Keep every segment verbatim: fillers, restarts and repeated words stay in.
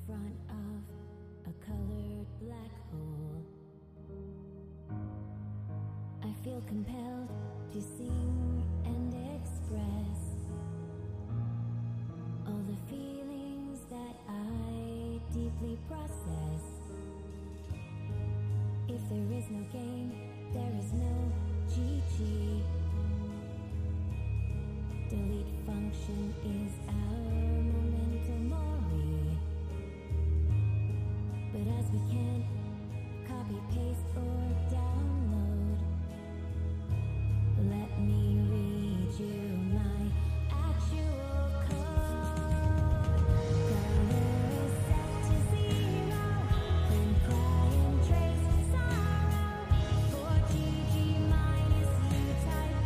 front of a colored black hole. I feel compelled to sing and express all the feelings that I deeply process. If there is no game, there is no G G. Delete function is our memento mori. But as we can't copy, paste, or download, let me read you my actual code. Color is set to zero, then cry and trace sorrow. For G G minus you type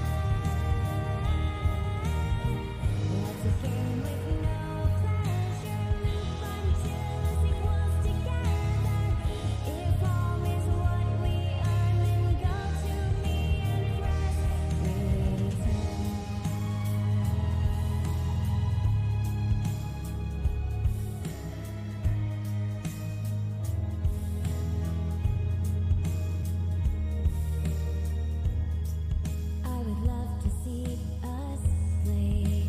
N. What's a game with no pleasure? Loop until it's equals together. If home is what we earn, then go to me and press return. I would love to see us play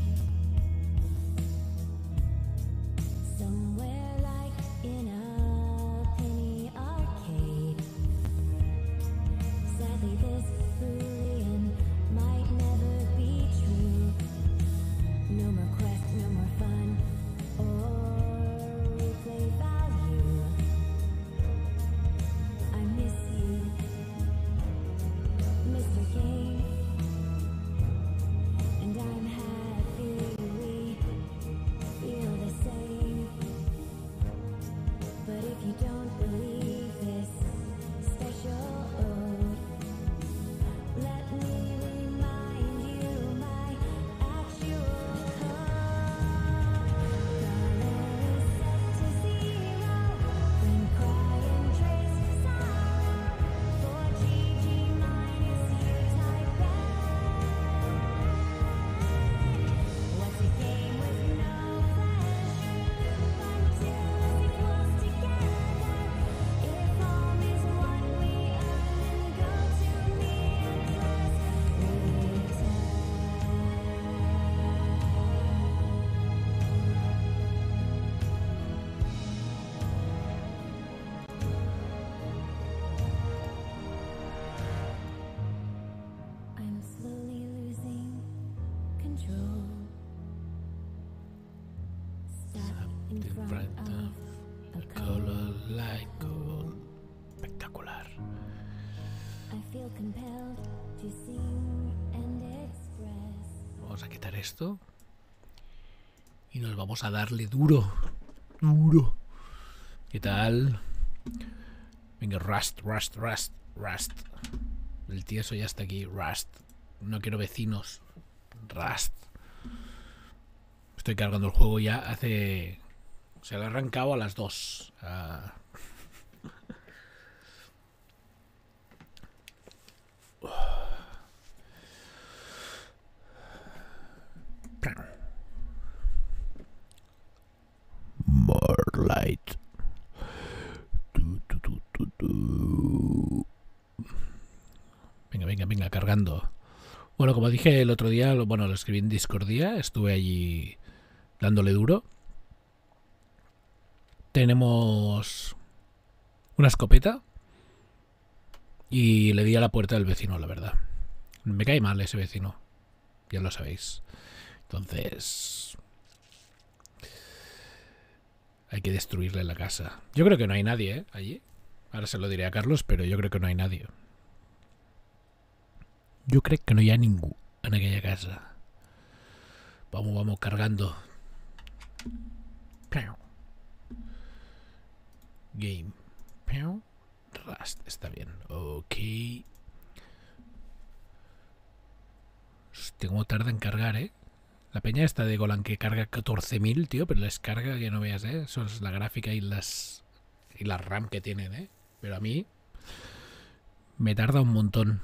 somewhere like in a penny arcade. Sadly, this Boolean might never be true. No more quest, no more fun, or replay value. I miss you, Mister Game, and I'm happy we feel the same. But if you don't believe this special ode, let me remind you my actual code. Color is set to zero, then cry and trace sorrow. For G G minus you type N. What's a game with no pleasure? Loop until it's equals together. If home is what we earn, then go to me and press return. I'm slowly losing control. Stuck in In front front of of a a color like gold. Espectacular. I feel compelled to sing and express. Vamos a quitar esto. Y nos vamos a darle duro. Duro. ¿Qué tal? Venga, Rust, Rust, Rust, Rust. El tieso ya está aquí. Rust. No quiero vecinos. Rust. Estoy cargando el juego ya hace... Se lo he arrancado a las dos. Ah. More light. Tu, tu, tu, tu, tu. Venga, venga, venga, cargando. Bueno, como dije el otro día, lo- bueno, lo escribí en Discordia, estuve allí dándole duro. Tenemos una escopeta y le di a la puerta del vecino, la verdad. Me cae mal ese vecino, ya lo sabéis. Entonces... hay que destruirle la casa. Yo creo que no hay nadie, ¿eh? Allí. Ahora se lo diré a Carlos, pero yo creo que no hay nadie. Yo creo que no hay a ningú en aquella casa. Vamos, vamos, cargando. Game. Rust, está bien. Ok. Hostia, cómo tarda en cargar, ¿eh? La peña esta de Golan que carga catorce mil, tío, pero les carga que no veas, ¿eh? Eso es la gráfica y las y la RAM que tienen, ¿eh? Pero a mí me tarda un montón.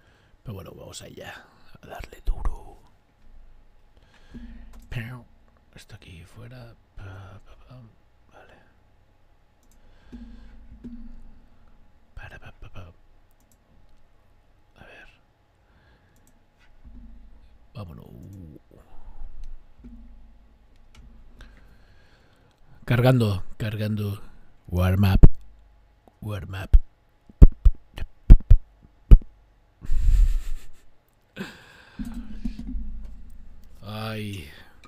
Pero bueno, vamos allá. A darle duro. Esto aquí fuera. Pa, pa, pa. Vale. Para, pa, pa, pa. A ver. Vámonos. Cargando, cargando. Warm up. Warm up. Ay.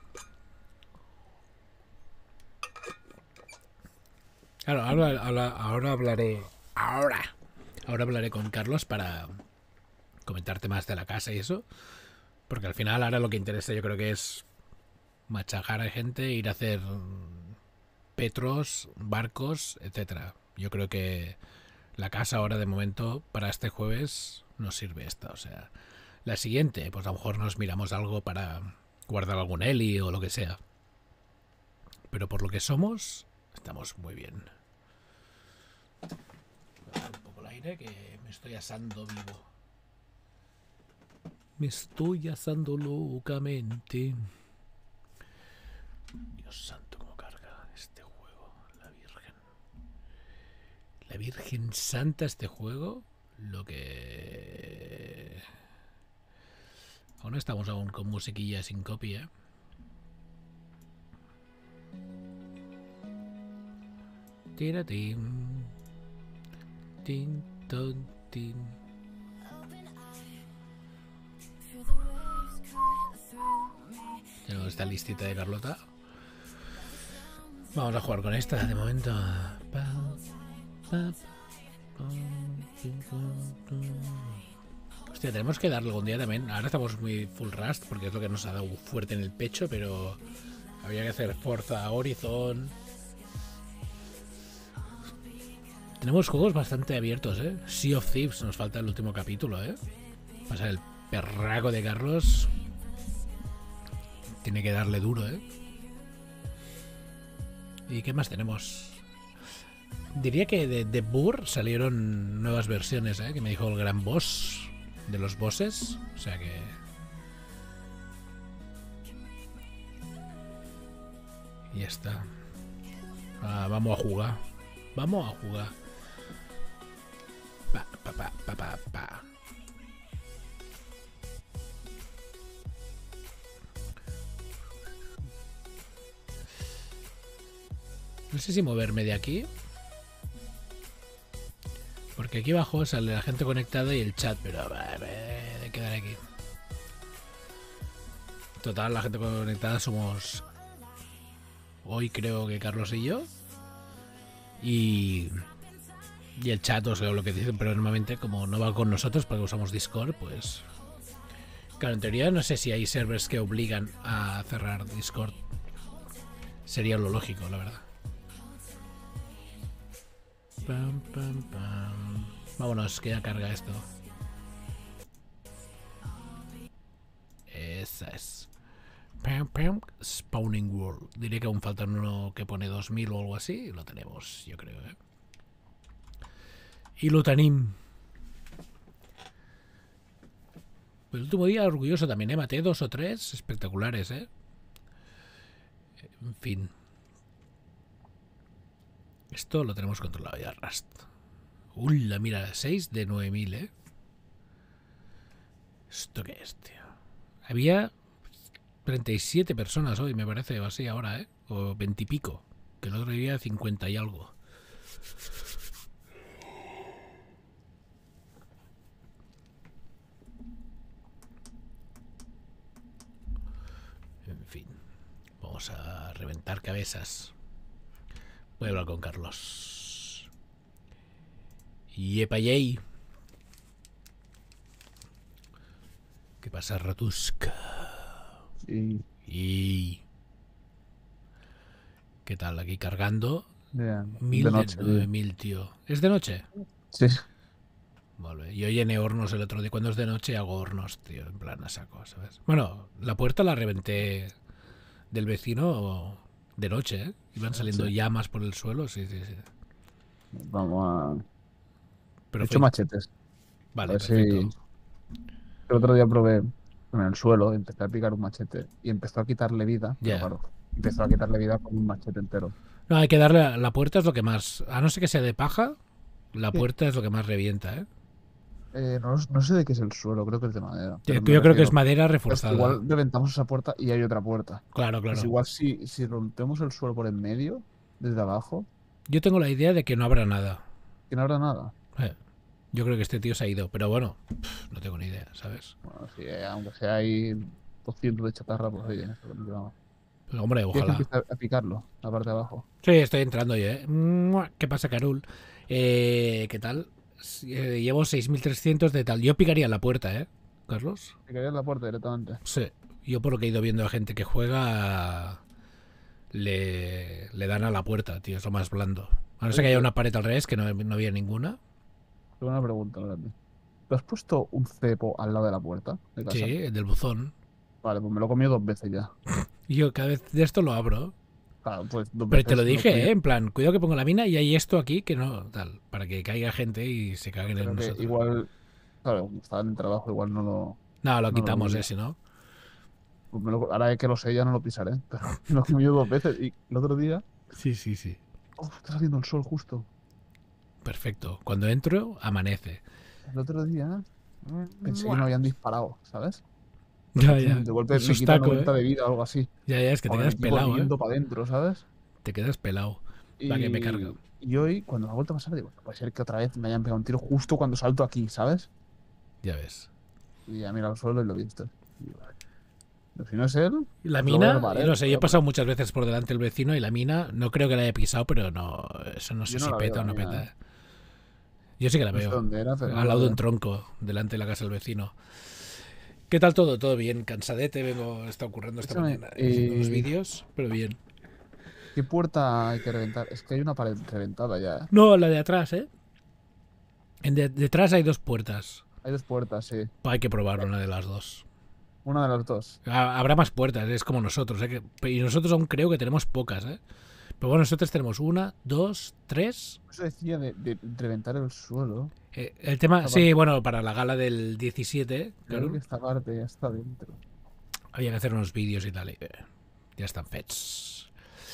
Claro, ahora, ahora, ahora hablaré. Ahora. Ahora hablaré con Carlos para comentarte más de la casa y eso. Porque al final ahora lo que interesa yo creo que es machacar a gente, ir a hacer petros, barcos, etcétera. Yo creo que la casa ahora de momento para este jueves nos sirve esta. O sea, la siguiente, pues a lo mejor nos miramos algo para guardar algún heli o lo que sea. Pero por lo que somos, estamos muy bien. Voy a dar un poco el aire que me estoy asando vivo. Me estoy asando locamente. Dios santo, cómo carga este juego. La Virgen. La Virgen Santa, este juego. Lo que... Aún no estamos aún con musiquilla sin copia. Tira tin. Tin, ton, tin. Tenemos esta listita de Carlota. Vamos a jugar con esta de momento. Hostia, tenemos que darle algún día también. Ahora estamos muy full Rust porque es lo que nos ha dado fuerte en el pecho, pero había que hacer Forza Horizon. Tenemos juegos bastante abiertos, ¿eh? Sea of Thieves, nos falta el último capítulo, ¿eh? Pasa el perraco de Carlos. Tiene que darle duro, ¿eh? ¿Y qué más tenemos? Diría que de, de Burr salieron nuevas versiones, ¿eh? Que me dijo el gran boss de los bosses. O sea que... Y ya está. Ah, vamos a jugar. Vamos a jugar. Pa, pa, pa, pa, pa, pa. No sé si moverme de aquí. Porque aquí abajo sale la gente conectada y el chat, pero me de quedar aquí. Total, la gente conectada somos hoy creo que Carlos y yo. Y, y el chat, o sea, lo que dicen, pero normalmente como no va con nosotros porque usamos Discord, pues... Claro, en teoría no sé si hay servers que obligan a cerrar Discord. Sería lo lógico, la verdad. Pam, pam, pam. Vámonos, que ya carga esto. Esa es. Pam, pam, Spawning World. Diría que aún falta uno que pone dos mil o algo así. Lo tenemos, yo creo, ¿eh? Y lo tenim. El último día orgulloso también, ¿eh? Maté dos o tres espectaculares, ¿eh? En fin. Esto lo tenemos controlado ya, Rust. Uy, la mira, seis de nueve mil, ¿eh? ¿Esto qué es, tío? Había treinta y siete personas hoy, me parece, o así ahora, ¿eh? O veinte y pico. Que el otro día cincuenta y algo. En fin. Vamos a reventar cabezas. Voy a hablar con Carlos. Yepa yey. ¿Qué pasa, Ratusca? Sí. Y... ¿Qué tal? Aquí cargando. Bien. Mil De de noche, nueve bien. mil, tío. ¿Es de noche? Sí. Vale. Yo llené hornos el otro día. Cuando es de noche hago hornos, tío. En plan a saco, ¿sabes? Bueno, la puerta la reventé del vecino de noche, ¿eh? Iban saliendo Sí. llamas por el suelo, sí, sí, sí. Vamos a... Pero He fue... hecho machetes. A Vale, ver si... perfecto. El otro día probé en el suelo, empecé a picar un machete y empezó a quitarle vida, pero Ya. claro, empezó a quitarle vida con un machete entero. No, hay que darle a la puerta, es lo que más. A no ser que sea de paja, la Sí. puerta es lo que más revienta, ¿eh? Eh, no, no sé de qué es el suelo, creo que es de madera. Yo, pero me yo creo que es refiero, madera es que reforzada. igual reventamos esa puerta y hay otra puerta. Claro, Pues claro. igual si, si rompemos el suelo por en medio, desde abajo, Yo tengo la idea de que no habrá nada. que no habrá nada. Eh, Yo creo que este tío se ha ido, pero bueno, pff, no tengo ni idea, ¿sabes? Bueno, si, eh, aunque sea ahí doscientos de chatarra, pues oye, eso no llevamos. Pero, hombre, Tienes que ojalá. empezar a picarlo, la parte de abajo. Sí, estoy entrando yo, ¿eh? Mua, ¿qué pasa, Carul? Eh, ¿Qué tal? Sí, eh, llevo seis mil trescientos de tal. Yo picaría la puerta, ¿eh, Carlos? Picarías la puerta directamente. Sí. Yo por lo que he ido viendo a gente que juega, le, le dan a la puerta, tío, es lo más blando. A no ser que haya una pared al revés, que no, no había ninguna. Tengo una pregunta grande. ¿Te has puesto un cepo al lado de la puerta de casa? Sí, el del buzón. Vale, pues me lo he comido dos veces ya. Y yo cada vez de esto lo abro. Claro, pues dos Pero te lo veces dije, comí. ¿eh? En plan, cuidado que pongo la mina y hay esto aquí que no, tal, para que caiga gente y se caguen en Creo que nosotros. igual, claro, como estaba en el trabajo, igual no lo. No, lo no lo quitamos vi. ese, ¿no? Pues me lo- ahora que lo sé, ya no lo pisaré. Pero me lo he comido dos veces y el otro día. Sí, sí, sí. Oh, está saliendo el sol justo. Perfecto. Cuando entro, amanece. El otro día pensé que me habían disparado, ¿sabes? Ya, ya. De golpe Un me quita sustaco, noventa ¿eh? de vida o algo así. Ya, ya, es que te O me quedas metí pelado, ¿eh? corriendo para adentro, ¿sabes? Te quedas pelado. Va, que me cargo. Y hoy, cuando me ha vuelto a pasar, digo, "No puede ser que otra vez me hayan pegado un tiro justo cuando salto aquí, ¿sabes?" Ya ves. Y ya mira al suelo y lo he visto. Y digo, "Ay, pero si no es él, La lo voy a mina, armar, yo ¿eh? no sé, Lo yo he voy a pasado muchas veces por delante del vecino y la mina, no creo que la haya pisado, pero no, eso no sé Yo no si la peta veo, o no la mina, peta. ¿eh? ¿eh? Yo sí que la No sé veo. dónde era, pero no Al la lado de veo. un tronco, delante de la casa del vecino. ¿Qué tal todo? Todo bien, cansadete, vengo, está ocurriendo esta Escúchame, mañana haciendo unos eh, vídeos, pero bien. ¿qué puerta hay que reventar? Es que hay una pared reventada ya, ¿eh? No, la de atrás, ¿eh? En de- detrás hay dos puertas. Hay dos puertas, sí. Hay que probar una de las dos. Una de las dos. Ha- Habrá más puertas, es como nosotros, ¿eh? Que- y nosotros aún creo que tenemos pocas, ¿eh? Pero bueno, nosotros tenemos una, dos, tres. Por eso decía de, de reventar el suelo. Eh, el tema, Esta sí, parte. bueno, para la gala del diecisiete, Creo claro, que esta parte ya está dentro. había que hacer unos vídeos y tal. Y, eh, ya están fets.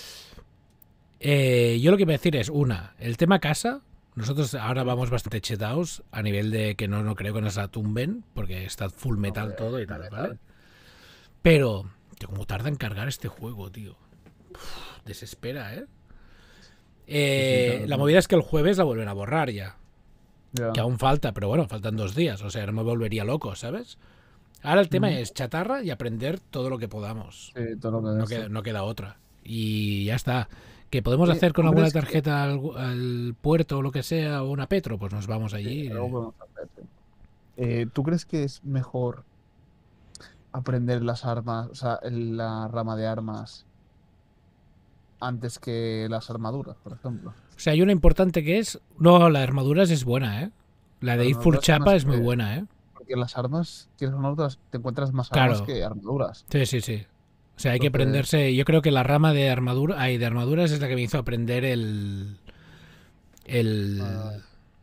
Eh, yo lo que iba a decir es, una, el tema casa, nosotros ahora vamos bastante chetados a nivel de que no, no creo que nos la tumben, porque está full metal Hombre, todo y tal, metal. ¿vale? Pero, tío, como tarda en cargar este juego, tío. Uf, desespera, ¿eh? Eh, Sí, sí, claro, la sí. movida es que el jueves la vuelven a borrar ya. Ya. Que aún falta, pero bueno, faltan dos días. O sea, no me volvería loco, ¿sabes? Ahora el tema Ujú. es chatarra y aprender todo lo que podamos. Sí, todo lo que No es queda, esto. no queda otra. Y ya está. ¿Que podemos Oye, hacer con ¿tú alguna crees que- tarjeta al, al puerto o lo que sea, o una Petro? Pues nos vamos allí. Sí, algo podemos hacer, sí. Eh, ¿tú crees que es mejor aprender las armas, o sea, el- la rama de armas antes que las armaduras, por ejemplo? O sea, hay una importante que es... No, la de armaduras es buena, ¿eh? La de Las ir full armaduras son chapa las es muy que- buena, ¿eh? Porque las armas, quieres o no, te las- te encuentras más armas Claro. que armaduras. Sí, sí, sí. O sea, hay que Entonces- aprenderse... Yo creo que la rama de armadura... Ay, de armaduras es la que me hizo aprender el... El... Ah.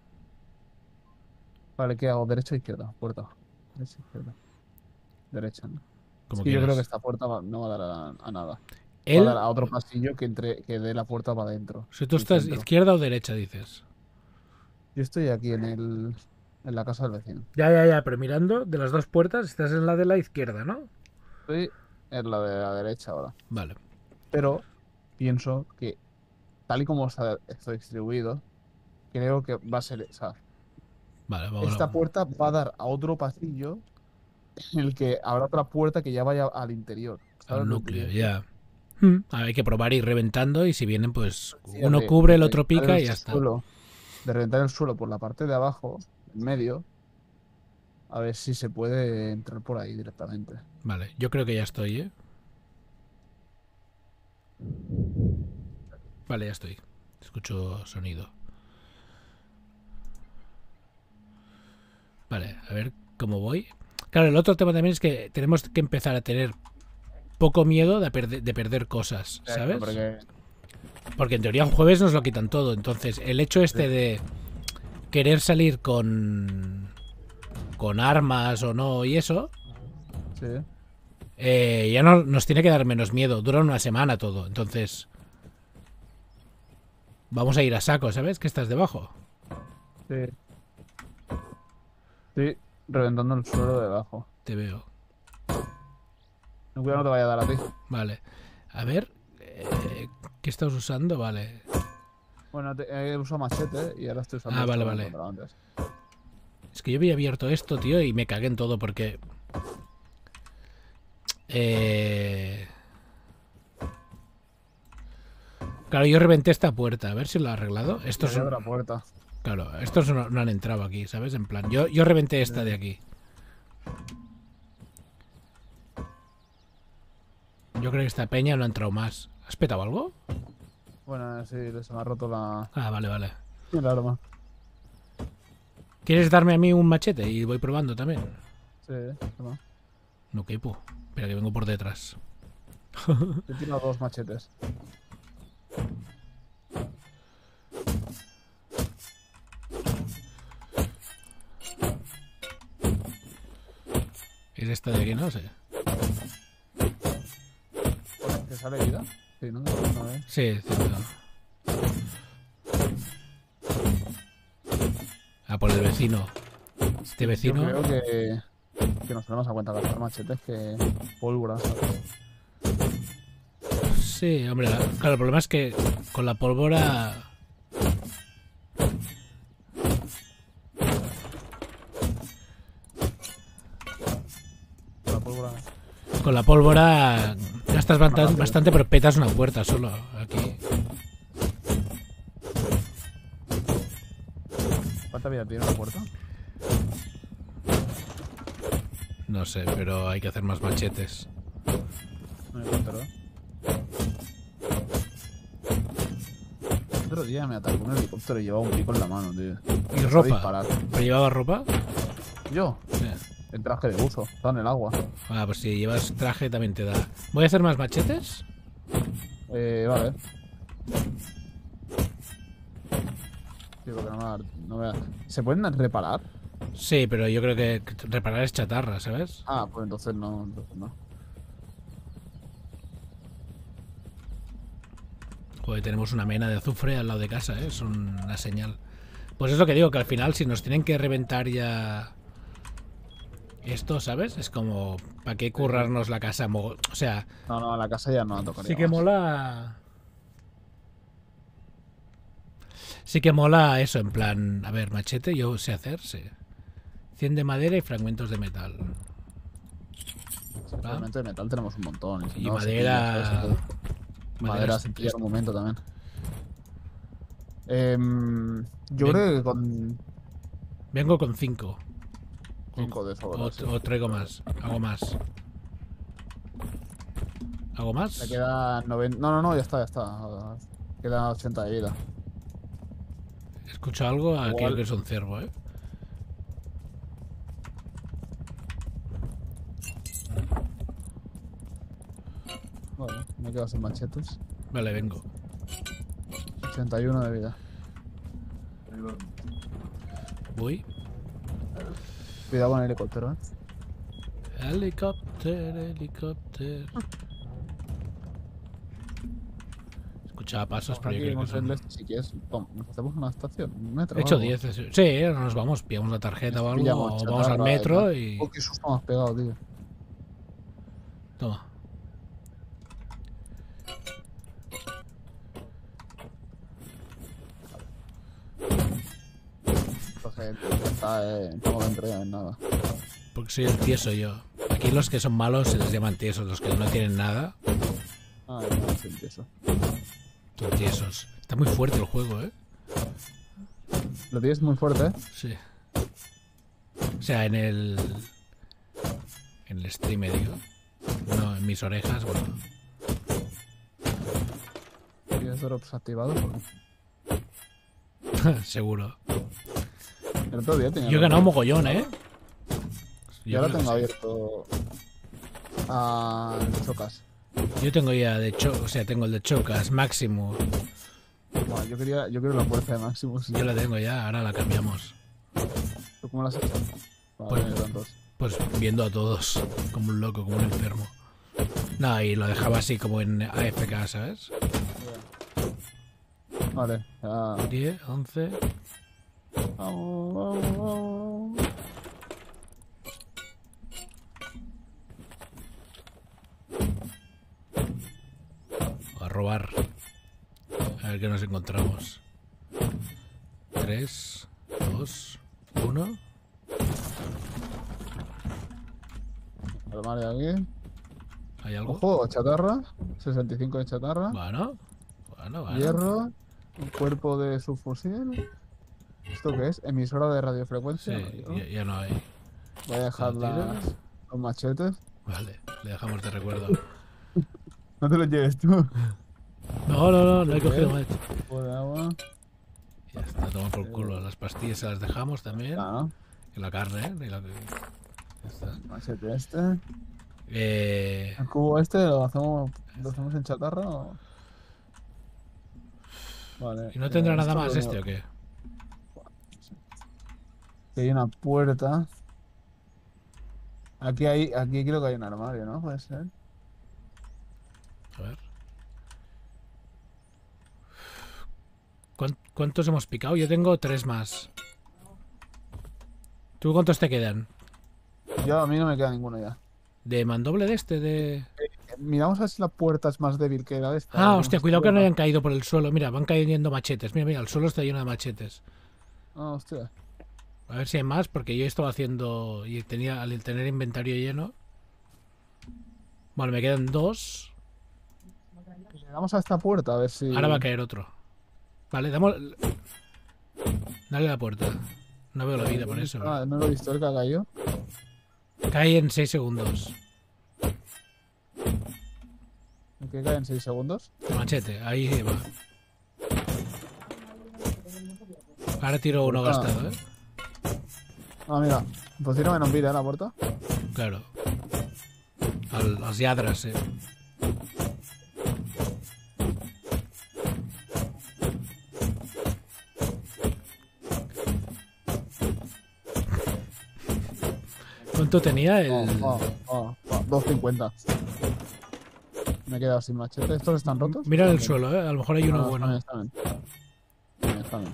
Vale, ¿qué hago? ¿Derecha o izquierda? Puerta. Derecha, izquierda. Derecha, ¿no? Como Es que yo creo que quieras. esta puerta va- no va a dar a, a nada. Va Él... a dar a otro pasillo que entre que dé la puerta para adentro. Si tú al estás centro. izquierda o derecha, dices. Yo estoy aquí en el en la casa del vecino. Ya, ya, ya, pero mirando de las dos puertas estás en la de la izquierda, ¿no? Estoy en la de la derecha ahora. Vale. Pero pienso que tal y como está esto distribuido, creo que va a ser esa. Vale, vamos. Esta puerta va a dar a otro pasillo en el que habrá otra puerta que ya vaya al interior. ¿Sabes Al lo que núcleo, quiero ya. Hmm, Hay que probar ir reventando y si vienen, pues decir? uno De- cubre, de el otro reventar pica el y ya está. suelo- de reventar el suelo por la parte de abajo, en medio, a ver si se puede entrar por ahí directamente. Vale, yo creo que ya estoy, ¿eh? Vale, ya estoy. Escucho sonido. Vale, a ver cómo voy. Claro, el otro tema también es que tenemos que empezar a tener poco miedo de, perder, de perder cosas, ¿sabes? Porque Porque en teoría el jueves nos lo quitan todo. Entonces, el hecho este de querer salir con con armas o no y eso, sí. eh, ya no nos tiene que dar menos miedo. Dura una semana todo, entonces vamos a ir a saco, ¿sabes? Que estás debajo. Sí. Sí, reventando el suelo de abajo. Te veo. No, cuidado, no te vaya a dar a ti. Vale. A ver, eh, ¿qué estás usando? Vale. Bueno, te, he usado machete y ahora estoy usando. Ah, vale, esto que vale. he encontrado antes. Es que yo había abierto esto, tío, y me cagué en todo porque... Eh... Claro, yo reventé esta puerta. A ver si lo ha arreglado. Estos Hay son... otra puerta. Claro, estos no, no han entrado aquí, ¿sabes? En plan, yo, yo reventé esta de aquí. Yo creo que esta peña no ha entrado más. ¿Has petado algo? Bueno, sí, se me ha roto la, Ah, vale, vale. la arma. ¿Quieres darme a mí un machete? Y voy probando también. Sí, toma. No quepo. Espera que vengo por detrás. He tirado dos machetes. Es esta de aquí, no sé. ¿Te sale vida? Sí, ¿no? A ver. Sí, cierto. Ah, por el vecino. Este Yo vecino... creo que, que nos tenemos a cuenta gastar machetes que pólvora, ¿sabes? Sí, hombre, la- claro, el problema es que con la pólvora... La pólvora. Con la pólvora gastas bastante, rápido. bastante, pero petas una puerta solo. Aquí. ¿Cuánta vida tiene la puerta? No sé, pero hay que hacer más machetes. No me encuentro. El otro día me atacó un helicóptero y llevaba un pico en la mano, tío. ¿Y Empezó a ropa? disparar. ¿Pero llevaba ropa? Yo, Sí. en traje de uso, está en el agua. Ah, pues si llevas traje también te da. ¿Voy a hacer más machetes? Eh, vale. Sí, porque no me, va- no me va- ¿Se pueden reparar? Sí, pero yo creo que reparar es chatarra, ¿sabes? Ah, pues entonces no, entonces no. Joder, tenemos una mena de azufre al lado de casa, ¿eh? Es una señal. Pues es lo que digo, que al final si nos tienen que reventar ya esto, ¿sabes? Es como, ¿para qué currarnos la casa? Mo- O sea, No, no, a la casa ya no la tocaría sí que más. mola... Sí que mola eso, en plan... A ver, machete yo sé hacer, sí. cien de madera y fragmentos de metal. ¿Va? Realmente de metal tenemos un montón. si Y no, se pilla, ¿sabes? madera... Entonces, Madera se pilla en un momento también. Em, yo Ven. creo que con Vengo con cinco. cinco de O, sobra. sí. o traigo más. Hago más. ¿Hago Me más? queda noventa. No, no, no, ya está, ya está. Queda ochenta de vida. Escucho algo, aquí Igual. que es un ciervo, ¿eh? Vale, me quedo sin machetes. Vale, vengo. ochenta y uno de vida. Voy. Cuidado con el helicóptero, ¿eh? Helicóptero, helicóptero. Escuchaba pasos, pero Aquí yo creo que vamos son... a verles, si quieres. Tom, ¿nos hacemos una estación? ¿Un metro? He o hecho algo? diez. Sí, ahora nos vamos, pillamos la tarjeta o algo, Pillamos o vamos al chatarra, metro ¿eh? y... Oh, qué susto me has pegado, tío. Toma. Entonces, está, eh, estamos dentro ya, en nada. Porque soy el tieso yo. Aquí los que son malos se les llaman tiesos, los que no tienen nada Ah, no, sí, eso. son tiesos. Está muy fuerte el juego, ¿eh? Lo tienes muy fuerte, ¿eh? Sí. O sea, en el... En el stream, eh, digo. No, en mis orejas, bueno. ¿Tienes drops activados? Seguro. El otro día tenía Yo he ganado mogollón, ¿eh? Yo ahora creo que tengo sí. abierto a Chocas. Yo tengo ya de cho... O sea, tengo el de Chocas, Máximo. Bueno, yo quería, yo quiero la fuerza de Maximus. Yo la tengo ya, ahora la cambiamos. ¿Tú cómo la has hecho? Vale, Pues- tiene tantos. Pues viendo a todos como un loco, como un enfermo. No, y lo dejaba así como en A F K, ¿sabes? Vale, ya. diez, once. Vamos, vamos, vamos. A robar. A ver qué nos encontramos. tres, dos, uno. Armario aquí. ¿Hay algo? Ojo, chatarra. sesenta y cinco de chatarra. Bueno, bueno, bueno. Hierro. Un cuerpo de subfusil. ¿Esto qué es? Emisora de Sí, radiofrecuencia. ¿no? ya, ya no hay. Voy a dejar ¿Lo las- tiras? los machetes. Vale, le dejamos de recuerdo. No te los lleves tú. No, no, no, no he cogido más. Un poco de agua. Ya está, toma por culo. Las pastillas se las dejamos también. Ah, ¿no? Y la carne, ¿eh? Y la... Ya está. Machete este. Eh... El cubo este lo hacemos, lo hacemos en chatarra o. Vale. ¿Y no tendrá eh, nada esto más lo- este o qué? Que hay una puerta. Aquí hay, aquí creo que hay un armario, ¿no? Puede ser. A ver. ¿Cuán- ¿Cuántos hemos picado? Yo tengo tres más. ¿Tú cuántos te quedan? Yo a mí no me queda ninguno ya. ¿De mandoble de este? De... Eh, Miramos a ver si la puerta es más débil que la de esta. Ah, ¿Cómo hostia, se cuidado que no llama? hayan caído por el suelo. Mira, van cayendo machetes. Mira, mira, el suelo está lleno de machetes. Ah, hostia. A ver si hay más, porque yo he estado haciendo... Y tenía, al tener inventario lleno... Vale, me quedan dos. Llegamos a esta puerta a ver si. Ahora va a caer otro. Vale, damos... Dale a la puerta. No veo la vida por eso. Ah, no lo he visto el que ha caído. Cae en seis segundos. ¿En qué cae en seis segundos? Machete, ahí va. Ahora tiro uno Ah. gastado, ¿eh? Ah, mira. Pues tira menos vida, ¿eh? La puerta. Claro. Al, als lladres, eh. ¿Cuánto tenía el...? Oh, oh, oh, oh, dos cincuenta. Me he quedado sin machete. ¿Estos están rotos? Mira en el Ok. suelo, ¿eh? A lo mejor hay uno Ah, bueno. Está bien, está bien. Está bien, está bien.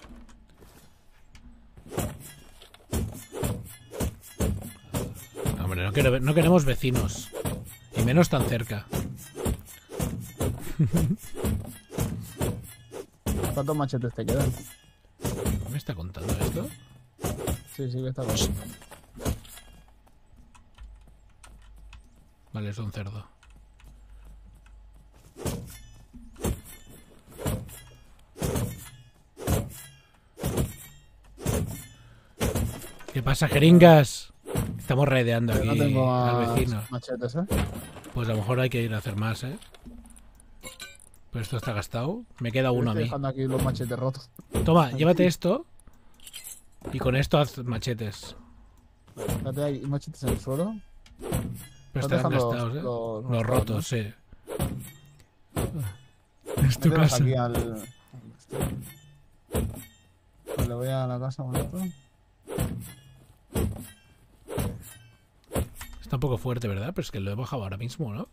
Hombre, no, quiero- no queremos vecinos. Y menos tan cerca. ¿Cuántos machetes te quedan? ¿Qué me está contando esto? Sí, sí que está bien. Vale, es un cerdo. ¿Qué pasa, jeringas? Estamos raideando Pero aquí no tengo al más vecino. machetes, ¿eh? Pues a lo mejor hay que ir a hacer más, ¿eh? Pero esto está gastado. Me queda uno a Estoy mí. dejando aquí los machetes rotos. Toma, llévate esto. Y con esto haz machetes. Fíjate, hay machetes en el suelo. Pero Estás estarán dejando gastados, ¿eh? los- Los los rotos, sí. Es tu Mételos casa. aquí al. Pues le voy a la casa un momento. Está un poco fuerte, ¿verdad? Pero es que lo he bajado ahora mismo, ¿no?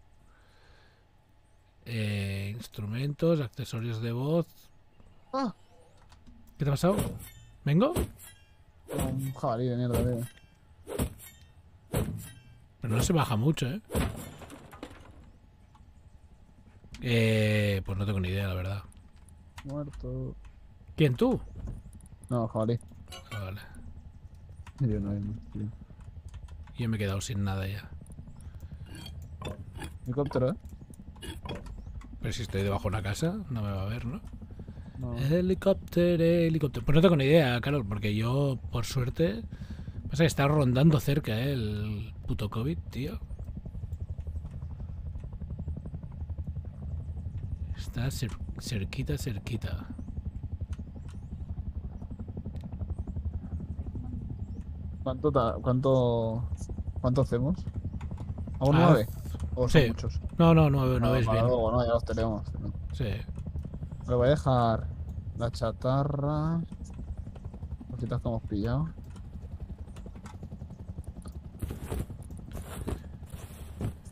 Eh, instrumentos, accesorios de voz. Ah, ¿Qué te ha pasado? ¿Vengo? un jabalí de mierda, tío. Pero no se baja mucho, ¿eh? Eh, pues no tengo ni idea, la verdad. Muerto. ¿Quién, tú? No, jabalí. Ah, vale. Yo no hay más, tío. Yo me he quedado sin nada ya. Helicóptero, ¿eh? Pero si estoy debajo de una casa, no me va a ver, ¿no? No. Helicóptero, helicóptero. Pues no tengo ni idea, Carol, porque yo, por suerte... Pasa que está rondando cerca, ¿eh? El puto COVID, tío. Está cer- cerquita, cerquita. ¿Cuánto, ta- cuánto, ¿Cuánto hacemos? ¿A un Ah, nueve? ¿O son sí. muchos? No, no, no, no ves para bien. luego, no, ya los tenemos. ¿no? Sí. Le voy a dejar la chatarra. Cositas que hemos pillado.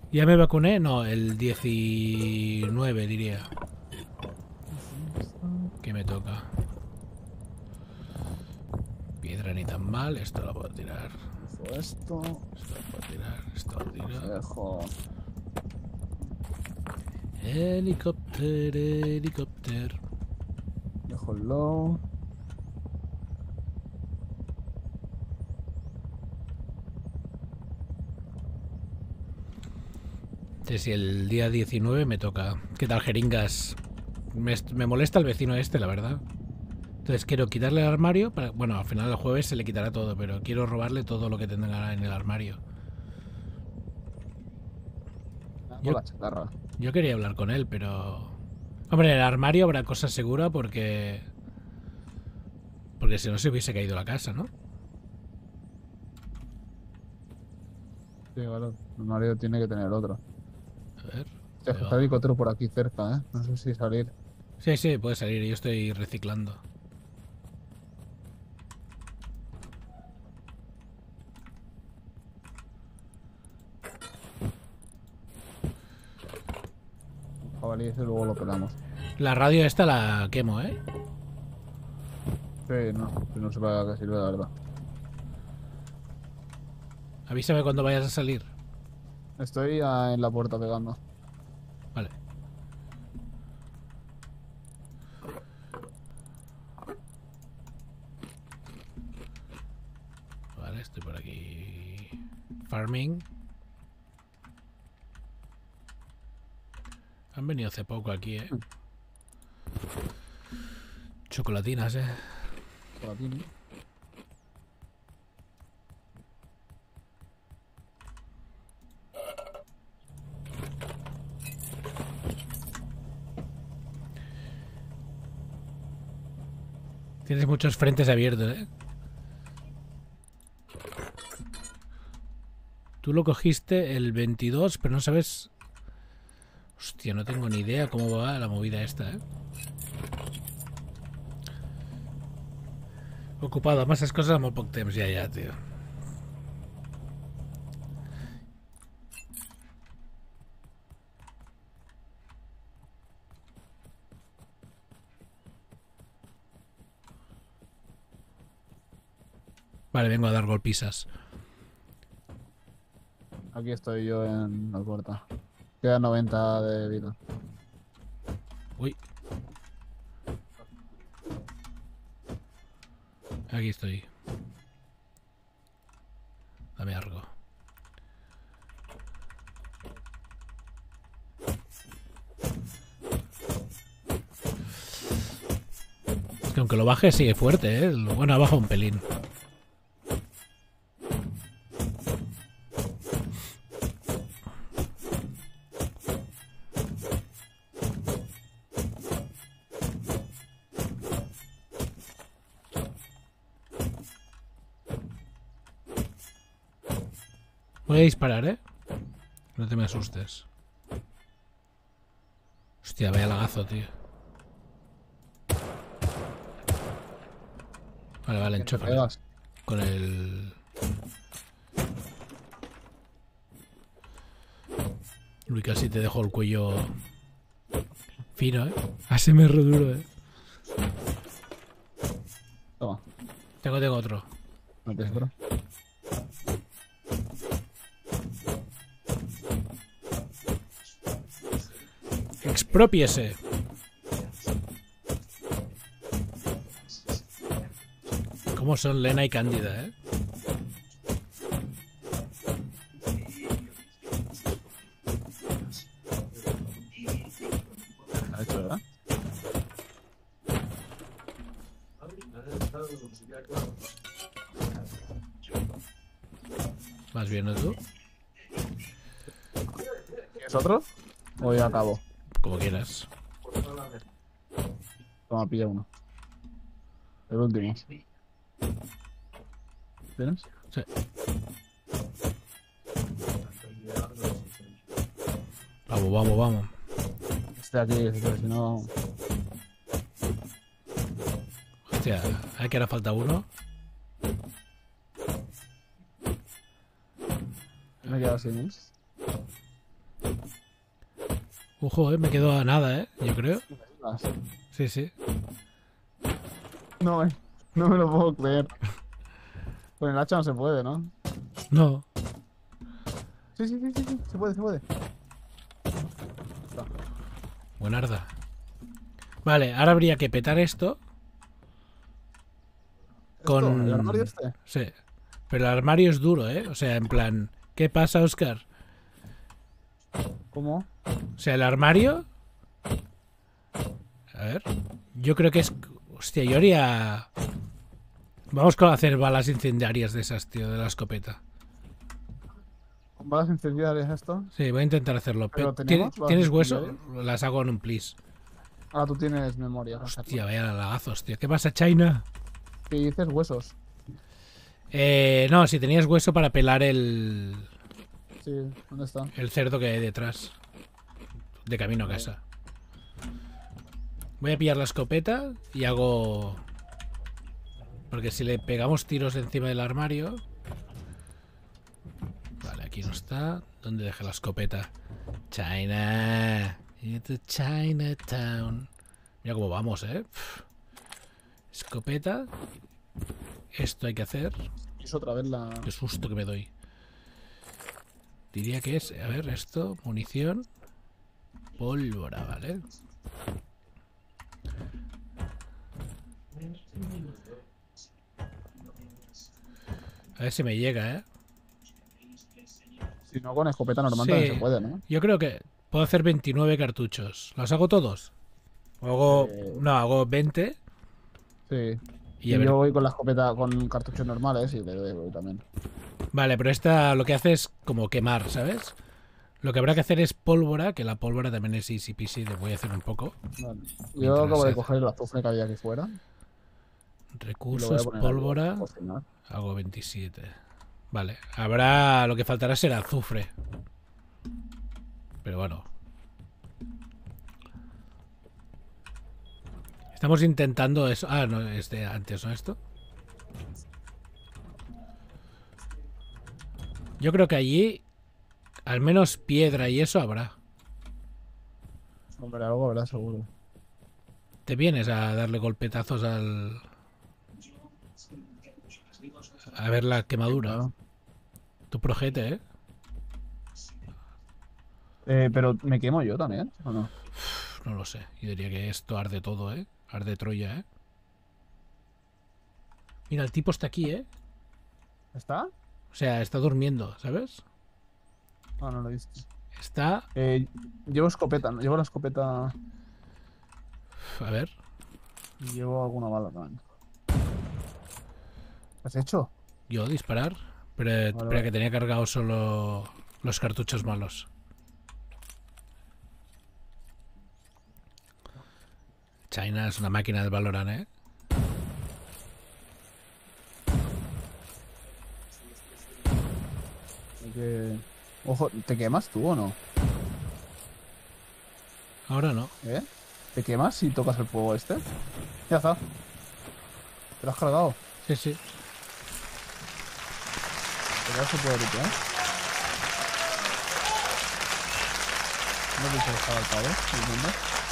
¿Ya me vacuné? No, el diecinueve diría. Que me toca. Piedra ni tan mal, esto lo puedo tirar. Dejo esto. Esto lo puedo tirar, esto lo tiro. Dejo. Helicóptero, helicóptero. Dejo el low. Sí, sí, el día diecinueve me toca. ¿Qué tal, jeringas? Me, me molesta el vecino este, la verdad. Entonces quiero quitarle el armario. Para, bueno, al final el jueves se le quitará todo, pero quiero robarle todo lo que tenga en el armario. Con Yo, la chatarra. yo quería hablar con él, pero... Hombre, en el armario habrá cosa segura porque... Porque si no se hubiese caído la casa, ¿no? Sí, claro. El marido tiene que tener otro. A ver... Hostia, ahí va. está el helicóptero por aquí cerca, ¿eh? No sé si salir. Sí, sí, puede salir. Yo estoy reciclando. El jabalí ese luego lo pelamos. La radio esta la quemo, ¿eh? Sí, no. Que no sé para qué sirve, la verdad. Avísame cuando vayas a salir. Estoy ah, en la puerta pegando. Vale. Vale, estoy por aquí. Farming. Han venido hace poco aquí, eh. Chocolatinas, eh. Por aquí, ¿no? Tienes muchos frentes abiertos, eh. Tú lo cogiste el veintidós, pero no sabes... Hostia, no tengo ni idea cómo va la movida esta, eh. Ocupado amb aquestes coses amb molt poc temps, ja, ja, tio. Vale, vengo a dar golpisas. Aquí estoy yo en la puerta. Queda noventa de vida. Uy. Aquí estoy. Dame algo. Es que aunque lo baje sigue fuerte, ¿eh? Bueno, ha bajado un pelín. Voy a disparar, ¿eh? No te me asustes. Hostia, vaya lagazo, tío. Vale, vale, enchúfale. Pegas. Con el... Uy, casi te dejo el cuello fino, ¿eh? A S M R duro, ¿eh? Toma. Tengo, tengo otro. No te espero. Expropiese. ¿Cómo son Lena y Cándida, eh? ¿Ha hecho, verdad? Más bien, ¿no tú? ¿Es otro? O ya acabo. Como quieras. Toma, pilla uno. El último. ¿Tienes? Sí. Vamos, vamos, vamos. Este aquí, porque si no... Hostia, hay que ahora falta uno. Me he quedado sin él. Ojo, eh, me quedo a nada, ¿eh? Yo creo. Ah, Sí, sí. No, eh, no me lo puedo creer. Con el hacha no se puede, ¿no? No. Sí, sí, sí, sí, sí, se puede, se puede. Buenarda. Vale, ahora habría que petar esto. ¿Esto? Con... ¿El armario este? Sí. Pero el armario es duro, ¿eh? O sea, en plan... ¿Qué pasa, Oscar? ¿Cómo? O sea, el armario... A ver... Yo creo que es... Hostia, yo haría... Vamos a hacer balas incendiarias de esas, tío, de la escopeta. ¿Con balas incendiarias esto? Sí, voy a intentar hacerlo. ¿Pero Pe- tenemos ¿Tienes, balas ¿tienes hueso? incendiarias? Las hago en un plis. Ahora tú tienes memoria. Hostia, vaya lagazos, tío. ¿Qué pasa, China? ¿Qué dices? Huesos. Eh, no, si tenías hueso para pelar el, Sí, ¿dónde está? el cerdo que hay detrás. De camino a casa. Voy a pillar la escopeta y hago... Porque si le pegamos tiros encima del armario... Vale, aquí no está. ¿Dónde dejé la escopeta? China. Into Chinatown. Mira cómo vamos, ¿eh? Pff. Escopeta. Esto hay que hacer. Es otra vez la... Qué susto que me doy. Diría que es... A ver, esto. Munición. Pólvora, ¿vale? A ver si me llega, ¿eh? Si no, con escopeta normal Sí. también se puede, ¿no? Yo creo que puedo hacer veintinueve cartuchos. ¿Los hago todos? ¿O hago... Eh. No, hago veinte. Sí. Y Y a ver... yo voy con la escopeta con cartuchos normales y le doy también. Vale, pero esta lo que hace es como quemar, ¿sabes? Lo que habrá que hacer es pólvora, que la pólvora también es easy peasy. Le voy a hacer un poco. Vale. Yo Mientras acabo de se- coger el azufre que había aquí fuera. Y lo voy a Recursos, poner aquí a pólvora. cocinar. Hago veintisiete. Vale, habrá... Lo que faltará será azufre. Pero bueno. Estamos intentando eso. Ah, no, es de antes, ¿no? Esto. Yo creo que allí al menos piedra y eso habrá. Hombre, algo habrá seguro. Te vienes a darle golpetazos al... A ver la quemadura. Claro. Tu projete, ¿eh? Eh, pero ¿me quemo yo también? ¿O no? No lo sé. Yo diría que esto arde todo, ¿eh? Arde Troya, ¿eh? Mira, el tipo está aquí, ¿eh? ¿Está? O sea, está durmiendo, ¿sabes? Ah, no lo he visto. Está... Eh, llevo escopeta, ¿no? Llevo la escopeta A ver. y llevo alguna bala también. ¿Qué has hecho? Yo disparar. Pero espera, vale. que tenía cargado solo los cartuchos malos. China es una máquina de Valorant, ¿eh? Hay que... Ojo, ¿te quemas tú o no? Ahora no. ¿Eh? ¿Te quemas si tocas el fuego este? Ya está. ¿Te lo has cargado? Sí, sí. Pero ahora se puede limpiar. No te he dejado el pavo. ¿Entiendes?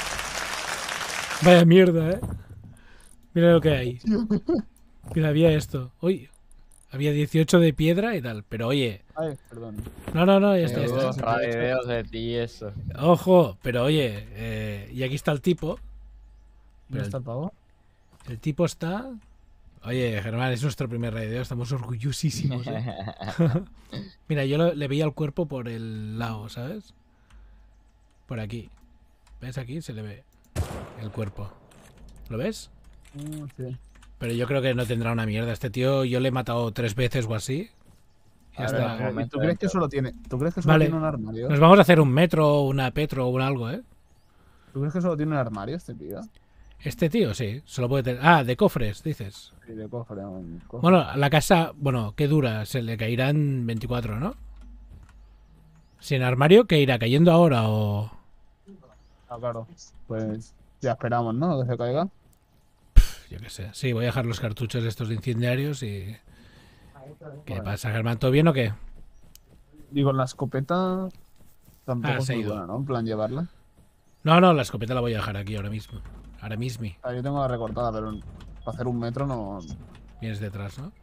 Vaya mierda, ¿eh? Mira lo que hay. Mira, había esto. Uy. Había dieciocho de piedra y tal. Pero oye. Ay, perdón. No, no, no, ya está, ya Eh, está. Todos videos de ti y eso. Ojo, pero oye. eh, y aquí está el tipo. ¿Dónde Pero está el, el pavo? el tipo está... Oye, Germán, es nuestro primer raideo. Estamos orgullosísimos, ¿eh? Mira, yo lo- le veía el cuerpo por el lado, ¿sabes? Por aquí. ¿Ves aquí? Se le ve el cuerpo. ¿Lo ves? Mm, sí. Pero yo creo que no tendrá una mierda. Este tío yo le he matado tres veces o así. Y ya A ver, está. un Eh, ¿y momento ¿Tú crees dentro. que solo tiene, ¿tú crees que solo Vale. tiene un armario? Nos vamos a hacer un metro, una petro o un algo, ¿eh? ¿Tú crees que solo tiene un armario este tío? Este tío, sí. Solo puede tener... Ah, de cofres, dices. Sí, de cofre, un cofre. Bueno, la casa... Bueno, ¿qué dura? Se le caerán veinticuatro, ¿no? Sin armario, ¿qué irá? ¿Cayendo ahora o...? Ah, claro. Pues ya esperamos, ¿no? Que se caiga. Yo qué sé. Sí, voy a dejar los cartuchos estos de incendiarios y... ¿Qué Vale. pasa, Germán? ¿Todo bien o qué? Digo, la escopeta tampoco Ah, es se ha muy ido. buena, ¿no? En plan, llevarla. No, no, la escopeta la voy a dejar aquí ahora mismo. Ahora mismo. Ah, yo tengo la recortada, pero para hacer un metro no. Vienes detrás, ¿no?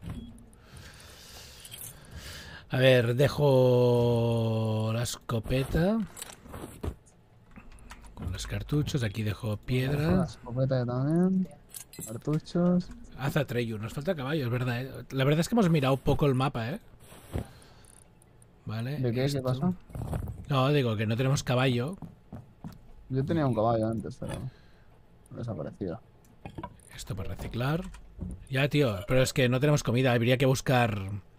A ver, dejo la escopeta. Con los cartuchos. Aquí dejo La piedra. escopeta también. Cartuchos. Haz Atreyu. Nos falta caballo, es verdad, ¿eh? La verdad es que hemos mirado poco el mapa, ¿eh? Vale. ¿De qué? ¿Qué esto. pasa? No, digo que no tenemos caballo. Yo tenía un caballo antes, pero. ha Desaparecido. Esto para reciclar. Ya, tío, pero es que no tenemos comida. Habría que buscar.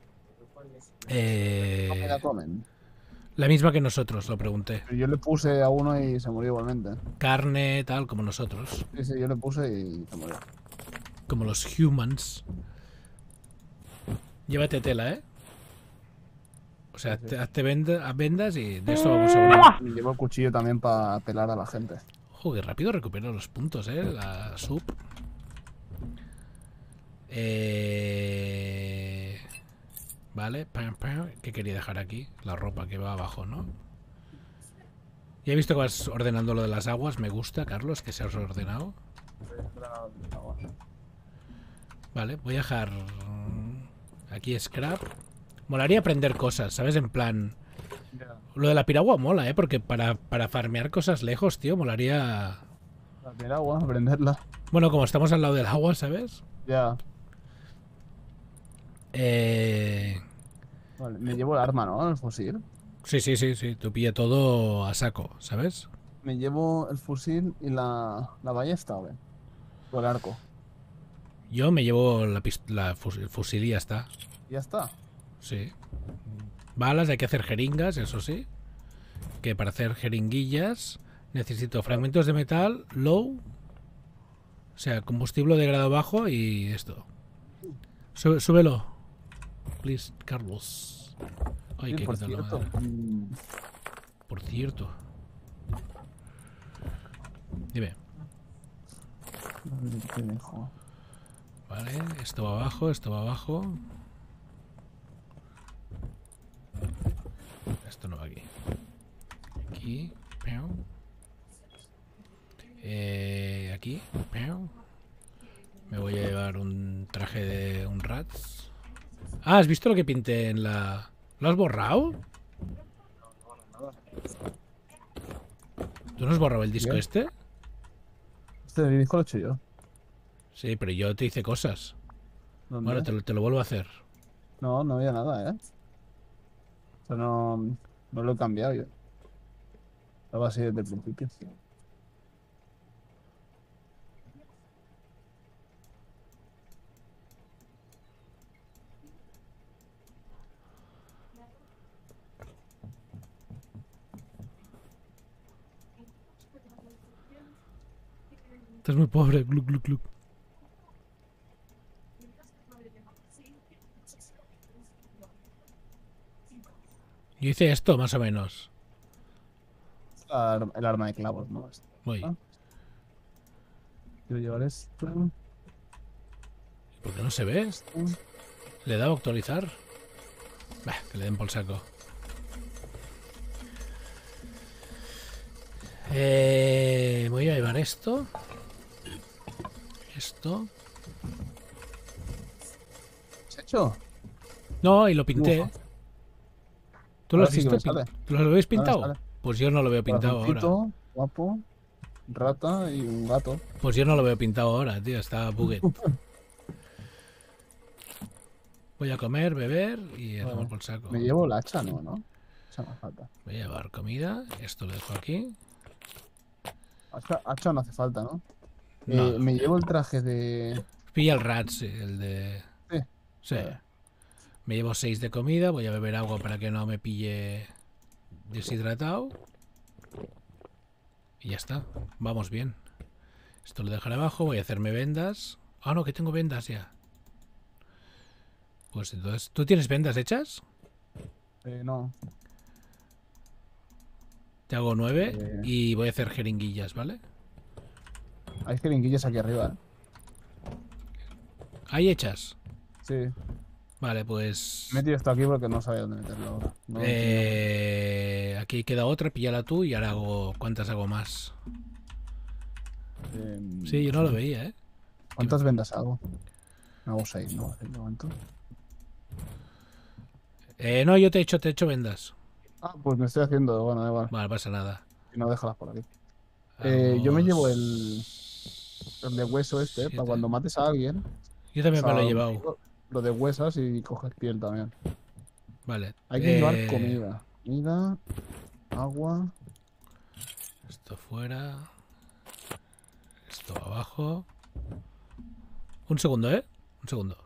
Eh, ¿Comida comen? la misma que nosotros, lo pregunté. Pero yo le puse a uno y se murió igualmente. Carne, tal, como nosotros. Sí, sí, yo le puse y se murió. Como los humans. Llévate tela, ¿eh? O sea, Sí, sí. te- hazte venda- vendas y de esto vamos a Y llevo el cuchillo también para pelar a la gente. Ojo, que rápido recupero los puntos, ¿eh? La sub. Eh... Vale. Pam, pam. ¿Qué quería dejar aquí? La ropa que va abajo, ¿no? Ya he visto que vas ordenando lo de las aguas. Me gusta, Carlos, que se has ordenado. Vale, voy a dejar... Aquí scrap. Molaría aprender cosas, ¿sabes? En plan... Lo de la piragua mola, ¿eh? Porque para, para farmear cosas lejos, tío, molaría... La piragua, prenderla. Bueno, como estamos al lado del agua, ¿sabes? Ya. Eh... Vale, me llevo el arma, ¿no? El fusil. Sí, sí, sí, sí. Tú pilla todo a saco, ¿sabes? Me llevo el fusil y la, la ballesta, ¿o qué? O el arco. Yo me llevo la, pist- la fus- el fusil y ya está. Ya está. Sí. Balas, hay que hacer jeringas, eso sí. Que para hacer jeringuillas necesito fragmentos de metal, low. O sea, combustible de grado bajo y esto. Sube- súbelo. Please, Carlos. Ay, Sí, qué por cosa la cierto. madre. mm, Por cierto. Dime. ¿Qué dejo? Vale, esto va abajo, esto va abajo. Esto no va aquí. Aquí. Pew. Eh, aquí. Pew. Me voy a llevar un traje de un Rats. Ah, ¿has visto lo que pinté en la... ¿Lo has borrado? ¿Tú no has borrado el disco ¿Qué? este? Este disco lo he hecho yo. Sí, pero yo te hice cosas. ¿Dónde? Bueno, te lo, te lo vuelvo a hacer. No, no había nada, ¿eh? O sea, no, no lo he cambiado yo. Estaba así desde el principio. Estás muy pobre. Gluc, gluc, gluc. Yo hice esto, más o menos. Ar- El arma de clavos, ¿no? Este. Voy. Ah. Quiero llevar esto. ¿Por qué no se ve? ¿Le he dado a actualizar? Bah, que le den por saco. Eh, voy a llevar esto. Esto. ¿Se ha hecho? No, y lo pinté. Ufa. ¿Tú lo Ahora has sí que visto? me sale. ¿Tú lo habéis Ahora pintado? sale. Pues yo no lo veo pintado ahora. Corazoncito, guapo, rata y un gato. Pues yo no lo veo pintado ahora, tío. Está buguet. Voy a comer, beber y a tomar por saco. Me llevo la hacha, ¿no? ¿No? Hacha me falta. Voy a llevar comida. Esto lo dejo aquí. Hacha, hacha no hace falta, ¿no? No. Eh, me llevo el traje de... Pilla el Rats, sí, el de... Sí. Sí. Vale. Me llevo seis de comida. Voy a beber agua para que no me pille deshidratado. Y ya está. Vamos bien. Esto lo dejaré abajo. Voy a hacerme vendas. Ah, no, que tengo vendas ya. Pues entonces... ¿Tú tienes vendas hechas? Eh, no. Te hago nueve Eh. y voy a hacer jeringuillas, ¿vale? Hay jeringuillas aquí arriba, ¿eh? ¿Hay hechas? Sí. Vale, pues... Me he metido esto aquí porque no sabía dónde meterlo ahora. No lo entiendo. Eh, aquí queda otra, píllala tú y ahora hago... ¿Cuántas hago más? Eh, Sí, yo no lo veía, ¿eh? ¿Cuántas vendas hago? Hago seis, ¿no? De momento. Eh, no, yo te he hecho, te he hecho vendas. Ah, pues me estoy haciendo. Bueno, da igual. Vale, pasa nada. Si no, déjalas por aquí. Eh, yo me Hago llevo el, el de hueso este, para siete. cuando mates a alguien. Yo O también me sea, lo he lo, llevado. lo de huesas y coges piel también. Vale. Hay que llevar eh, comida. Comida, agua. Esto fuera. Esto abajo. Un segundo, ¿eh? Un segundo.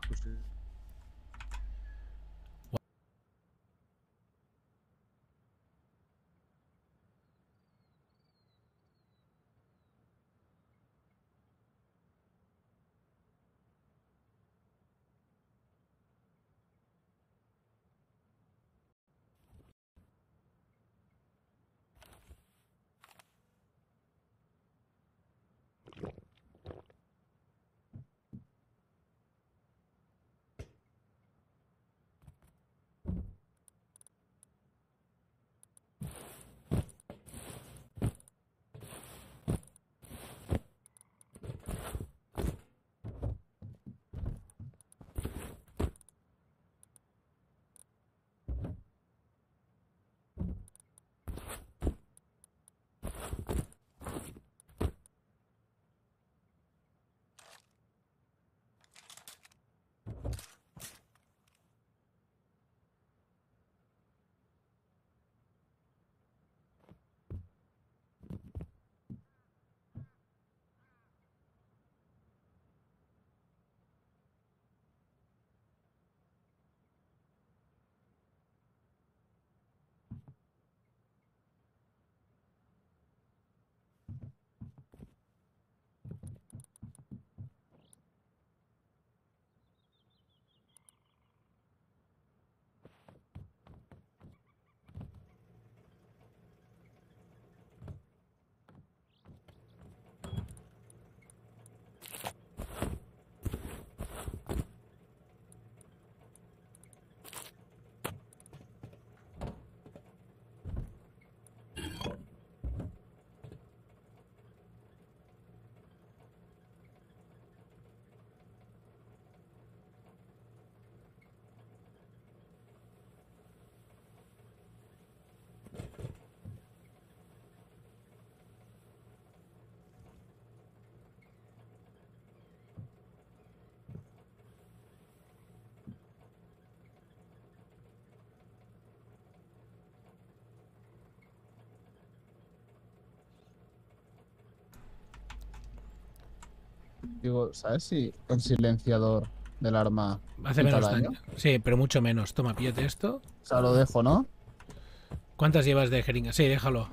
Digo, ¿sabes si el silenciador del arma Hace quita menos daño? daño. Sí, pero mucho menos. Toma, píllate esto. O sea, lo dejo, ¿no? ¿Cuántas llevas de jeringa? Sí, déjalo.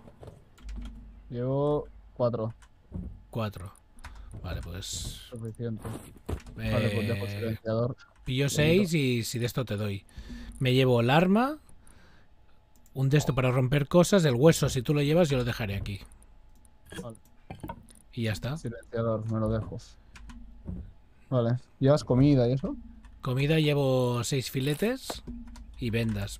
Llevo cuatro. Cuatro. Vale, pues... Suficiente. Vale, pues dejo el Eh, silenciador. pillo seis y si de esto te doy. Me llevo el arma. Un de esto para romper cosas. El hueso, si tú lo llevas, yo lo dejaré aquí. Vale. Y ya está. Silenciador, me lo dejo. Vale. ¿Llevas comida y eso? Comida llevo seis filetes y vendas.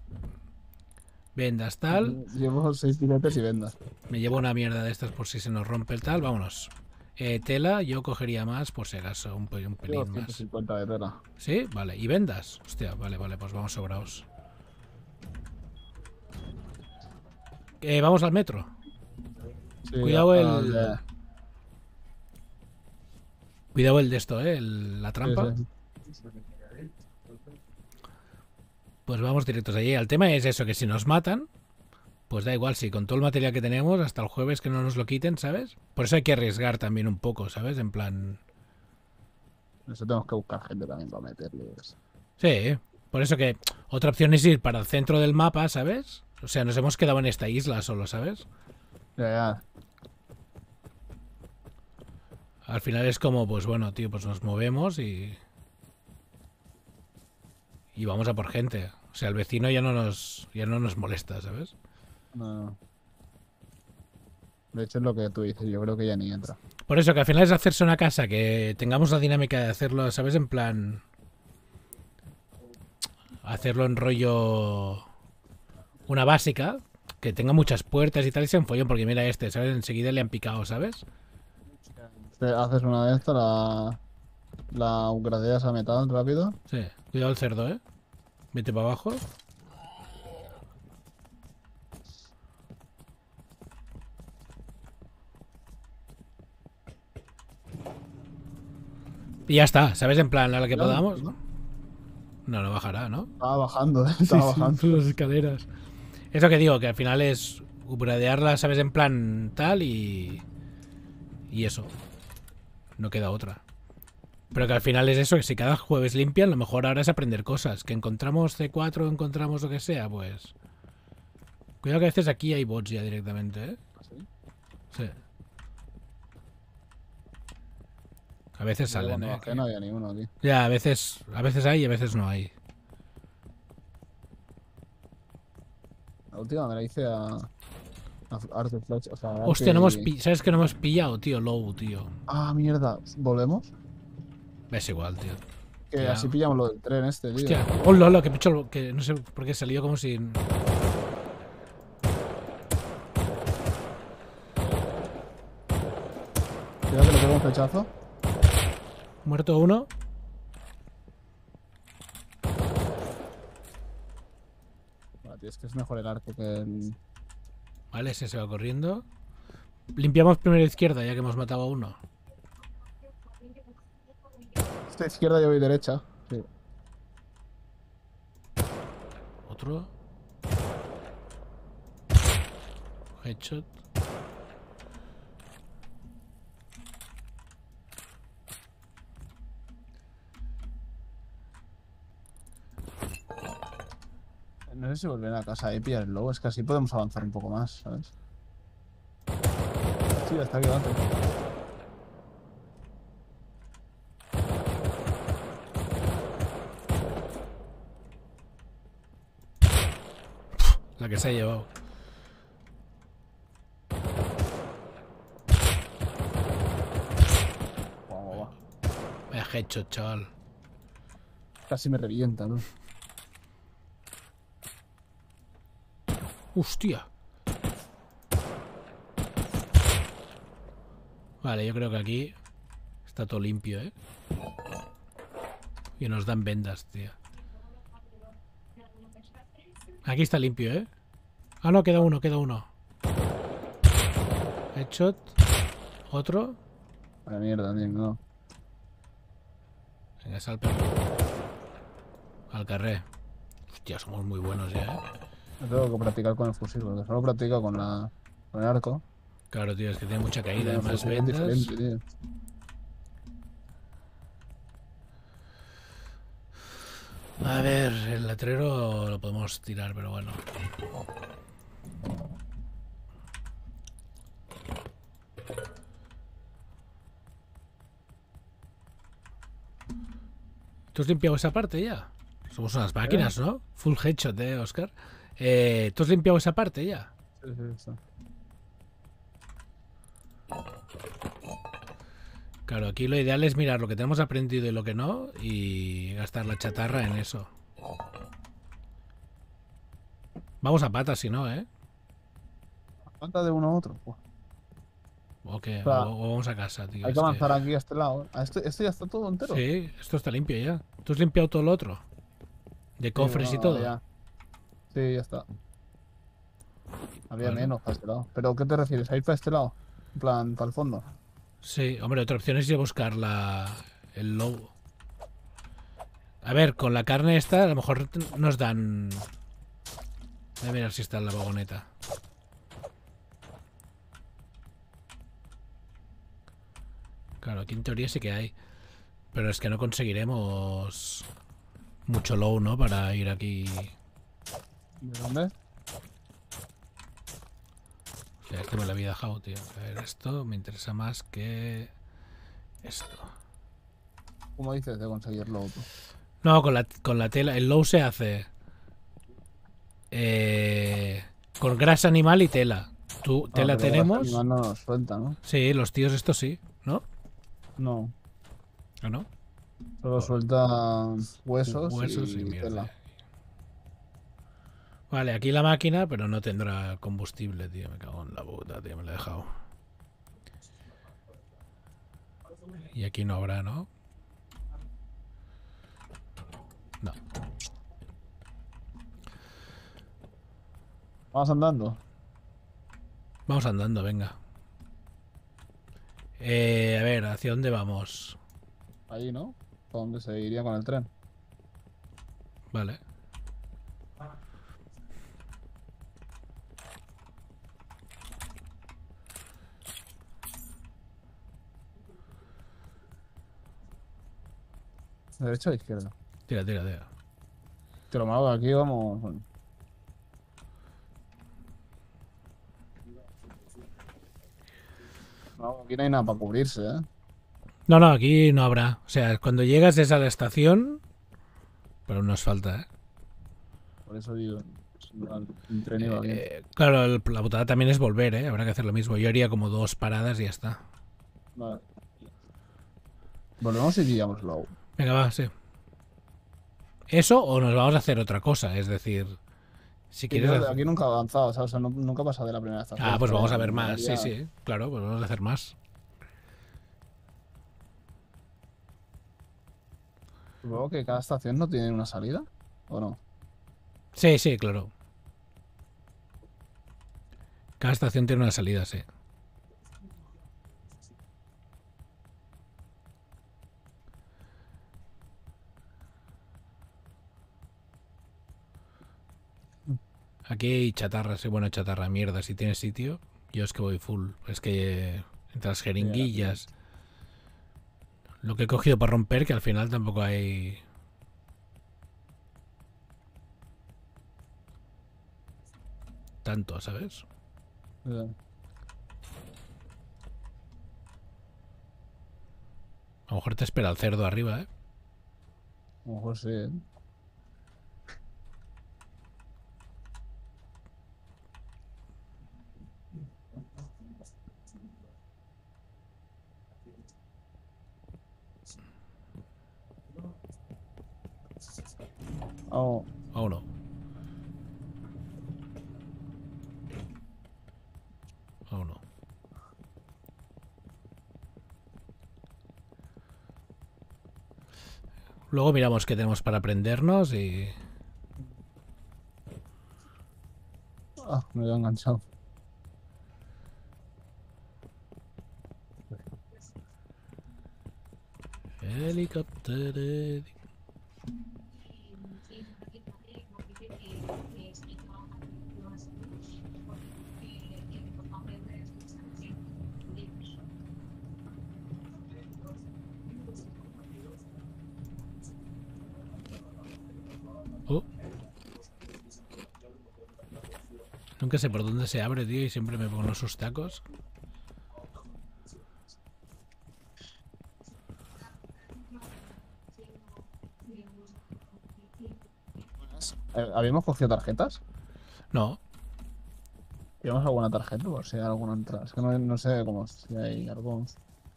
Vendas tal. Llevo seis filetes y vendas. Me llevo una mierda de estas por si se nos rompe el tal. Vámonos. Eh, tela, yo cogería más por si acaso. Un, pe- un Llevo pelín ciento más. cincuenta de tela. ¿Sí? Vale. ¿Y vendas? Hostia, vale, vale. Pues vamos sobraos. Eh, vamos al metro. Sí, Cuidado a- el... al de- Cuidado el de esto, ¿eh? El- la trampa. sí, sí. Pues vamos directos allí. El tema es eso, que si nos matan, pues da igual, si con todo el material que tenemos, hasta el jueves que no nos lo quiten, ¿sabes? Por eso hay que arriesgar también un poco, ¿sabes? En plan... Eso tenemos que buscar gente también para meterles. Sí, por eso que otra opción es ir para el centro del mapa, ¿sabes? O sea, nos hemos quedado en esta isla solo, ¿sabes? Ya, ya. Al final es como, pues bueno, tío, pues nos movemos y... Y vamos a por gente. O sea, el vecino ya no nos, ya no nos molesta, ¿sabes? No, no. De hecho, es lo que tú dices. Yo creo que ya ni entra. Por eso que al final es hacerse una casa, que tengamos la dinámica de hacerlo, ¿sabes? En plan... hacerlo en rollo... Una básica, que tenga muchas puertas y tal, y sea un follón, porque mira este, ¿sabes? Enseguida le han picado, ¿sabes? Te haces una de estas, la, la upgradeas a metal rápido. Sí, cuidado el cerdo, ¿eh? Vete para abajo. Y ya está, ¿sabes? En plan, a la que Ya, podamos. ¿no? No, no bajará, ¿no? Estaba bajando, ¿eh? Sí, Estaba sí, bajando. por las escaleras. Eso que digo, que al final es upgradearla, ¿sabes? En plan tal y... Y eso. No queda otra. Pero que al final es eso, que si cada jueves limpian, lo mejor ahora es aprender cosas. Que encontramos C cuatro, encontramos lo que sea, pues... Cuidado que a veces aquí hay bots ya directamente, ¿eh? ¿Sí? Sí. A veces Yo salen, cuando ¿eh? bajé no había ni uno aquí. Ya, a veces, a veces hay y a veces no hay. La última me la hice a... a Art of Flash, o sea, a Hostia, no hemos Arque- pi- ¿sabes que no hemos pillado, tío? Low, tío. Ah, mierda. ¿Volvemos? Es igual, tío. Que Ya. así pillamos lo del tren este, tío. Hostia, hola, hola, que picho, que no sé por qué salió como si... Cuidado que le pego un flechazo. Muerto uno. Vale, tío, es que es mejor el arco que el... Vale, ese se va corriendo. Limpiamos primero izquierda, ya que hemos matado a uno. Esta izquierda yo voy derecha. Sí. Otro. Headshot. No sé si volver a casa y pillar el lobo. Es que así podemos avanzar un poco más, ¿sabes? Sí, está aquí delante. La que se ha llevado. Guau, guau, guau. Vaya headshot, chaval. Casi me revienta, ¿no? Hostia. Vale, yo creo que aquí está todo limpio, ¿eh? Y nos dan vendas, tío. Aquí está limpio, ¿eh? Ah, no, queda uno, queda uno. Headshot. Otro. Vaya mierda, tío, no. Venga, sal perro. Al carré. Hostia, somos muy buenos ya, ¿eh? No tengo que practicar con el fusil, porque solo practico con la con el arco. Claro, tío, es que tiene mucha caída. El Más fusil es vendas. diferente, tío. A ver, el letrero lo podemos tirar, pero bueno. ¿Tú has limpiado esa parte ya? Somos unas máquinas, ¿no? Full headshot, ¿eh, Oscar? Eh, ¿Tú has limpiado esa parte ya? Sí, sí, sí. Claro, aquí lo ideal es mirar lo que tenemos aprendido y lo que no y gastar la chatarra en eso. Vamos a patas si no, ¿eh? Falta de uno a otro. Buah. O, qué, Claro. o, o vamos a casa, tío. Hay es que avanzar aquí a este lado. ¿Eh? ¿A este, este ya está todo entero? Sí, esto está limpio ya. ¿Tú has limpiado todo lo otro? De Sí, cofres y bueno, todo. ya. Sí, ya está. Había Vale. menos para este lado. ¿Pero qué te refieres? ¿A ir para este lado? En plan, para el fondo. Sí, hombre, otra opción es ir a buscar la, el lobo. A ver, con la carne esta a lo mejor nos dan... Voy a mirar si está en la vagoneta. Claro, aquí en teoría sí que hay. Pero es que no conseguiremos mucho low, ¿no? Para ir aquí. ¿De dónde? O sea, este me lo había dejado, tío. A ver, esto me interesa más que esto. ¿Cómo dices de conseguirlo? Tú? No, con la, con la tela. El low se hace eh, con grasa animal y tela. ¿Tú, Ah, tela pero tenemos? grasa animal no nos suelta, ¿no? Sí, los tíos estos sí, ¿no? No. ¿O no? Solo suelta huesos, Huesos y, y mierda. tela. Vale, aquí la máquina, pero no tendrá combustible, tío. Me cago en la puta, tío. Me lo he dejado. Y aquí no habrá, ¿no? No. Vamos andando. Vamos andando, venga. Eh, a ver, ¿hacia dónde vamos? Ahí, ¿no? ¿Para dónde se iría con el tren? Vale. ¿Derecha o izquierda? Tira, tira, tira. Que lo malo de aquí vamos. Bueno. No, aquí no hay nada para cubrirse, ¿eh? No, no, aquí no habrá. O sea, cuando llegas es a la estación, pero nos falta, ¿eh? Por eso digo. es Un un tren iba bien. Eh, claro, el- la putada también es volver, ¿eh? Habrá que hacer lo mismo. Yo haría como dos paradas y ya está. Vale. Volvemos y pillamos luego. Venga, va, sí. Eso o nos vamos a hacer otra cosa, es decir, si quieres... hacer- Aquí nunca ha avanzado, ¿sabes? O sea, no- nunca pasa de la primera estación. Ah, pues vamos a Eh, ver más, sí, molaría- sí, claro, pues vamos a hacer más. Supongo que cada estación no tiene una salida, ¿o no? Sí, sí, claro. Cada estación tiene una salida, sí. Aquí hay chatarra, sí, bueno, chatarra, mierda, si tienes sitio. Yo es que voy full. Es que eh, entre las jeringuillas, lo que he cogido para romper, que al final tampoco hay... tanto, ¿sabes? Ya. A lo mejor te espera el cerdo arriba, ¿eh? A lo mejor sí, ¿eh? Oh, ¿O no? ¿O no? Luego miramos qué tenemos para aprendernos y... ah, me había enganchado. Helicóptero... Oh. Nunca sé por dónde se abre, tío, y siempre me pongo sus tacos. Eh, ¿Habíamos cogido tarjetas? No, ¿Llevamos alguna tarjeta? Por si hay alguna entrada. Es que no, no sé cómo si hay algo.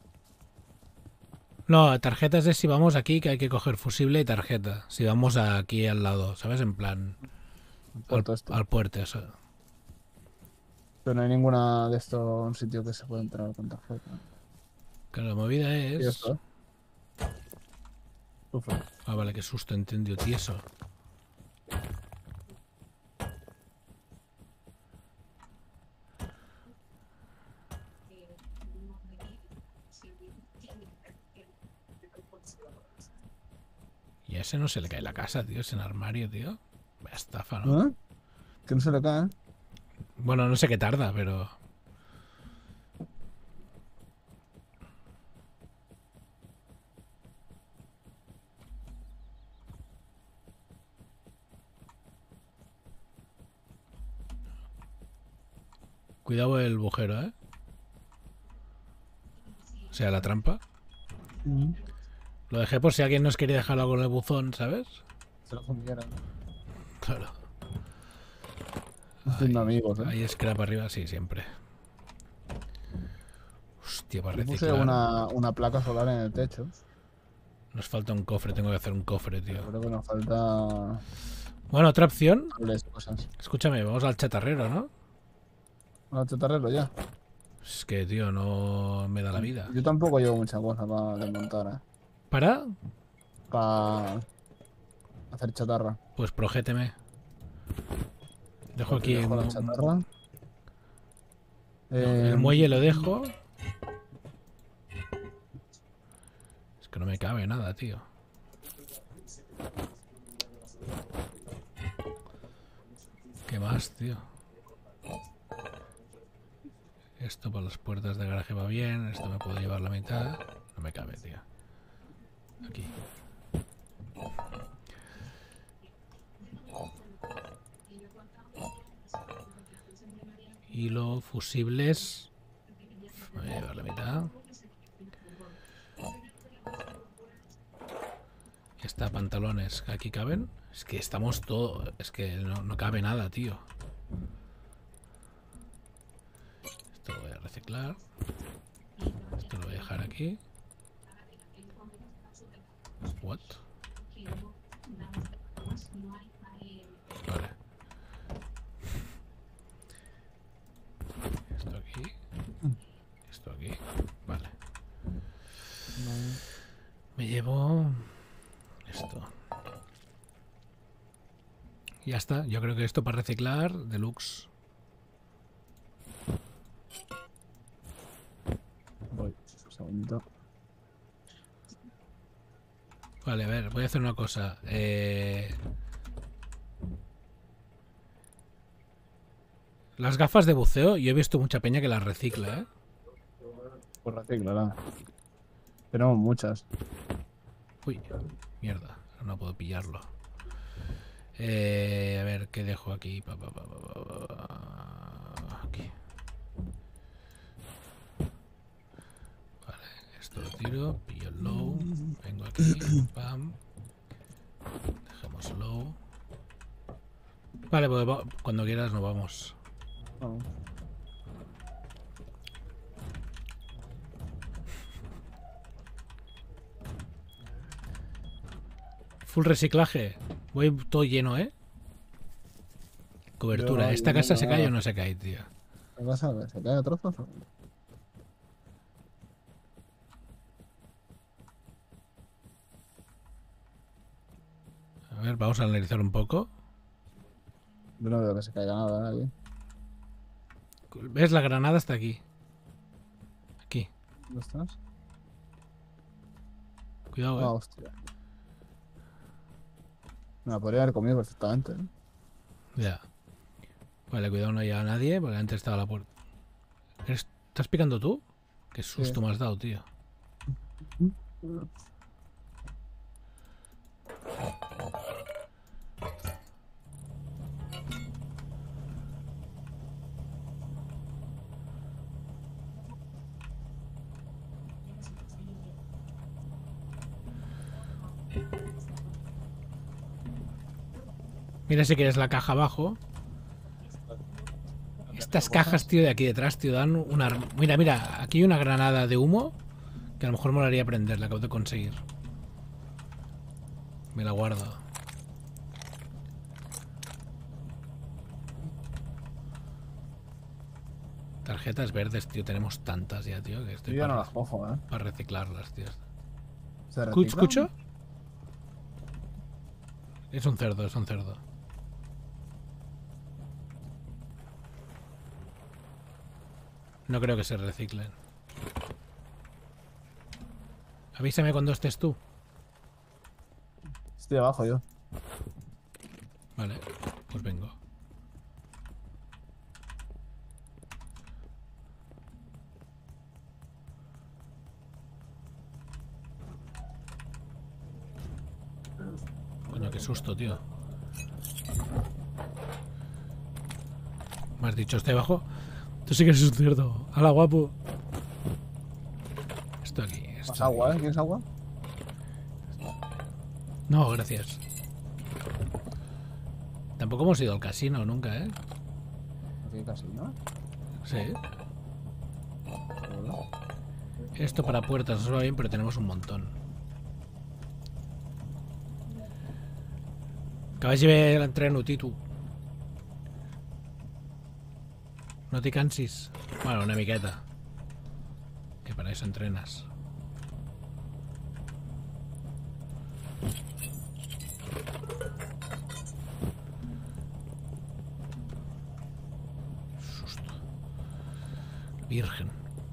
no, tarjetas es si vamos aquí que hay que coger fusible y tarjeta. Si vamos aquí al lado, ¿sabes? En plan... Al, Puerto este. al puerto, eso. Pero no hay ninguna de estos un sitio que se pueda entrar con tarjeta. Que la movida ¿Y es... esto? Sufre. Ah, vale, qué susto, entendió, tieso. Y a ese no se le cae la casa, tío, ese en armario, tío. Vaya estafa, ¿no? ¿Eh? Que no se le cae. Bueno, no sé qué tarda, pero... Cuidado el bujero, ¿eh? O sea, la trampa. Mm. Lo dejé por si alguien nos quería dejar algo en el buzón, ¿sabes? Se lo fundiera. Claro. Haciendo amigos, ¿eh? Hay scrap arriba, sí, siempre. Hostia, para Yo puse reciclar. una, una placa solar en el techo. Nos falta un cofre, tengo que hacer un cofre, tío. Creo que nos falta. Bueno, otra opción. Cables y cosas. Escúchame, vamos al chatarrero, ¿no? Al chatarrero ya. Es que, tío, no me da la vida. Yo tampoco llevo mucha cosa para desmontar, ¿eh? ¿Para? Para hacer chatarra. Pues progéteme. Dejo aquí Dejo la un- chatarra. el Eh, muelle, lo dejo. Es que no me cabe nada, tío. ¿Qué más, tío? Esto para las puertas de garaje va bien. Esto me puedo llevar la mitad. No me cabe, tío. Aquí. Hilo, fusibles. Me voy a llevar la mitad. Ya está, pantalones. ¿Aquí caben? Es que estamos todo. Es que no, no cabe nada, tío. Esto lo voy a reciclar. Esto lo voy a dejar aquí. What? Vale. Esto aquí. Esto aquí. Vale. Me llevo esto. Ya está. Yo creo que esto para reciclar, deluxe. voy, un segundito. Vale, a ver, voy a hacer una cosa. Eh... Las gafas de buceo, yo he visto mucha peña que las recicla, ¿eh? Pues reciclará. Tenemos muchas. Uy, mierda, no puedo pillarlo. Eh, a ver, ¿qué dejo aquí? Pa, pa, pa, pa, pa, pa. Aquí. Vale, esto lo tiro, pillo el low, vengo aquí, pam. Dejamos low. Vale, pues va- cuando quieras nos vamos. Vamos. Full reciclaje. Voy todo lleno, ¿eh? Cobertura. Yo- ¿Esta yo casa no- se cae o no se cae, tío? ¿Qué pasa? ¿Se cae a trozos? A ver, vamos a analizar un poco. Yo no veo que se caiga nada aquí. ¿Ves? La granada está aquí. Aquí. ¿Dónde estás? Cuidado, Ah, eh. hostia. Me la podría haber comido perfectamente, ¿eh? Ya. Vale, cuidado, no haya nadie, porque antes estaba la puerta. ¿Eres- ¿Estás picando tú? Qué susto Sí. me has dado, tío. Mira si quieres la caja abajo. Estas cajas, tío, de aquí detrás, tío, dan una... Mira, mira, aquí hay una granada de humo que a lo mejor molaría prender, la acabo de conseguir. Me la guardo. Tarjetas verdes, tío, tenemos tantas ya, tío, que estoy Yo ya no para, las cojo, ¿eh? para reciclarlas, tío. ¿Se Escu- reciclan? ¿Escucho? Es un cerdo, es un cerdo. No creo que se reciclen. Avísame cuando estés tú. Estoy abajo yo. Vale, pues vengo. Coño, qué susto, tío. ¿Me has dicho estoy abajo? Tú sí que eres un cerdo. ¡Hala, guapo! Esto aquí. Esto Más agua, ¿eh? aquí. ¿Quieres agua? No, gracias. Tampoco hemos ido al casino nunca, ¿eh? Aquí casi, ¿no? Sí. Seguro. Esto para puertas nos va bien, pero tenemos un montón. Que vagi bé l'entreno, Titu. No t'hi cansis? Bueno, una miqueta. Que per això entrenes. Susto. Virgen.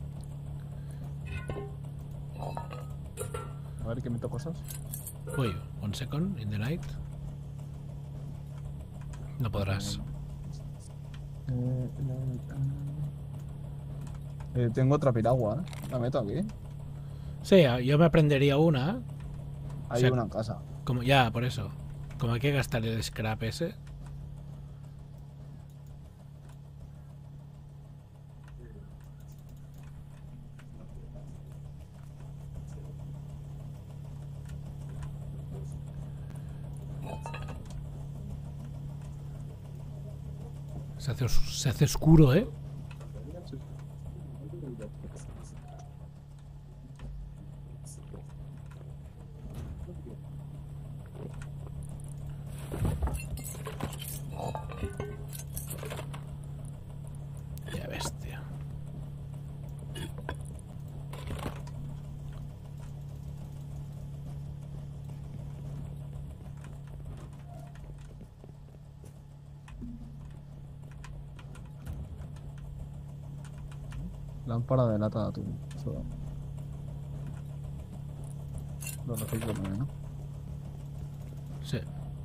A ver, que meto cosas. Uy, one second, in the night. No podrás. Eh, eh, tengo otra piragua, ¿eh? La meto aquí. Sí, yo me aprendería una. Hay O sea, una en casa. Como, ya, por eso. Como hay que gastar el scrap ese. Se hace, os- se hace oscuro, ¿eh? Ya ves, tío. Lámpara de lata de atún. Eso. Lo reciclo también, ¿no? Sí.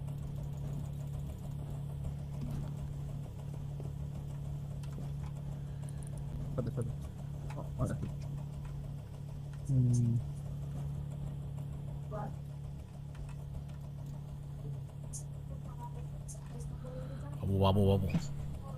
Espérate, espérate. Oh, vale. Mm, Vamos, vamos, vamos.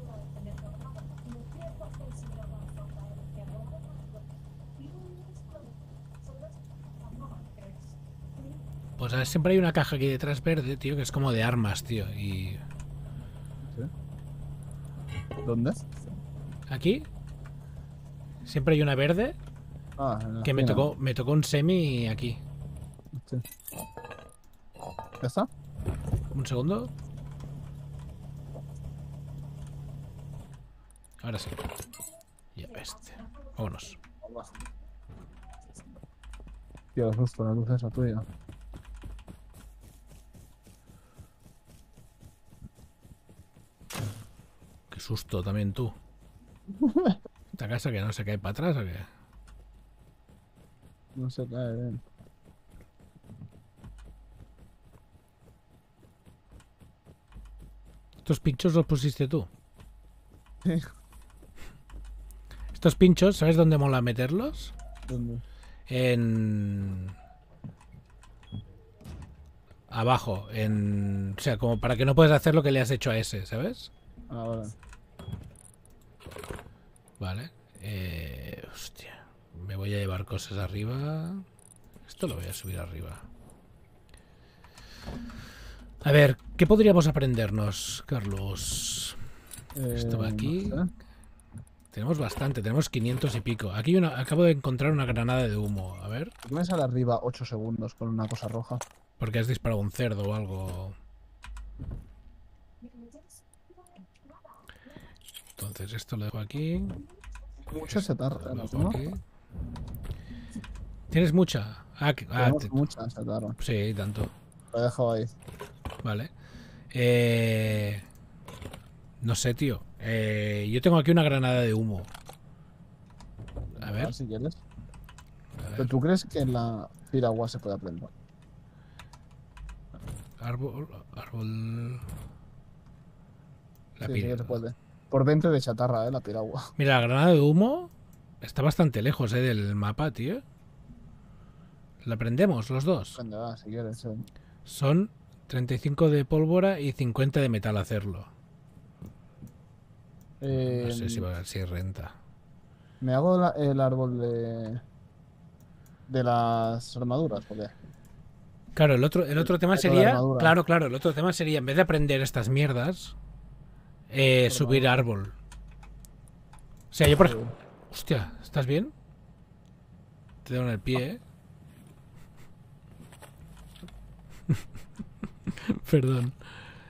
Pues a ver, siempre hay una caja aquí detrás verde, tío, que es como de armas, tío. Y ¿sí? ¿Dónde? aquí siempre hay una verde Ah, en la que me esquina. tocó, me tocó un semi aquí. Sí. ¿Ya está? Un segundo. Ahora sí. Ya ves, tío. Vámonos. Tío, qué susto, la luz esa tuya. Qué susto también tú. Esta casa que no se cae para atrás o qué. No se cae bien. Estos pinchos los pusiste tú. Sí. Estos pinchos, ¿sabes dónde mola meterlos? ¿Dónde? En... Abajo, en... O sea, como para que no puedas hacer lo que le has hecho a ese, ¿sabes? Ahora. Vale. Eh... Hostia. Me voy a llevar cosas arriba. Esto lo voy a subir arriba. A ver, ¿qué podríamos aprendernos, Carlos? Esto va Eh, aquí. no sé. Tenemos bastante, tenemos quinientos y pico. Aquí hay una, acabo de encontrar una granada de humo. A ver, ¿Por qué me sale arriba ocho segundos con una cosa roja? porque has disparado un cerdo o algo. Entonces esto lo dejo aquí. Mucha chatarra, Lo ¿no? dejo aquí. ¿Tienes mucha? Ah, que- ah, Tenemos te- mucha chatarra. sí, tanto. La he dejado ahí. Vale. Eh, no sé, tío. Eh, yo tengo aquí una granada de humo. A A ver. ver si quieres. A ¿Pero ver. tú crees que en la piragua se puede aprender? Árbol. Árbol. La Sí, sí pira- que se puede. Por veinte de chatarra, eh, la piragua. Mira, la granada de humo está bastante lejos, eh, del mapa, tío. La prendemos los dos. Aprende, va, si quieres. eh. Son treinta y cinco de pólvora y cincuenta de metal hacerlo. Eh, No sé si, va, si renta. Me hago la- el árbol de. De las armaduras, ¿por qué? Claro, el otro, el otro tema Pero de sería. armadura. Claro, claro, el otro tema sería, en vez de aprender estas mierdas, eh, subir árbol. O sea, yo por ejemplo. Hostia, ¿estás bien? Te doy en el pie, eh. Perdón.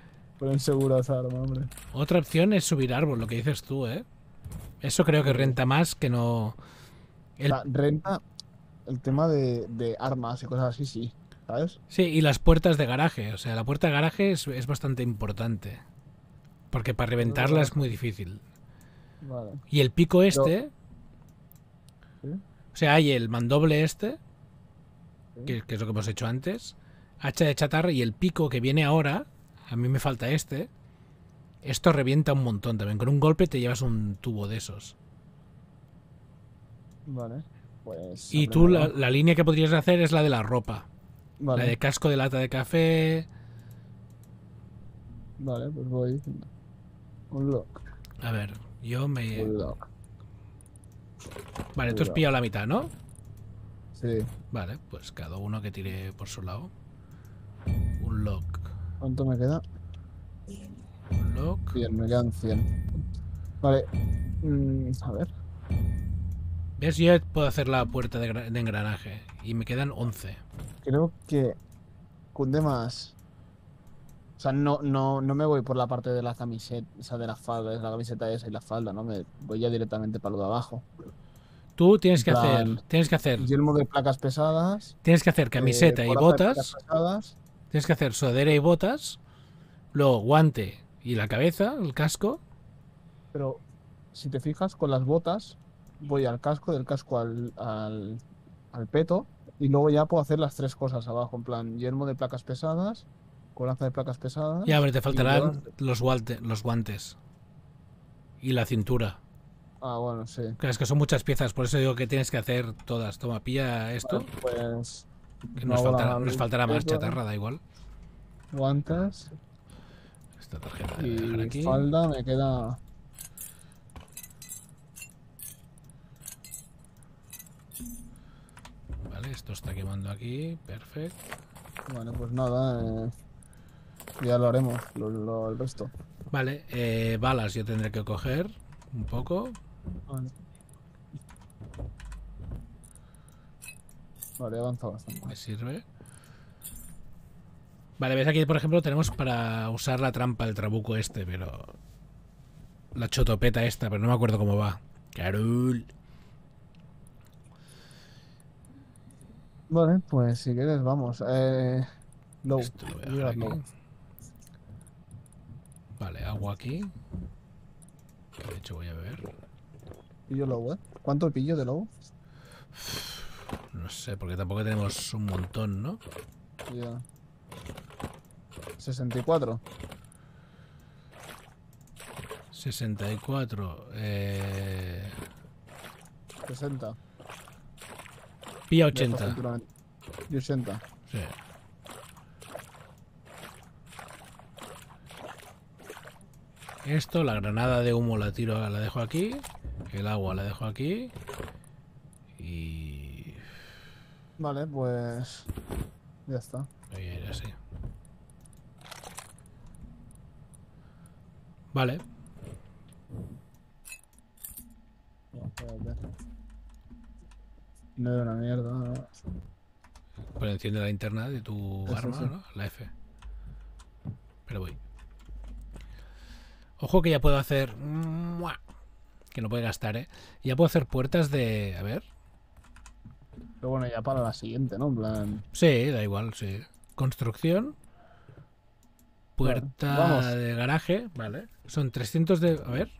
Ponen seguro a esa arma, hombre. Otra opción es subir árbol, lo que dices tú, ¿eh? Eso creo que renta más que no... O El... sea, renta el tema de, de armas y cosas así, sí. ¿Sabes? Sí, y las puertas de garaje. O sea, la puerta de garaje es, es bastante importante. Porque para reventarla es muy difícil. Vale. Y el pico Pero- este... ¿Sí? O sea, hay el mandoble este, Sí. que, que es lo que hemos hecho antes, hacha de chatarra, y el pico que viene ahora, a mí me falta este. Esto revienta un montón también. Con un golpe te llevas un tubo de esos. Vale. Pues. Y tú, la, aprendemos. la línea que podrías hacer es la de la ropa. Vale. La de casco de lata de café. Vale, pues voy diciendo. Un lock. A ver, yo me... Un lock. Vale, tú has pillado la mitad, ¿no? Sí. Vale, pues cada uno que tire por su lado. Un lock. ¿Cuánto me queda? Un lock. cien, me quedan cien. Vale. Mm, a ver. ¿Ves? Yo puedo hacer la puerta de, gra- de engranaje. Y me quedan once. Creo que cunde más. O sea, no, no, no me voy por la parte de la camiseta, o sea, de la falda, es la camiseta esa y la falda, ¿no? Me voy ya directamente para lo de abajo. Tú tienes que En hacer... plan, Tienes que hacer... Yelmo de placas pesadas. Tienes que hacer camiseta eh, y coraza de placas botas. pesadas, Tienes que hacer sudadera y botas. Luego guante y la cabeza, el casco. pero si te fijas, con las botas voy al casco, del casco al, al, al peto, y luego ya puedo hacer las tres cosas abajo, en plan, yelmo de placas pesadas, coraza de placas pesadas. Ya, pero te y faltarán botas. los, guante- los guantes. Y la cintura. Ah, bueno, sí. Claro, es que son muchas piezas, por eso digo que tienes que hacer todas. Toma, pilla esto. Vale, pues Que no nos, hago faltará, la- nos faltará más peto, chatarra, da igual. guantes Esta tarjeta la voy a dejar y aquí. falda me queda. Vale, esto está quemando aquí. Perfecto. Bueno, pues nada, eh, ya lo haremos, lo, lo- el resto. Vale, eh, balas yo tendré que coger un poco. Vale. Vale, he avanzado bastante. Me sirve. Vale, ves aquí, por ejemplo, tenemos para usar la trampa del trabuco este, pero... La chotopeta esta, pero no me acuerdo cómo va. Carol. Vale, pues si quieres, vamos. Eh, low. Esto lo voy a Voy a dejar dar aquí. low. Vale, agua aquí. Que de hecho voy a beber. Pillo low, ¿eh? ¿Cuánto pillo de low? No sé, porque tampoco tenemos un montón, ¿no? Ya. sesenta y cuatro. sesenta y cuatro. Eh... sesenta. Pilla Ya está, ochenta. cinturón. Y ochenta. Sí. Esto, la granada de humo la tiro, la dejo aquí. El agua la dejo aquí. Y... Vale, pues. Ya está. voy a ir así. Vale. No, espérate. No era una mierda. No. Pues enciende la linterna de tu Eso arma, sí. ¿no? La F. Pero voy. Ojo que ya puedo hacer... ¡Mua! Que no puede gastar, ¿eh? Ya puedo hacer puertas de... A ver. Pero bueno, ya para la siguiente, ¿no? En plan. Sí, da igual, sí. Construcción. Puerta vamos. de garaje. Vale. Son trescientos de... A ver.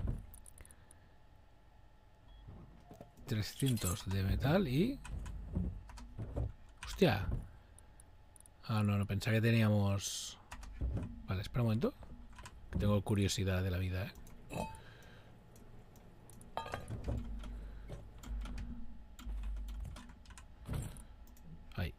trescientos de metal y... Hostia. Ah, no, no, pensaba que teníamos... Vale, espera un momento. Tengo curiosidad de la vida, ¿eh? Ahí.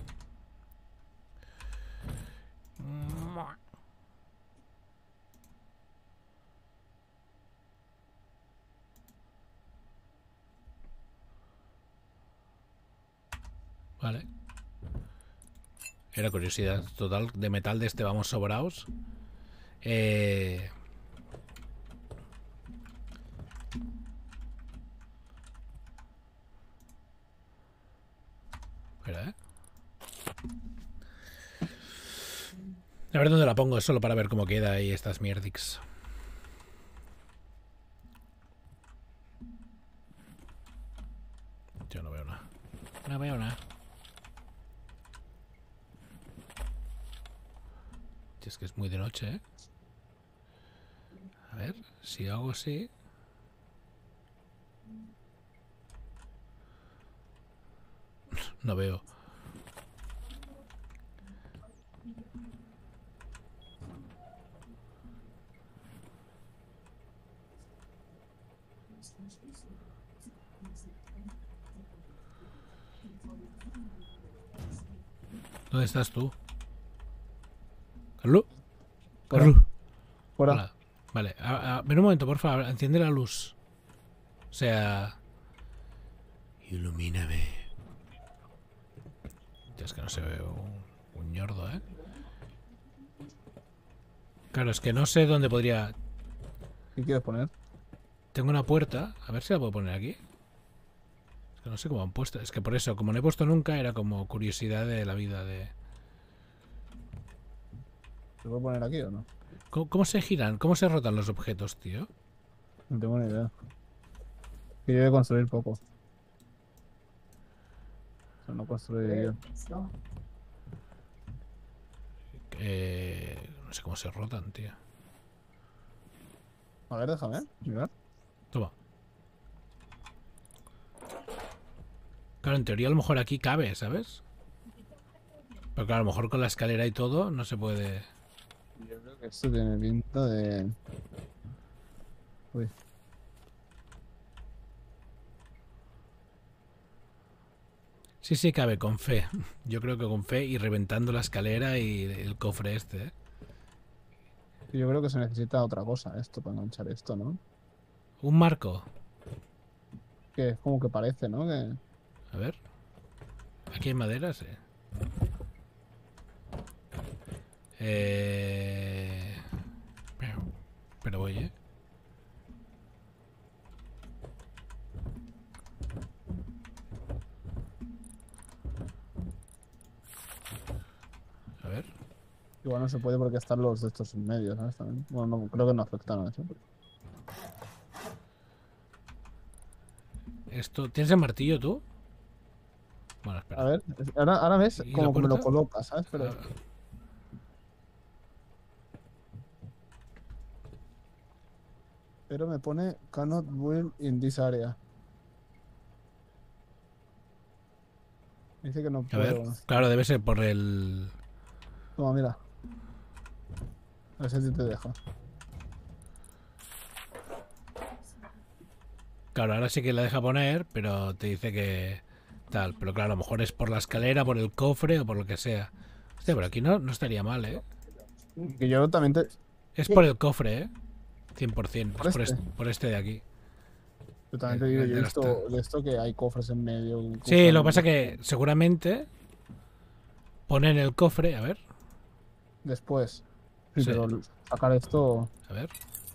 Vale. Era curiosidad total. De metal de este vamos sobraos. Eh... Espera, ¿eh? A ver dónde la pongo, solo para ver cómo queda ahí estas mierdix. Yo no veo nada. No veo nada. Es que es muy de noche, ¿eh? A ver, si hago así... No veo. ¿Dónde estás tú? ¿Carlos? Fuera. Carlos. Fuera. Hola. Vale, a, a, ven un momento, por favor. Enciende la luz. O sea... Ilumíname. Es que no se ve un, un ñordo, ¿eh? Claro, es que no sé dónde podría... ¿Qué quieres poner? Tengo una puerta. A ver si la puedo poner aquí. Es que no sé cómo han puesto. Es que por eso, como no he puesto nunca, era como curiosidad de la vida de... ¿Se puede poner aquí o no? ¿Cómo, cómo se giran? ¿Cómo se rotan los objetos, tío? No tengo ni idea. Que yo voy a construir poco. O sea, no construir yo. Eh, no sé cómo se rotan, tío. A ver, déjame, mirar. Toma. Claro, en teoría a lo mejor aquí cabe, ¿sabes? Pero claro, a lo mejor con la escalera y todo no se puede... Yo creo que esto tiene pinta de... Uy. Sí, sí, cabe, con fe. Yo creo que con fe y reventando la escalera y el cofre este, ¿eh? Yo creo que se necesita otra cosa esto para enganchar esto, ¿no? Un marco. Que es como que parece, ¿no? Que... A ver. Aquí hay madera, sí. Eh... Pero, pero voy, ¿eh? A ver. Igual no se puede porque están los de estos en medio, ¿sabes? También. Bueno, no, creo que no afectan a eso. Esto... ¿Tienes el martillo tú? Bueno, espera. A ver, es- ahora, ahora ves ¿Y como la que me lo puerta? colocas, ¿sabes? Pero... Ah, Pero me pone cannot build in this area. Dice que no a ver. puedo. Claro, debe ser por el... Toma, mira. A ver si te deja. Claro, ahora sí que la deja poner, pero te dice que tal. Pero claro, a lo mejor es por la escalera, por el cofre o por lo que sea. Hostia, pero aquí no, no estaría mal, ¿eh? Que yo también te... Es por el cofre, ¿eh? cien por cien. ¿Por Es por este? este, por este de aquí. Yo también te El- digo, el yo de he las visto ta- de esto que hay cofres en medio. un Sí, cofre lo en que pasa medio. que seguramente ponen el cofre. A ver, Después. Sí, Sí. pero sacar esto... a ver.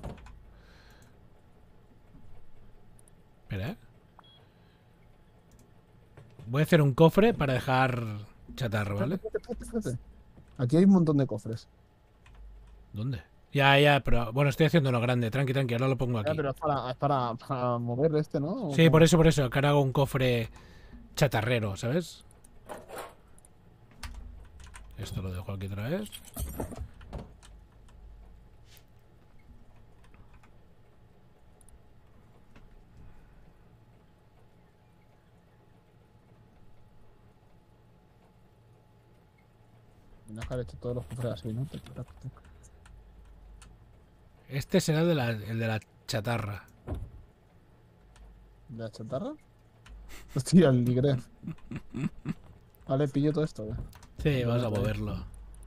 Espera, ¿eh? Voy a hacer un cofre para dejar chatarra, ¿vale? Espérate, espérate, espérate. Aquí hay un montón de cofres. ¿Dónde? Ya, ya, pero bueno, estoy haciendo uno grande. Tranqui, tranqui, ahora lo pongo Ya, aquí. pero es para, es para, para mover este, ¿no? ¿O Sí, cómo? por eso, por eso. Que ahora hago un cofre chatarrero, ¿sabes? Esto lo dejo aquí otra vez. Tienes que haber hecho todos los cofres así, ¿no? Tac, tac, tac. Este será de la- el de la chatarra. ¿De la chatarra? Hostia, el ligre. Vale, pillo todo esto, ¿eh? Sí, Lo vamos a meto ahí. moverlo.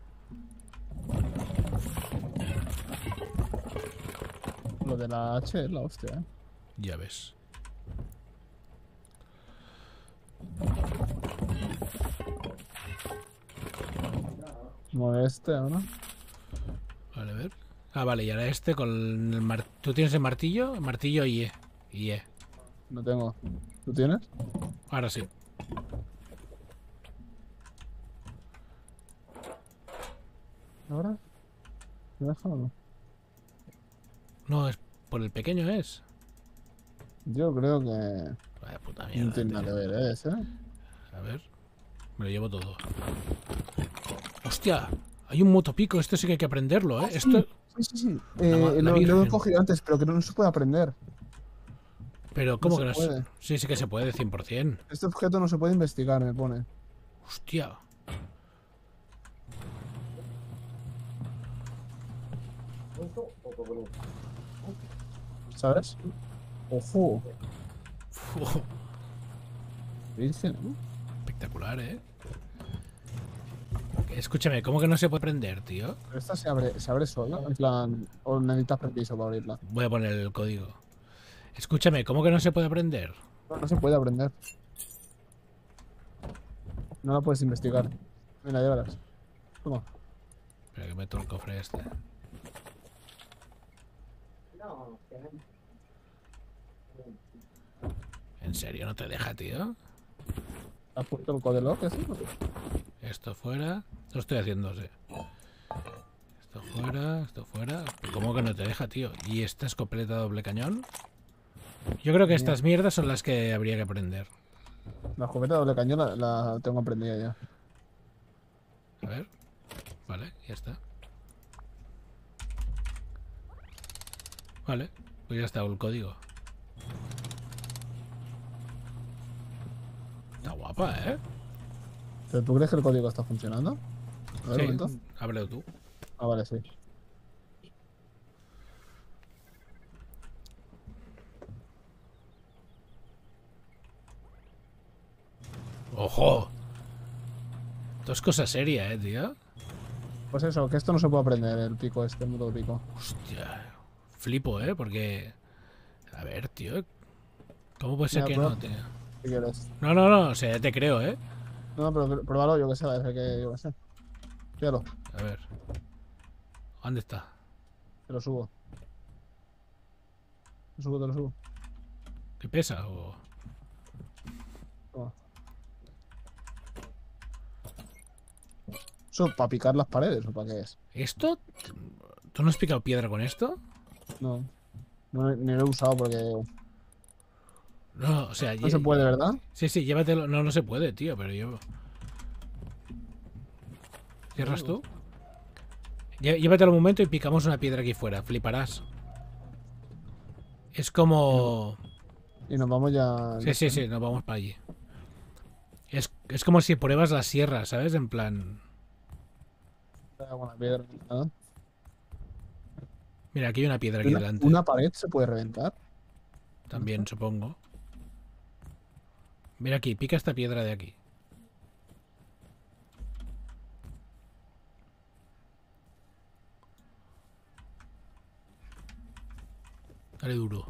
Lo de la H es la hostia, ¿eh? Ya ves. Mueve este ahora. Vale, a ver. Ah, vale, y ahora este con el mar... ¿Tú tienes el martillo? El martillo y E. Y E. No tengo. ¿Tú tienes? Ahora sí. ¿Ahora? ¿Me deja o no? No, es por el pequeño es. Yo creo que Vaya puta no mierda, tiene nada tío. que ver, ¿eh? Ese. A ver. Me lo llevo todo. ¡Hostia! Hay un motopico. Esto sí que hay que aprenderlo, ¿eh? Esto... Sí, sí, sí. La ma- Eh, la lo, lo he Virgen. cogido antes, pero que no, no se puede aprender. Pero, No ¿cómo se que no es? puede. Sí, sí que se puede, cien por cien. Este objeto no se puede investigar, me pone. Hostia. ¿Sabes? Ojo. Fu, Virgen, ¿no? espectacular, ¿eh? Escúchame, ¿cómo que no se puede prender, tío? Pero esta se abre, se abre sola, en plan, o necesitas permiso para abrirla. Voy a poner el código. Escúchame, ¿cómo que no se puede prender? No, no se puede aprender. No la puedes investigar. Mira, ya verás. Toma. Espera que meto el cofre este. ¿En serio no te deja, tío? ¿Has puesto el código? ¿Qué es eso? Esto fuera. Lo estoy haciendo, sí. Esto fuera, esto fuera. ¿Cómo que no te deja, tío? ¿Y esta escopeta doble cañón? Yo creo que estas mierdas son las que habría que aprender. La escopeta doble cañón la, la tengo aprendida ya. A ver. Vale, ya está. Vale, pues ya está el código. Está guapa, ¿eh? ¿Pero tú crees que el código está funcionando? A ver, un momento. Sí, ábrelo tú. Ah, vale, sí. ¡Ojo! Esto es cosa seria, ¿eh, tío? Pues eso, que esto no se puede aprender, el pico este, el modo pico. Hostia. Flipo, ¿eh? Porque... A ver, tío. ¿Cómo puede ser Mira, que prueba, no, tío? si quieres. No, no, no. O sea, ya te creo, ¿eh? No, no, pero pruébalo, yo que sé, la que yo que sé. Fíjalo, A ver. ¿Dónde está? te lo subo. Te lo subo, te lo subo. ¿Qué pesa? O... Toma. ¿Eso para picar las paredes o para qué es? ¿Esto? ¿Tú no has picado piedra con esto? No. No, ni lo he usado porque No, o sea... no lle- se puede, ¿verdad? Sí, sí, llévatelo. No, no se puede, tío, pero yo... ¿Cierras tú? Lle- Llévatelo un momento y picamos una piedra aquí fuera. Fliparás. Es como... Y nos vamos ya. Sí, sí, sí, nos vamos para allí. Es, es como si pruebas la sierra, ¿sabes? En plan... Con la piedra, ¿no? Mira, aquí hay una piedra aquí Una, delante. una pared se puede reventar. También, supongo. Mira aquí, pica esta piedra de aquí. Dale duro.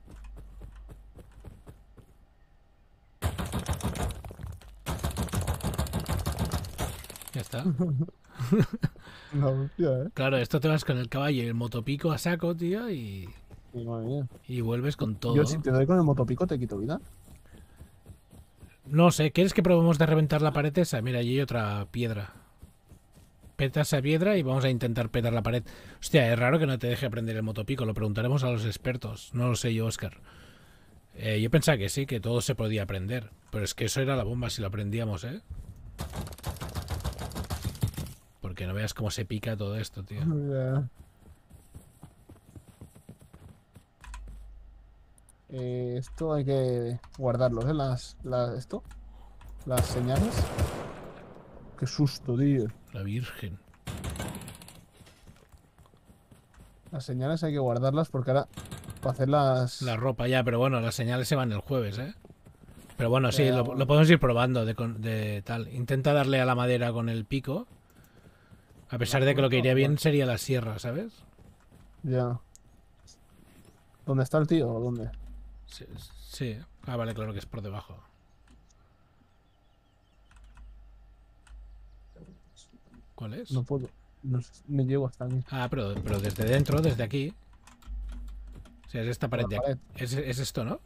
Ya está. La hostia, ¿eh? Claro, esto te vas con el caballo y el motopico a saco, tío, y, Y madre mía. y vuelves con todo. Yo si te doy con el motopico te quito vida. No sé, ¿quieres que probemos de reventar la pared esa? Mira, allí hay otra piedra. Peta esa piedra y vamos a intentar petar la pared. Hostia, es raro que no te deje aprender el motopico. Lo preguntaremos a los expertos. No lo sé yo, Oscar. Eh, yo pensaba que sí, que todo se podía aprender. Pero es que eso era la bomba si lo aprendíamos, ¿eh? Porque no veas cómo se pica todo esto, tío. Ya. Eh, esto hay que guardarlo, ¿eh? Las, las, esto. Las señales. Qué susto, tío. La Virgen. Las señales hay que guardarlas porque ahora para hacer las... La ropa ya, pero bueno, las señales se van el jueves, ¿eh? Pero bueno, sí, Ya, lo, bueno. lo podemos ir probando de, con- de tal. Intenta darle a la madera con el pico. A pesar de que lo que iría bien sería la sierra, ¿sabes? Ya. ¿Dónde está el tío o dónde? Sí, sí. Ah, vale, claro que es por debajo. ¿Cuál es? No puedo. No sé, me llego hasta aquí. Ah, pero, pero desde dentro, desde aquí. O sea, es esta pared de La aquí. pared. Es, es esto, ¿no?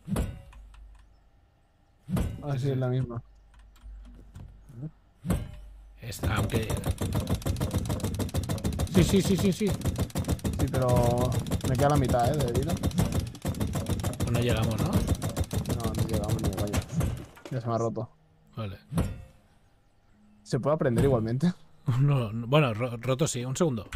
Ah, sí, es la misma. Esta, aunque... Sí, sí, sí, sí, sí. Sí, pero me queda la mitad, ¿eh? De vida. Pues no llegamos, ¿no? No, no llegamos ni de coña. Ya se me ha roto. Vale. Se puede aprender igualmente. No, no, bueno, ro- roto sí. Un segundo.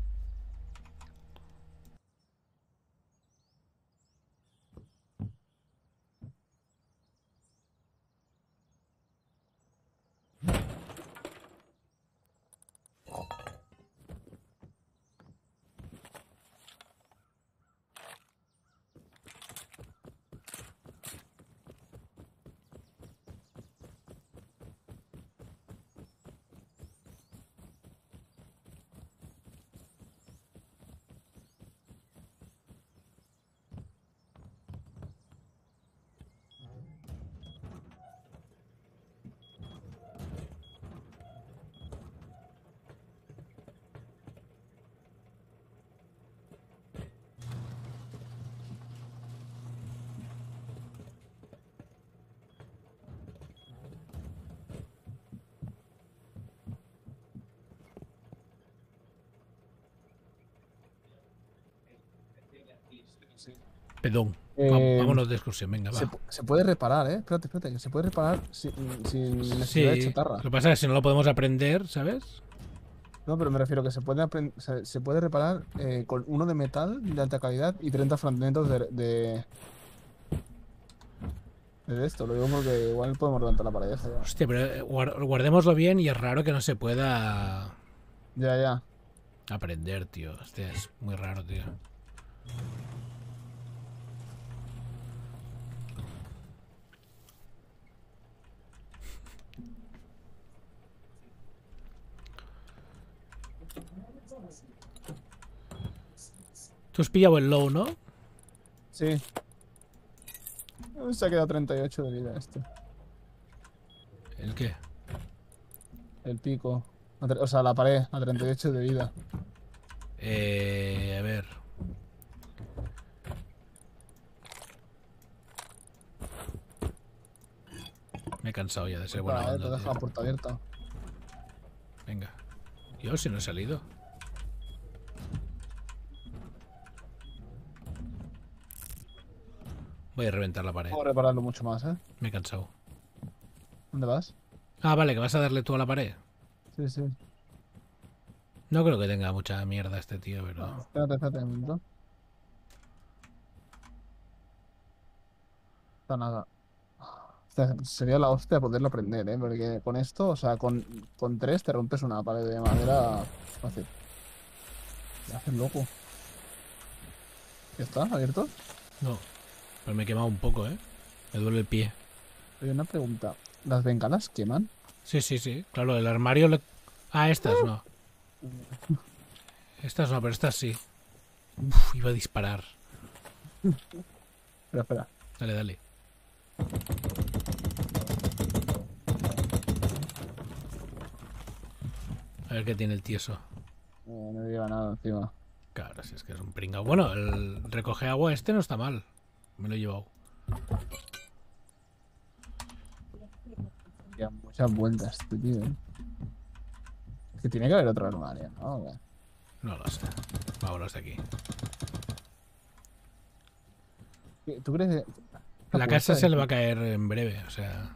Perdón. Va- Eh, vámonos de excursión, venga, se, va. pu- se puede reparar, ¿eh? Espérate, espérate, que se puede reparar sin, sin necesidad de Sí. chatarra. Lo que pasa es que si no lo podemos aprender, ¿sabes? No, pero me refiero que se puede, apren- se, se puede reparar eh, con uno de metal de alta calidad y treinta fragmentos de, de, de esto. Lo digo porque igual podemos levantar la pared esa ya. Hostia, pero eh, guar- guardémoslo bien y es raro que no se pueda Ya, ya. aprender, tío. Hostia, es muy raro, tío. Tú has pillado el low, ¿no? Sí. Eh, Se ha quedado treinta y ocho de vida este. ¿El qué? El pico. A tre- O sea, la pared a treinta y ocho de vida. Eh, a ver. Me he cansado ya de ser buena Ah, eh, te onda, deja tío. la puerta abierta. Venga. Yo si no he salido. Voy a reventar la pared. Puedo repararlo mucho más, ¿eh? Me he cansado. ¿Dónde vas? Ah, vale, que vas a darle tú a la pared. Sí, sí. No creo que tenga mucha mierda este tío, Ah, pero... espérate, espérate un momento. Está nada. Hostia, sería la hostia poderlo aprender, ¿eh? Porque con esto, o sea, con, con tres te rompes una pared de madera fácil. Te haces loco. ¿Ya está? ¿Abierto? No. Pero me he quemado un poco, ¿eh? Me duele el pie. Oye, una pregunta. ¿Las bengalas queman? Sí, sí, sí. Claro, el armario... Le... Ah, estas no. Estas no, pero estas sí. Uf, iba a disparar. Espera, espera. Dale, dale. A ver qué tiene el tieso. Eh, no lleva nada encima. Claro, si es que es un pringao. Bueno, el recoge agua este no está mal. Me lo he llevado. Ya muchas vueltas, este tío, ¿eh? Es que tiene que haber otro armario, ¿no? ¿O qué? No lo sé. Vámonos de aquí. ¿Qué- ¿Tú crees que La puerta casa se es- le va a caer en breve, o sea...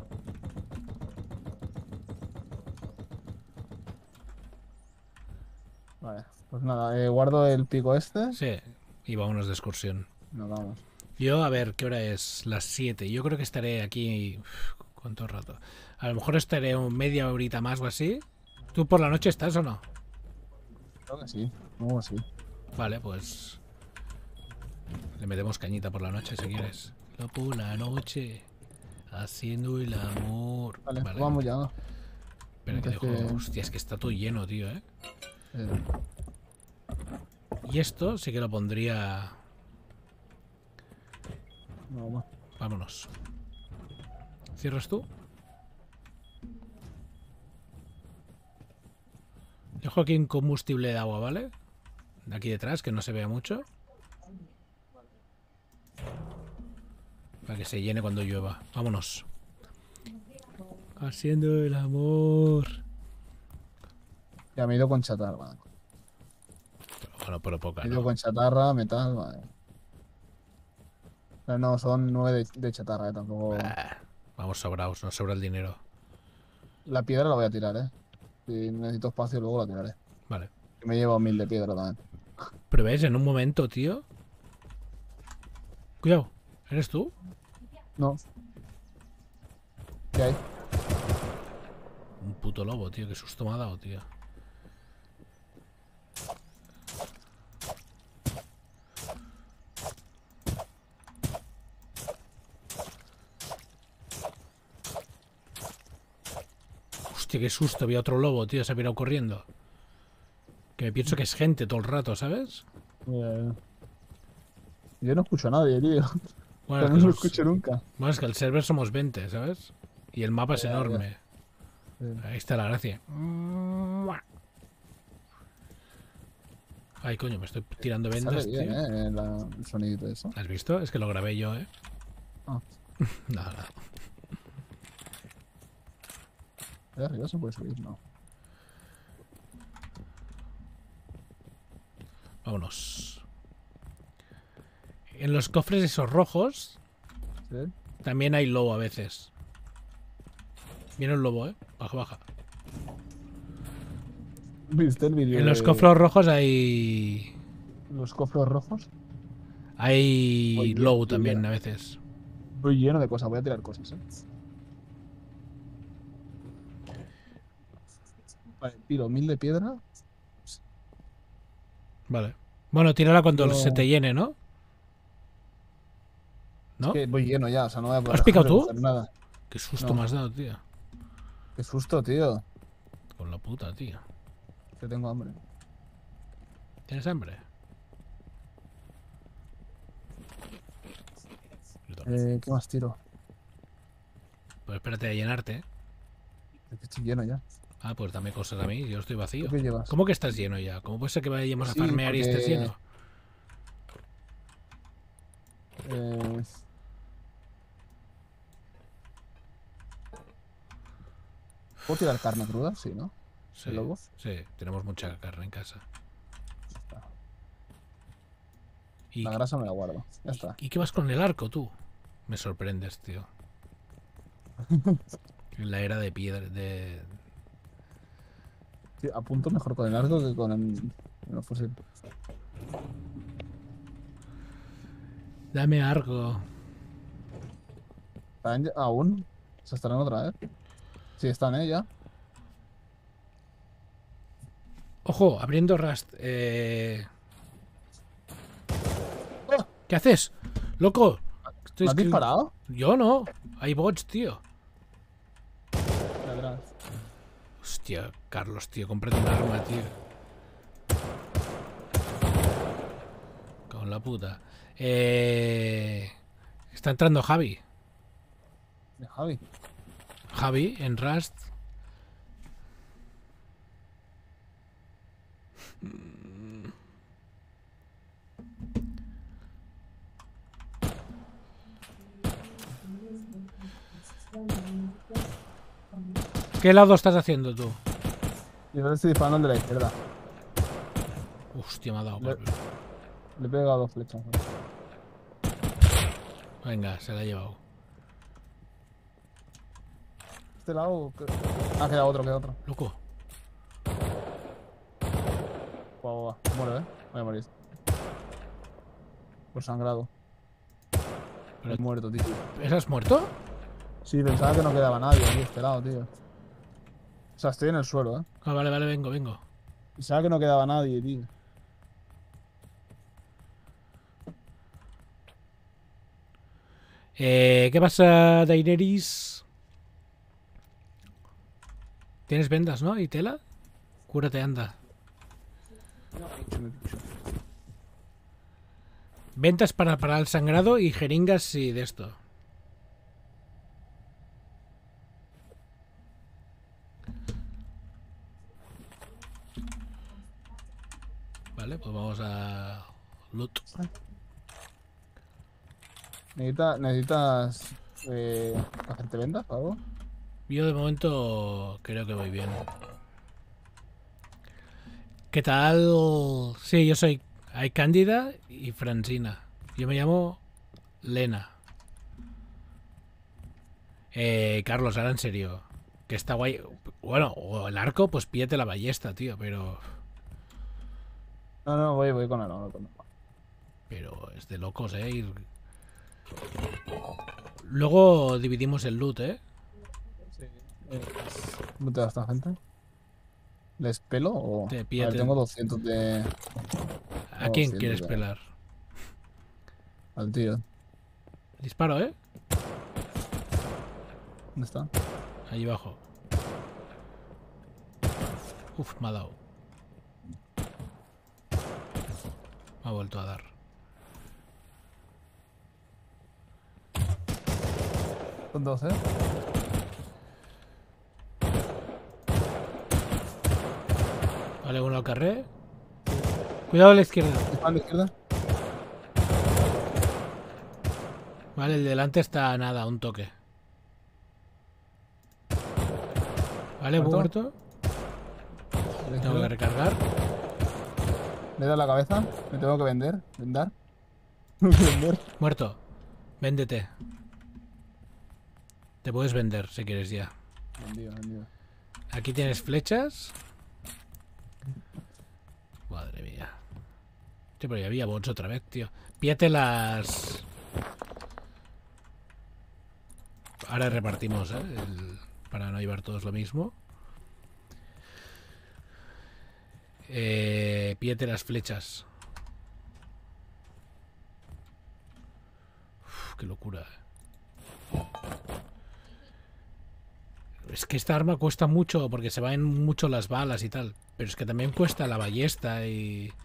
Vale, pues nada, eh, guardo el pico este. Sí, y vámonos de excursión. Nos vamos. Yo, a ver, ¿qué hora es? Las siete. Yo creo que estaré aquí... uf, ¿cuánto rato? A lo mejor estaré un media horita más o así. ¿Tú por la noche estás o no? Creo que sí. Luego sí. Vale, pues... Le metemos cañita por la noche si quieres. Lo por la noche, haciendo el amor. Vale, Vale. pues vamos ya. Espera que dejo... Entonces- Hostia, es que está todo lleno, tío, ¿eh? Eh, Y esto sí que lo pondría... no, vamos. Vámonos. ¿Cierras tú? Dejo aquí un combustible de agua, ¿vale? De aquí detrás, que no se vea mucho. Para que se llene cuando llueva. Vámonos. Haciendo el amor. Ya me he ido con chatarra. Bueno, pero poca, Me dio ¿no? con chatarra, metal, vale. Pero no, son nueve de, de chatarra, eh, tampoco. Ah, vamos sobrados, nos sobra el dinero. La piedra la voy a tirar, eh. Si necesito espacio, luego la tiraré. Vale. Que me llevo mil de piedra también. Pero ves, en un momento, tío. Cuidado, ¿eres tú? No. ¿Qué hay? Un puto lobo, tío, qué susto me ha dado, tío. Hostia, qué susto, había otro lobo, tío, se ha pirado corriendo. Que me pienso que es gente todo el rato, ¿sabes? Eh, Yo no escucho a nadie, tío. Bueno, Pero es no que, lo los- escucho nunca. bueno, es que el server somos veinte, ¿sabes? Y el mapa es Ya, ya. enorme. Sí. Ahí está la gracia. Ay, coño, me estoy tirando vendas, Sale bien, tío. eh, la- el sonido de eso. ¿Has visto? Es que lo grabé yo, ¿eh? Ah. Nada, nada. ¿De arriba se puede subir? No. Vámonos. En los cofres esos rojos ¿Sí? también hay lobo a veces. Viene un lobo, ¿eh? Baja, baja. ¿Viste el vídeo En los de cofres rojos hay... los cofres rojos? Hay Oye, lobo tío, también mira. a veces. Voy lleno de cosas, voy a tirar cosas, eh. Vale, tiro mil de piedra. Vale. Bueno, tírala cuando Yo- se te llene, ¿no? Es ¿No? que voy lleno ya, o sea, no voy a poder ¿Has picado tú? recoger nada. Qué susto No. me has dado, tío. Qué susto, tío. Con la puta, tío. Que tengo hambre. ¿Tienes hambre? Yo también. Eh, ¿qué más tiro? Pues espérate a llenarte, ¿eh? Es que estoy lleno ya. Ah, pues dame cosas a mí, yo estoy vacío. ¿Tú qué llevas? ¿Cómo que estás lleno ya? ¿Cómo puede ser que vayamos a Sí, farmear y estés porque- lleno? Eh, ¿Puedo tirar carne cruda? Sí, ¿no? Sí, ¿El lobo? sí, tenemos mucha carne en casa. ¿Y, La grasa me la guardo. Ya está. ¿y qué vas con el arco, tú? Me sorprendes, tío. En la era de piedra, de... Sí, apunto mejor con el arco que con el, con el fusil. Dame arco. ¿Están ya- ¿Aún? ¿Se estarán otra vez? Sí, están, ¿eh? Ya. Ojo, abriendo Rust. Eh... ¡Oh! ¿Qué haces? ¡Loco! Estoy ¿Me has escri- disparado? Yo no. Hay bots, tío. De atrás. Hostia, Carlos, tío, cómprate un arma, tío. Con la puta. Eh... Está entrando Javi. De Javi. Javi en Rust. ¿Qué lado estás haciendo tú? Yo le estoy disparando al de la izquierda. Hostia, me ha dado. Le- por- Le he pegado dos flechas. Venga, se la ha llevado. Este lado. que- Ah, queda otro, queda otro. Loco. Guau, guau, guau. Muero, eh. Voy a morir. Por sangrado. Pero- He muerto, tío. ¿Ese has muerto? Sí, pensaba que no quedaba nadie aquí de este lado, tío. O sea, estoy en el suelo, eh. Ah, vale, vale, vengo, vengo. Pensaba que no quedaba nadie, tío. Eh, ¿qué pasa, Daenerys? ¿Tienes vendas, no? ¿Y tela? Cúrate, anda. Ventas para parar el sangrado y jeringas y de esto. Vale, pues vamos a... Loot. ¿Necesita- ¿Necesitas eh, hacerte vendas o algo? Yo de momento creo que voy bien. ¿Qué tal? Sí, yo soy... Hay Cándida y Francina. Yo me llamo Lena. Eh, Carlos, ahora en serio. Que está guay. Bueno, o el arco, pues píllate la ballesta, tío, pero... No, no, voy, voy con él. Voy con él. Pero es de locos, ¿eh? Ir... Luego dividimos el loot, ¿eh? Sí. Eh, ¿Cómo te da esta gente? ¿Les pelo o...? Te A ver, píllate. tengo doscientos de... ¿A quién doscientos quieres de- pelar? Al tío. Disparo, ¿eh? ¿Dónde está? Allí abajo. Uf, me ha dado. Me ha vuelto a dar. Son dos, ¿eh? Vale, uno al carré. Cuidado a la izquierda. ¿Está a la izquierda? Vale, el delante está nada, un toque. Vale, ¿Muerto? muerto. ¿A la Tengo que izquierda? recargar. ¿Le da la cabeza? ¿Me tengo que vender? ¿Vendar? ¿Tengo que vender? Muerto. Véndete. Te puedes vender si quieres ya. Vendido, vendido. Aquí tienes flechas. Madre mía. Tío, pero ya había bots otra vez, tío. Píate las... Ahora repartimos, ¿eh? El- Para no llevar todos lo mismo. Eh... Píate las flechas. Uf, qué locura, eh. Es que esta arma cuesta mucho porque se van mucho las balas y tal. Pero es que también cuesta la ballesta y...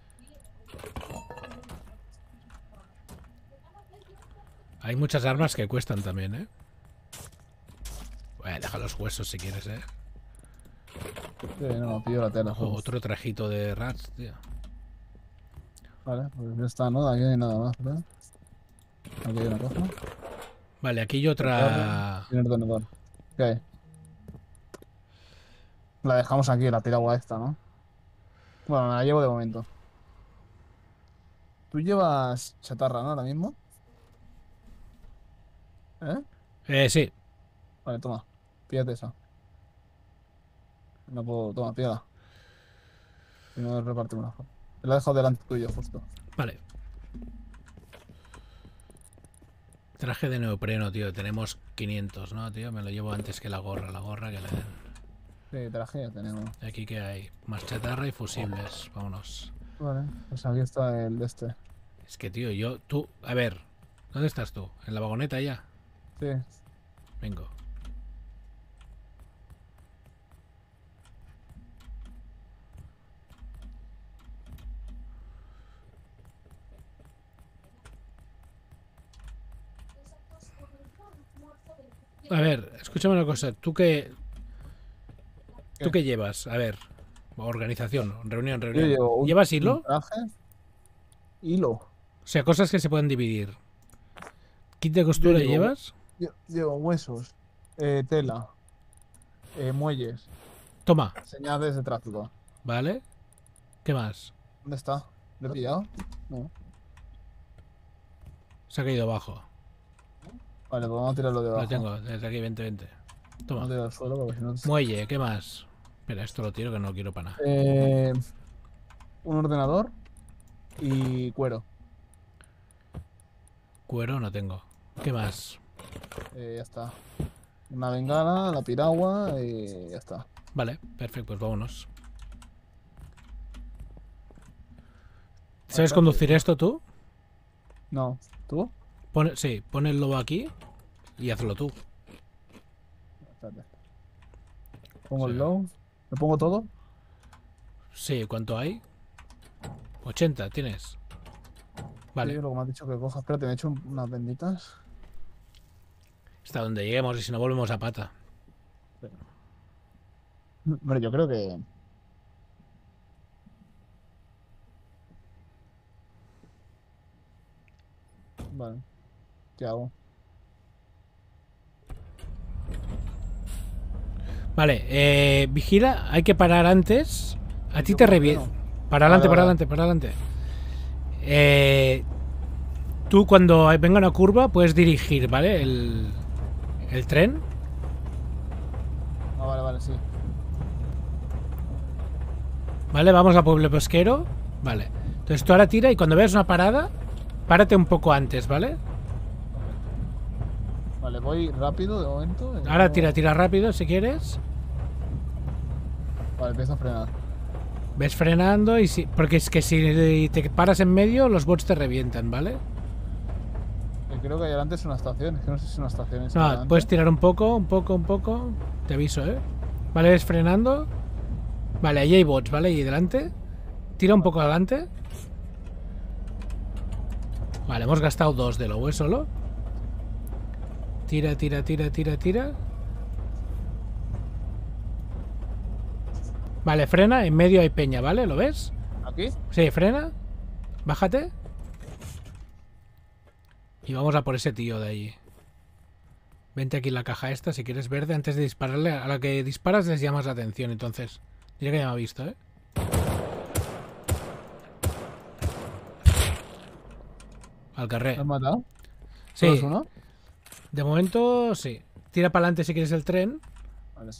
Hay muchas armas que cuestan también, ¿eh? Bueno, deja los huesos si quieres, ¿eh? Sí, no, pillo la tela. O joder. otro trajito de rats, tío. Vale, pues ya está, ¿no? Aquí no hay nada más, ¿verdad? Aquí hay una cosa. Vale, aquí hay otra... Tiene ordenador. ¿Qué hay? La dejamos aquí, la piragua esta, ¿no? Bueno, me la llevo de momento. Tú llevas chatarra, ¿no? Ahora mismo. ¿Eh? Eh, sí. Vale, toma. Píllate esa. No puedo. Toma, píllala. Si no, repartimos mejor. Te la he dejado delante tuyo, justo. Vale. Traje de neopreno, tío. Tenemos quinientos, ¿no, tío? Me lo llevo antes que la gorra. La gorra que le den. Sí, traje ya tenemos. Aquí que hay más chatarra y fusibles. Vámonos. Vale, pues aquí está el de este. Es que, tío, yo... Tú... A ver. ¿Dónde estás tú? ¿En la vagoneta ya? Sí. Vengo. A ver, escúchame una cosa. ¿Tú qué... ¿Tú ¿Qué? qué llevas? A ver. Organización. Reunión, Yo reunión. llevo un, ¿Llevas un hilo? traje. Hilo. O sea, cosas que se pueden dividir. ¿Kit de costura llevo- llevas? Yo, llevo huesos. eh, tela. eh, muelles. Toma. Señales de tráfico. ¿Vale? ¿Qué más? ¿Dónde está? ¿Lo he pillado? No. Se ha caído abajo. Vale, pues vamos a tirarlo de abajo. Lo tengo. Desde aquí, vente, vente. Vamos a Toma. tirar al suelo porque si no. Muelle, ¿qué más? Espera, esto lo tiro que no lo quiero para nada. Eh, un ordenador y cuero. Cuero no tengo. ¿Qué más? Eh, ya está. Una bengala, la piragua y ya está. Vale, perfecto, pues vámonos. ¿Sabes conducir esto tú? No. ¿Tú? Pone, sí, pon el lobo aquí y hazlo tú. Espérate. Pongo Sí. el low. ¿Me pongo todo? Sí, ¿cuánto hay? ochenta, ¿tienes? Vale, Sí, lo que me has dicho que coja. Espérate, me he hecho un- unas benditas. hasta donde lleguemos y si no volvemos a pata. Hombre, yo creo que. Vale. ¿Qué hago? Vale, eh, vigila, hay que parar antes A ti te revienta. Para adelante, Vale, para vale. adelante, para adelante. Eh, tú cuando venga una curva puedes dirigir, ¿vale? El, el tren. Ah, vale, vale, sí. Vale, vamos a Pueblo Pesquero. Vale. Entonces tú ahora tira y cuando veas una parada, párate un poco antes, ¿vale? Vale, voy rápido de momento. y Ahora luego- tira, tira rápido si quieres. Vale, empiezo a frenar. Ves frenando y si... Porque es que si te paras en medio, los bots te revientan, ¿vale? Eh, creo que ahí adelante es una estación. Es que no sé si es una estación. esa No, adelante. puedes tirar un poco, un poco, un poco. Te aviso, ¿eh? Vale, ves frenando. Vale, ahí hay bots, ¿vale? Y delante. Tira un poco adelante. Vale, hemos gastado dos de lobo, ¿eh? Solo. Tira, tira, tira, tira, tira. Vale, frena. En medio hay peña, ¿vale? ¿Lo ves? ¿Aquí? Sí, frena. Bájate. Y vamos a por ese tío de allí. Vente aquí en la caja esta, si quieres verde, antes de dispararle. A la que disparas les llamas la atención, entonces. Diré que ya me ha visto, ¿eh? Al ¿Me carrer. has matado? Sí, ¿Solo es uno? de momento sí. Tira para adelante si quieres el tren. Vale.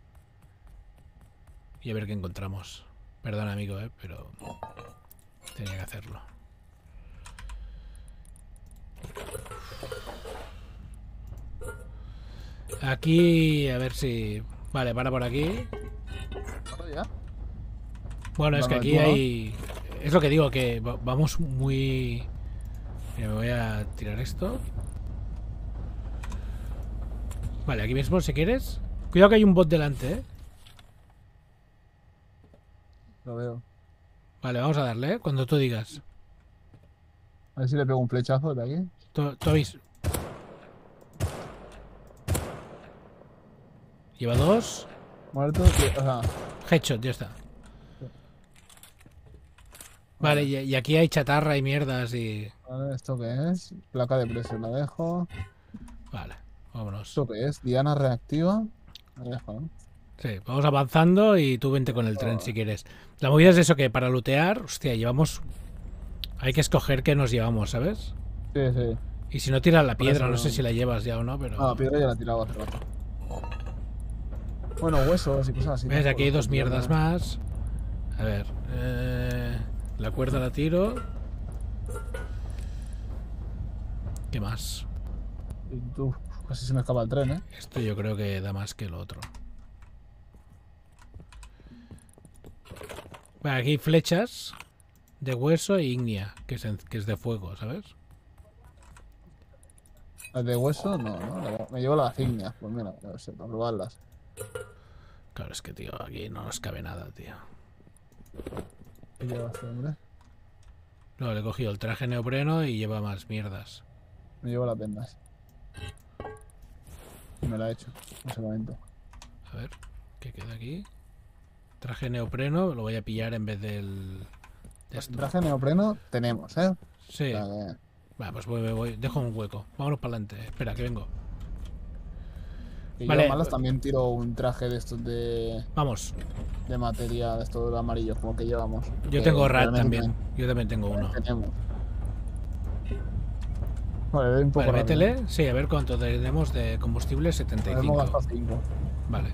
Y a ver qué encontramos. Perdona, amigo, ¿eh? Pero tenía que hacerlo. Aquí, a ver si... Vale, para por aquí. ¿Todo ya? Bueno, es que Vale, aquí tú, ¿no? hay... Es lo que digo, que va- vamos muy... Mira, me voy a tirar esto. Vale, aquí mismo, si quieres. Cuidado que hay un bot delante, ¿eh? Lo veo. Vale, vamos a darle, ¿eh? Cuando tú digas. A ver si le pego un flechazo de aquí. Tú, tú habéis... Lleva dos. Muerto. que- O sea, Headshot, ya está. Vale, y, y aquí hay chatarra y mierdas y... vale, ¿esto qué es? Placa de presión la dejo. Vale, vámonos. ¿Esto qué es? Diana reactiva. La dejo, ¿no? Sí, vamos avanzando y tú vente con el tren si quieres. La movida es eso, que para lootear, hostia, llevamos... Hay que escoger qué nos llevamos, ¿sabes? Sí, sí. Y si no tiras la Por piedra, eso no sé no. si la llevas ya o no, pero... Ah, la piedra ya la he tirado hace rato. Bueno, huesos y cosas así. ¿Ves? ¿no? Aquí hay Por- dos por mierdas piedra. más. A ver... eh, la cuerda la tiro. ¿Qué más? Y tú, casi se me escapa el tren, ¿eh? Esto yo creo que da más que lo otro. Vale, aquí hay flechas de hueso e ígnea, que es, en- que es de fuego, ¿sabes? Las de hueso, no, no. la- Me llevo las insignias. Pues mira, a ver si para probarlas. Claro, es que, tío, aquí no nos cabe nada, tío. ¿Qué lleva este hombre? No, le he cogido el traje neopreno y lleva más mierdas. Me llevo las vendas. Y me la he hecho. Un momento. A ver, ¿qué queda aquí? Traje neopreno, lo voy a pillar en vez del... de esto. Traje neopreno tenemos, ¿eh? Sí. O sea que- Vale, pues voy, voy, voy. Dejo un hueco. Vámonos para adelante. Espera, que vengo. que Vale. yo a malas también tiro un traje de estos de, Vamos. de materia, de estos amarillos, como que llevamos. Yo Que tengo rat realmente también. Yo también tengo uno. Tenemos. Vale, doy un poco Vale, rápido. métele. Sí, a ver cuánto tenemos de combustible. setenta y Hemos cinco. gastado cinco. Vale.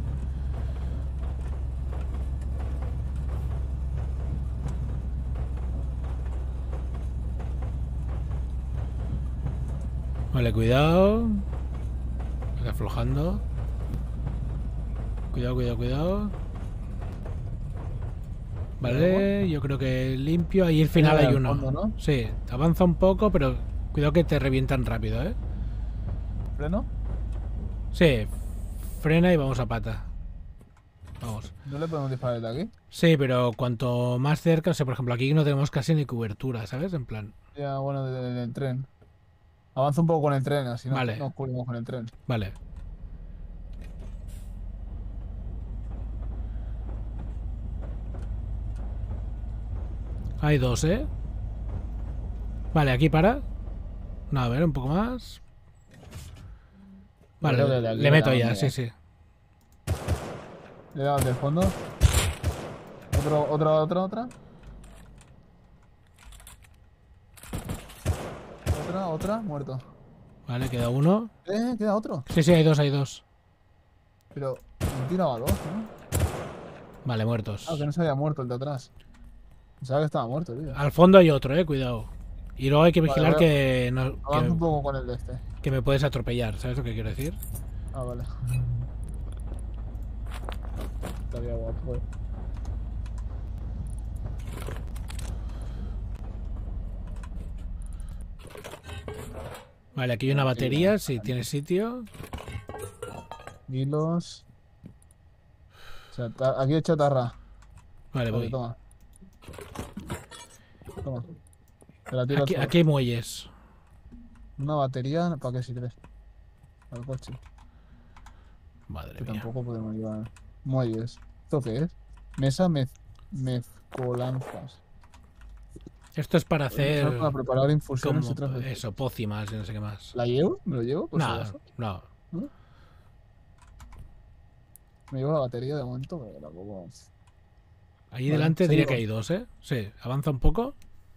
Vale, cuidado. Está aflojando. Cuidado, cuidado, cuidado. Vale, yo creo que limpio. Ahí al final Ahí hay al uno. fondo, ¿no? Sí, avanza un poco, pero cuidado que te revientan rápido, ¿eh? ¿Freno? Sí, frena y vamos a pata. Vamos. ¿No le podemos disparar desde aquí? Sí, pero cuanto más cerca, o sea, por ejemplo, aquí no tenemos casi ni cobertura, ¿sabes? En plan, Ya, bueno, desde del tren. Avanza un poco con el tren, así no Vale. nos cubrimos con el tren. vale. Hay dos, ¿eh? Vale, aquí para. No, a ver, un poco más. Vale, Creo que de aquí le meto era ya, donde sí, va. sí. Le he dado del fondo. Otro, otra, otra, otra. Otra, otra, muerto. Vale, queda uno. Eh, queda otro. Sí, sí, hay dos, hay dos. Pero un tiraba a dos, ¿no? Vale, muertos. Ah, que no se había muerto el de atrás. Pensaba que estaba muerto, tío. Al fondo hay otro, eh, cuidado. Y luego hay que vigilar Vale, que, no, avanza un que, poco con el de este. que me puedes atropellar, ¿sabes lo que quiero decir? Ah, vale. Estaría guapo, eh. Vale, aquí hay una batería, si tienes sitio. Hilos. Chata- Aquí hay chatarra. Vale, Vale, voy. toma. Toma. Te la tiro al Aquí, suelo. aquí hay muelles. Una batería, ¿para qué sirve? Al coche. Madre Que mía. tampoco podemos llevar muelles. ¿Esto qué es? Mesa mez mezcolanzas. Esto es para hacer Usar para preparar infusiones y como otras veces. eso, pócimas y no sé qué más. ¿La llevo? ¿Me lo llevo? Por si No, acaso. no. ¿No? Me llevo la batería de momento, pero tampoco. Ahí Vale, delante diría seguimos. que hay dos, ¿eh? Sí, avanza un poco.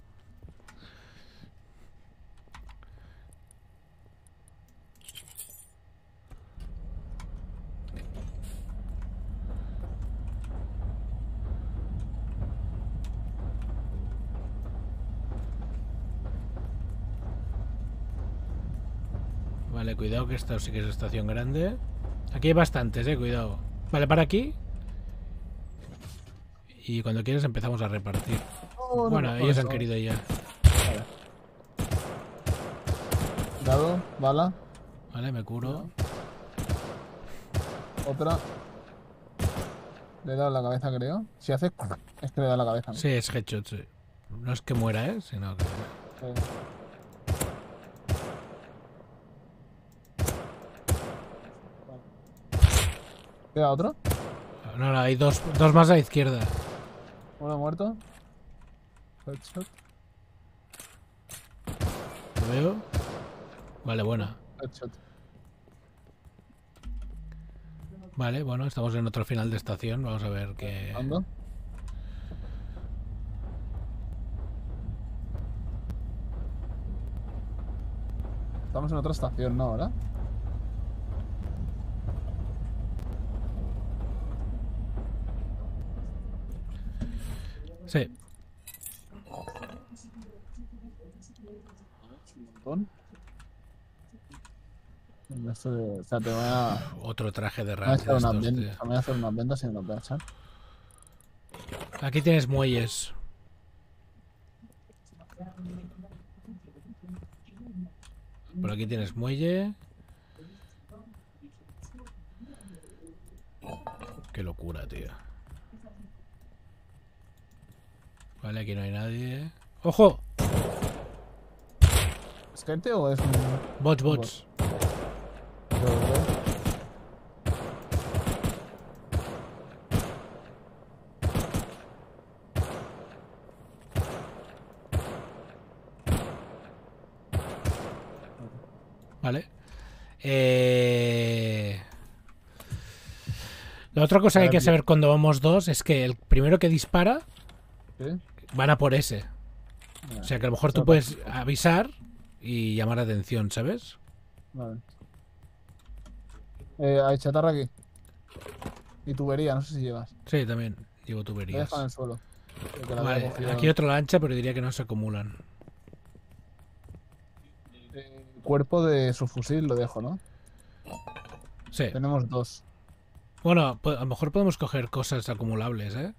Vale, cuidado que esta sí que es estación grande. Aquí hay bastantes, eh, cuidado. Vale, para aquí. Y cuando quieras empezamos a repartir. No, no, Bueno, no, ellos eso. han querido ya. Vale. Dado, bala, Vale, me curo. otra. Le he dado en la cabeza, creo. Si hace. Es que le da en la cabeza. ¿no? Sí, es headshot, sí. No es que muera, ¿eh? Sino que... Eh, ¿Queda otro? No, no, hay dos, dos más a la izquierda. Uno muerto. Headshot. ¿Lo veo? Vale, buena. Headshot. Vale, bueno, estamos en otro final de estación. Vamos a ver qué... Ando. Estamos en otra estación, ¿no? Ahora. Sí. Un montón. Esto de- O sea, te voy a, Otro traje de me voy a rat hacer de unas estos, vendas. tío. Me voy a hacer unas vendas y me las voy a echar. Aquí tienes muelles. Por aquí tienes muelle. Qué locura, tío. Vale, aquí no hay nadie. ¡Ojo! ¿Es gente o es un.? Bots, bots. Vale. Eh... La otra cosa que hay que saber cuando vamos dos es que el primero que dispara ¿Sí? van a por ese. O sea que a lo mejor tú puedes avisar y llamar la atención, ¿sabes? Vale. Eh, hay chatarra aquí. Y tubería, no sé si llevas. Sí, también llevo La tuberías. dejo en el suelo. Porque la había Vale, cogido. aquí otra lancha, pero diría que no se acumulan. Eh, cuerpo de su fusil lo dejo, ¿no? Sí. Tenemos dos. Bueno, po- a lo mejor podemos coger cosas acumulables, ¿eh?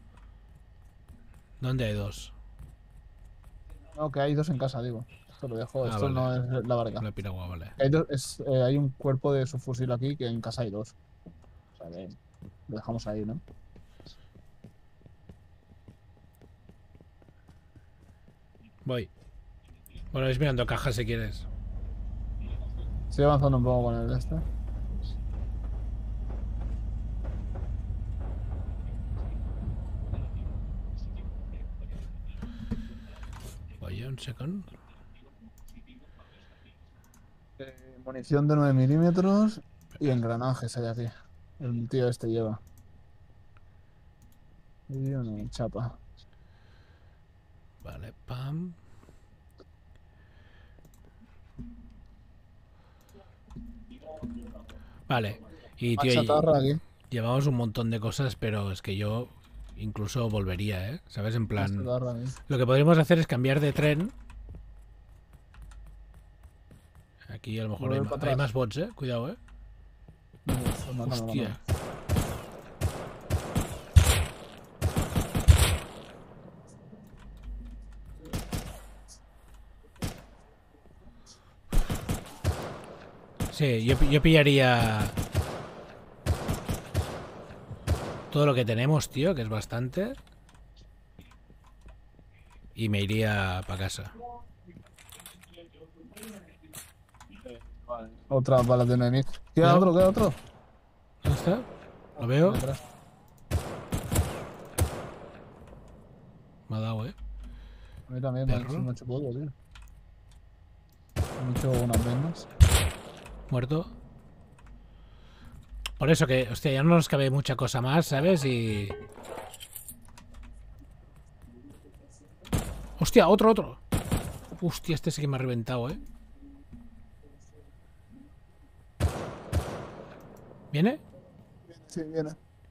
¿Dónde hay dos? No, que hay dos en casa, digo. Esto lo dejo. Ah, Esto vale. no es la barca. La piragua, vale. Hay, dos- es, eh, hay un cuerpo de su fusil aquí que en casa hay dos. O sea que lo dejamos ahí, ¿no? Voy. Bueno, vais mirando cajas si quieres. Estoy avanzando un poco con el de este. Voy un second. Eh, munición de nueve milímetros y engranajes hay aquí. El tío este lleva. Y una chapa. Vale, pam. Vale. Y tío, y- Chatarra aquí. llevamos un montón de cosas, pero es que yo incluso volvería, ¿eh? ¿Sabes? En plan, Chatarra aquí. lo que podríamos hacer es cambiar de tren. Aquí a lo mejor hay, Volver ma- para hay atrás. más bots, ¿eh? Cuidado, ¿eh? No, pues mátame, Hostia. mátame. Sí, yo, yo pillaría todo lo que tenemos, tío, que es bastante. Y me iría para casa. Vale. Otra bala de enemigo. Queda Cuidado. otro, queda otro. ¿Dónde está? Lo veo. Detrás. Me ha dado, ¿eh? A mí también me Perro. han hecho polvo, tío. Me he hecho unas vendas. Muerto. Por eso que, hostia, ya no nos cabe mucha cosa más, ¿sabes? Y... Hostia, otro, otro. Hostia, este sí que me ha reventado, ¿eh? ¿Viene? Sí, viene.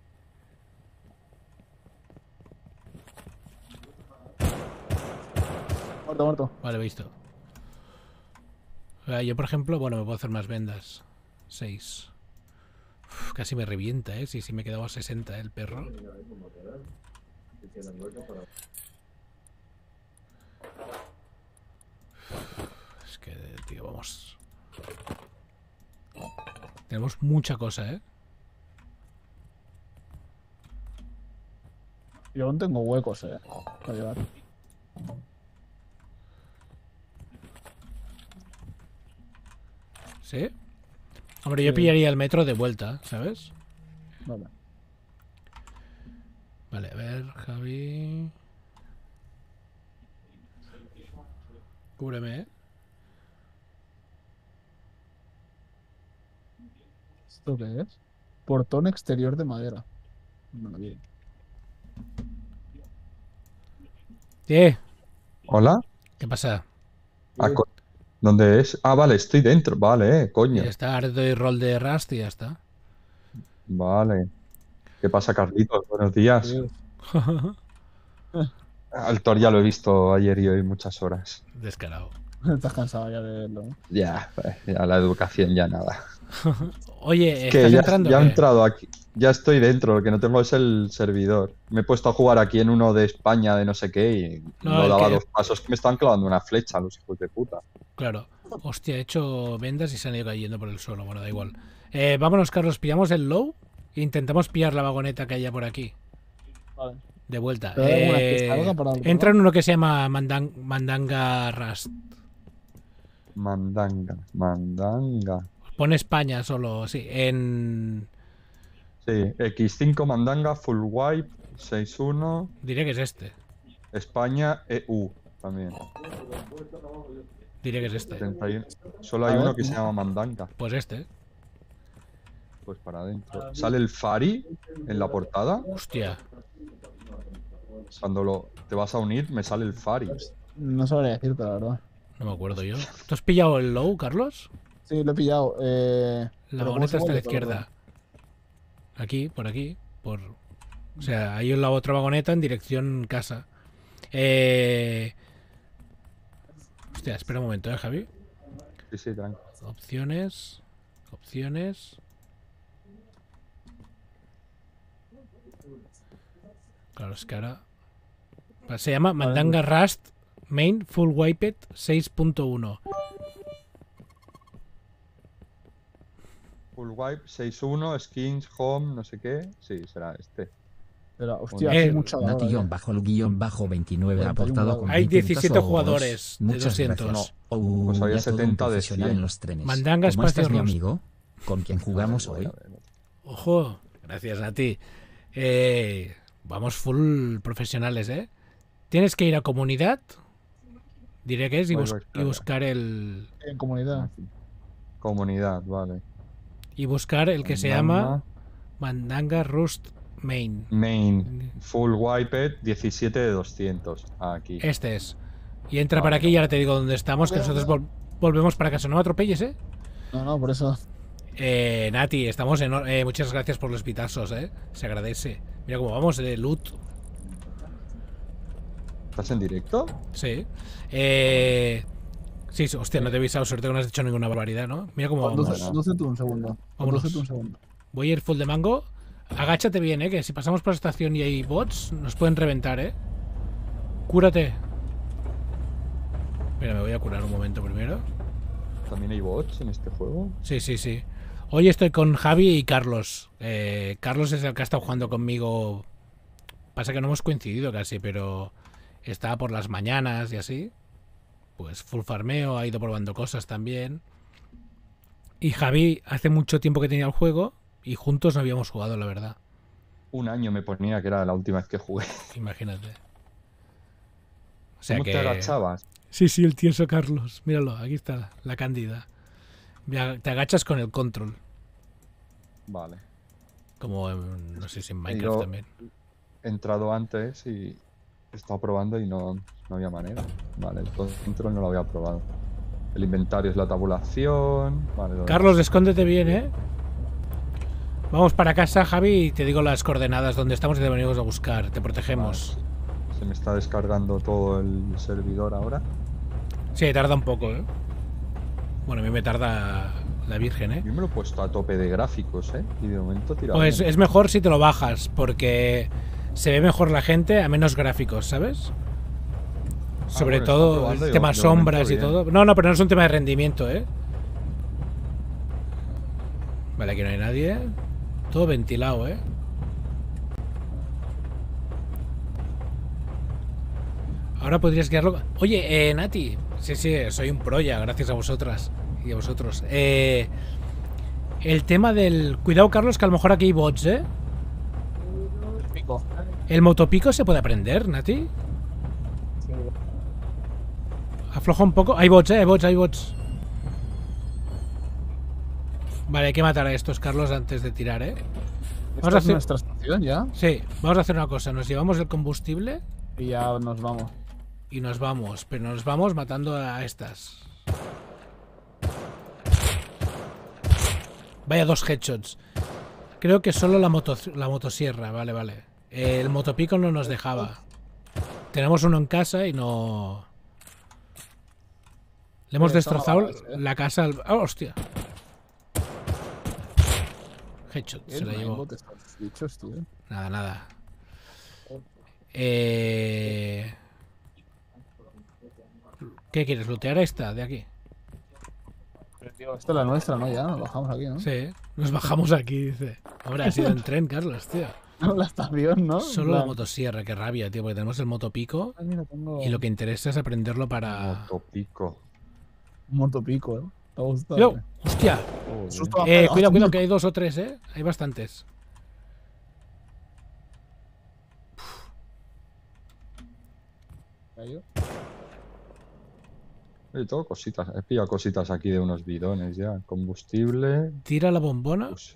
Muerto, muerto. Vale, visto. Ah, yo, por ejemplo, bueno, me puedo hacer más vendas. Seis. Uf, casi me revienta, ¿eh? Sí, sí, me he quedado a sesenta, ¿eh? El perro. Es que, tío, vamos. Tenemos mucha cosa, ¿eh? Yo aún tengo huecos, eh. Para llevar. ¿Sí? Hombre, yo Sí. pillaría el metro de vuelta, ¿sabes? Vale. Vale, a ver, Javi. Cúbreme, ¿eh? ¿Esto qué es? Portón exterior de madera. No, bien. ¿Qué? Hola. ¿Qué pasa? Ah, co- ¿Dónde es? Ah, vale, estoy dentro. Vale, eh, coño. Ya está, ahora te doy rol de Rust y ya está. Vale. ¿Qué pasa, Carlitos? Buenos días. Sí, Al Thor ya lo he visto ayer y hoy muchas horas. Descarado. estás cansado ya de verlo, ¿no? Ya, pues, ya la educación ya nada. Oye, Es que ¿estás ya, entrando? ya o he qué? entrado aquí. Ya estoy dentro. Lo que no tengo es el servidor. Me he puesto a jugar aquí en uno de España de no sé qué y No, no el daba que- dos pasos que me estaban clavando una flecha los hijos de puta. Claro. Hostia, he hecho vendas y se han ido cayendo por el suelo. Bueno, da igual. Eh, vámonos, Carlos. Pillamos el low e intentamos pillar la vagoneta que haya por aquí. Vale. De vuelta. Pero hay alguna que Eh, salga para el entra en uno que se llama Mandan- Mandanga Rust. Mandanga, mandanga. Pone España solo, sí. En. Sí, equis cinco mandanga, full wipe, seis uno, Diré que es este. España, E U también. Diré que es este. setenta y uno. Solo hay A ver, uno que se ¿no? llama mandanga. Pues este. Pues para adentro. ¿Sale el Fari en la portada? Hostia. Cuando lo, te vas a unir, me sale el Fari. No sabría decirte, la verdad. No me acuerdo yo. ¿Tú has pillado el low, Carlos? Sí, lo he pillado. Eh... La pero ¿cómo vagoneta se está a la mueve todo, izquierda. Aquí, por aquí. Por... O sea, hay la otra vagoneta en dirección casa. Eh... Hostia, espera un momento, ¿eh, Javi? Sí, sí, tranquilo. Opciones. Opciones. Claro, es que ahora... Se llama Mandanga Rust Main Full Wiped seis punto uno. Full wipe, seis uno, skins, home, no sé qué. Sí, será este. Espera, hostia, Eh, hace mucha hora, Nati ya. guión bajo el guión bajo veintinueve cuarenta y uno aportado con Hay veinte diecisiete pesos. jugadores de Muchas doscientos. gracias. No, Oh, pues había ya todo un setenta de profesional cien. en los trenes. Mandanga ¿Cómo espacio estás, mi Rust. amigo? ¿Con quién jugamos Voy hoy? a ver. Ojo, gracias a ti. Eh, vamos full profesionales, ¿eh? Tienes que ir a comunidad. Diré que es y, Voy, bus- voy, y espera. buscar el En comunidad. Aquí. Comunidad, vale. y buscar el que se llama Mandanga. Mandanga Rust Main. Main. Full Wiped, diecisiete de doscientos. Aquí. Este es. Y entra Vale. para aquí y ahora te digo dónde estamos, que nosotros vol- volvemos para casa. No me atropelles, ¿eh? No, no, por eso. Eh, Nati, estamos en... or- Eh, muchas gracias por los pitazos, ¿eh? Se agradece. Mira cómo vamos de loot. ¿Estás en directo? Sí. Eh... Sí, sí, hostia, no te he avisado. Suerte que no has hecho ninguna barbaridad, ¿no? Mira cómo vamos. Conduce, conduce tú un segundo. Vámonos. Conduce tú un segundo. Voy a ir full de mango. Agáchate bien, ¿eh? Que si pasamos por la estación y hay bots, nos pueden reventar, ¿eh? Cúrate. Mira, me voy a curar un momento primero. ¿También hay bots en este juego? Sí, sí, sí. Hoy estoy con Javi y Carlos. Eh, Carlos es el que ha estado jugando conmigo. Pasa que no hemos coincidido casi, pero estaba por las mañanas y así. Pues full farmeo, ha ido probando cosas también. Y Javi hace mucho tiempo que tenía el juego y juntos no habíamos jugado, la verdad. Un año me ponía que era la última vez que jugué. Imagínate. O sea ¿Cómo que... te agachabas? Sí, sí, el tieso Carlos. Míralo, aquí está, la cándida. Me- Te agachas con el control. Vale. Como en, no sé si en Minecraft Yo- también. He entrado antes y he estado probando y no, no había manera. Vale, el control no lo había probado. El inventario es la tabulación. Vale, lo Carlos, escóndete bien, ¿eh? Vamos para casa, Javi, y te digo las coordenadas donde estamos y te venimos a buscar. Te protegemos. demás. Se me está descargando todo el servidor ahora. Sí, tarda un poco, ¿eh? Bueno, a mí me tarda la virgen, ¿eh? Yo me lo he puesto a tope de gráficos, ¿eh? Y de momento tira Pues bien. es mejor si te lo bajas, porque se ve mejor la gente a menos gráficos, ¿sabes? Sobre bueno, está todo probando el y tema de momento sombras y bien. todo. No, no, pero no es un tema de rendimiento, ¿eh? Vale, aquí no hay nadie. Todo ventilado, ¿eh? Ahora podrías quedarlo. Oye, eh, Nati. Sí, sí, soy un pro ya, gracias a vosotras y a vosotros. Eh, el tema del. Cuidado, Carlos, que a lo mejor aquí hay bots, ¿eh? Pico. ¿El motopico se puede aprender, Nati? Sí. Afloja un poco. Hay bots, ¿eh? Hay bots, hay bots. Vale, hay que matar a estos, Carlos, antes de tirar, ¿eh? Esta a es hacer- nuestra estación ya. Sí, vamos a hacer una cosa. Nos llevamos el combustible Y ya nos vamos. y nos vamos. Pero nos vamos matando a estas. Vaya dos headshots. Creo que solo la, moto, la motosierra. Vale, vale. El motopico no nos dejaba. Tenemos uno en casa y no... Le hemos Sí, eso no destrozado va, ¿eh? la casa al... ¡Oh, hostia! Headshot, se la El llevó. aimbot estos bichos, tío. Nada, nada. Eh... ¿Qué quieres? ¿Lootear esta de aquí? Tío, esta es la nuestra, ¿no? Ya nos bajamos aquí, ¿no? Sí, nos bajamos aquí, dice. Ahora ha sido en tren, Carlos, tío. La estación, ¿no? Solo En la plan, motosierra, qué rabia, tío, porque tenemos el motopico "Ay, mira, tengo y lo que interesa es aprenderlo para... Motopico. un motopico, ¿eh? ¿Te ha gustado? Yo, hostia, Joder. Susto, eh, ah, cuidado, ah, cuidado, que hay dos o tres, eh. Hay bastantes. cayó. Oye, tengo cositas. He pillado cositas aquí de unos bidones ya. Combustible. Tira la bombona. Pues,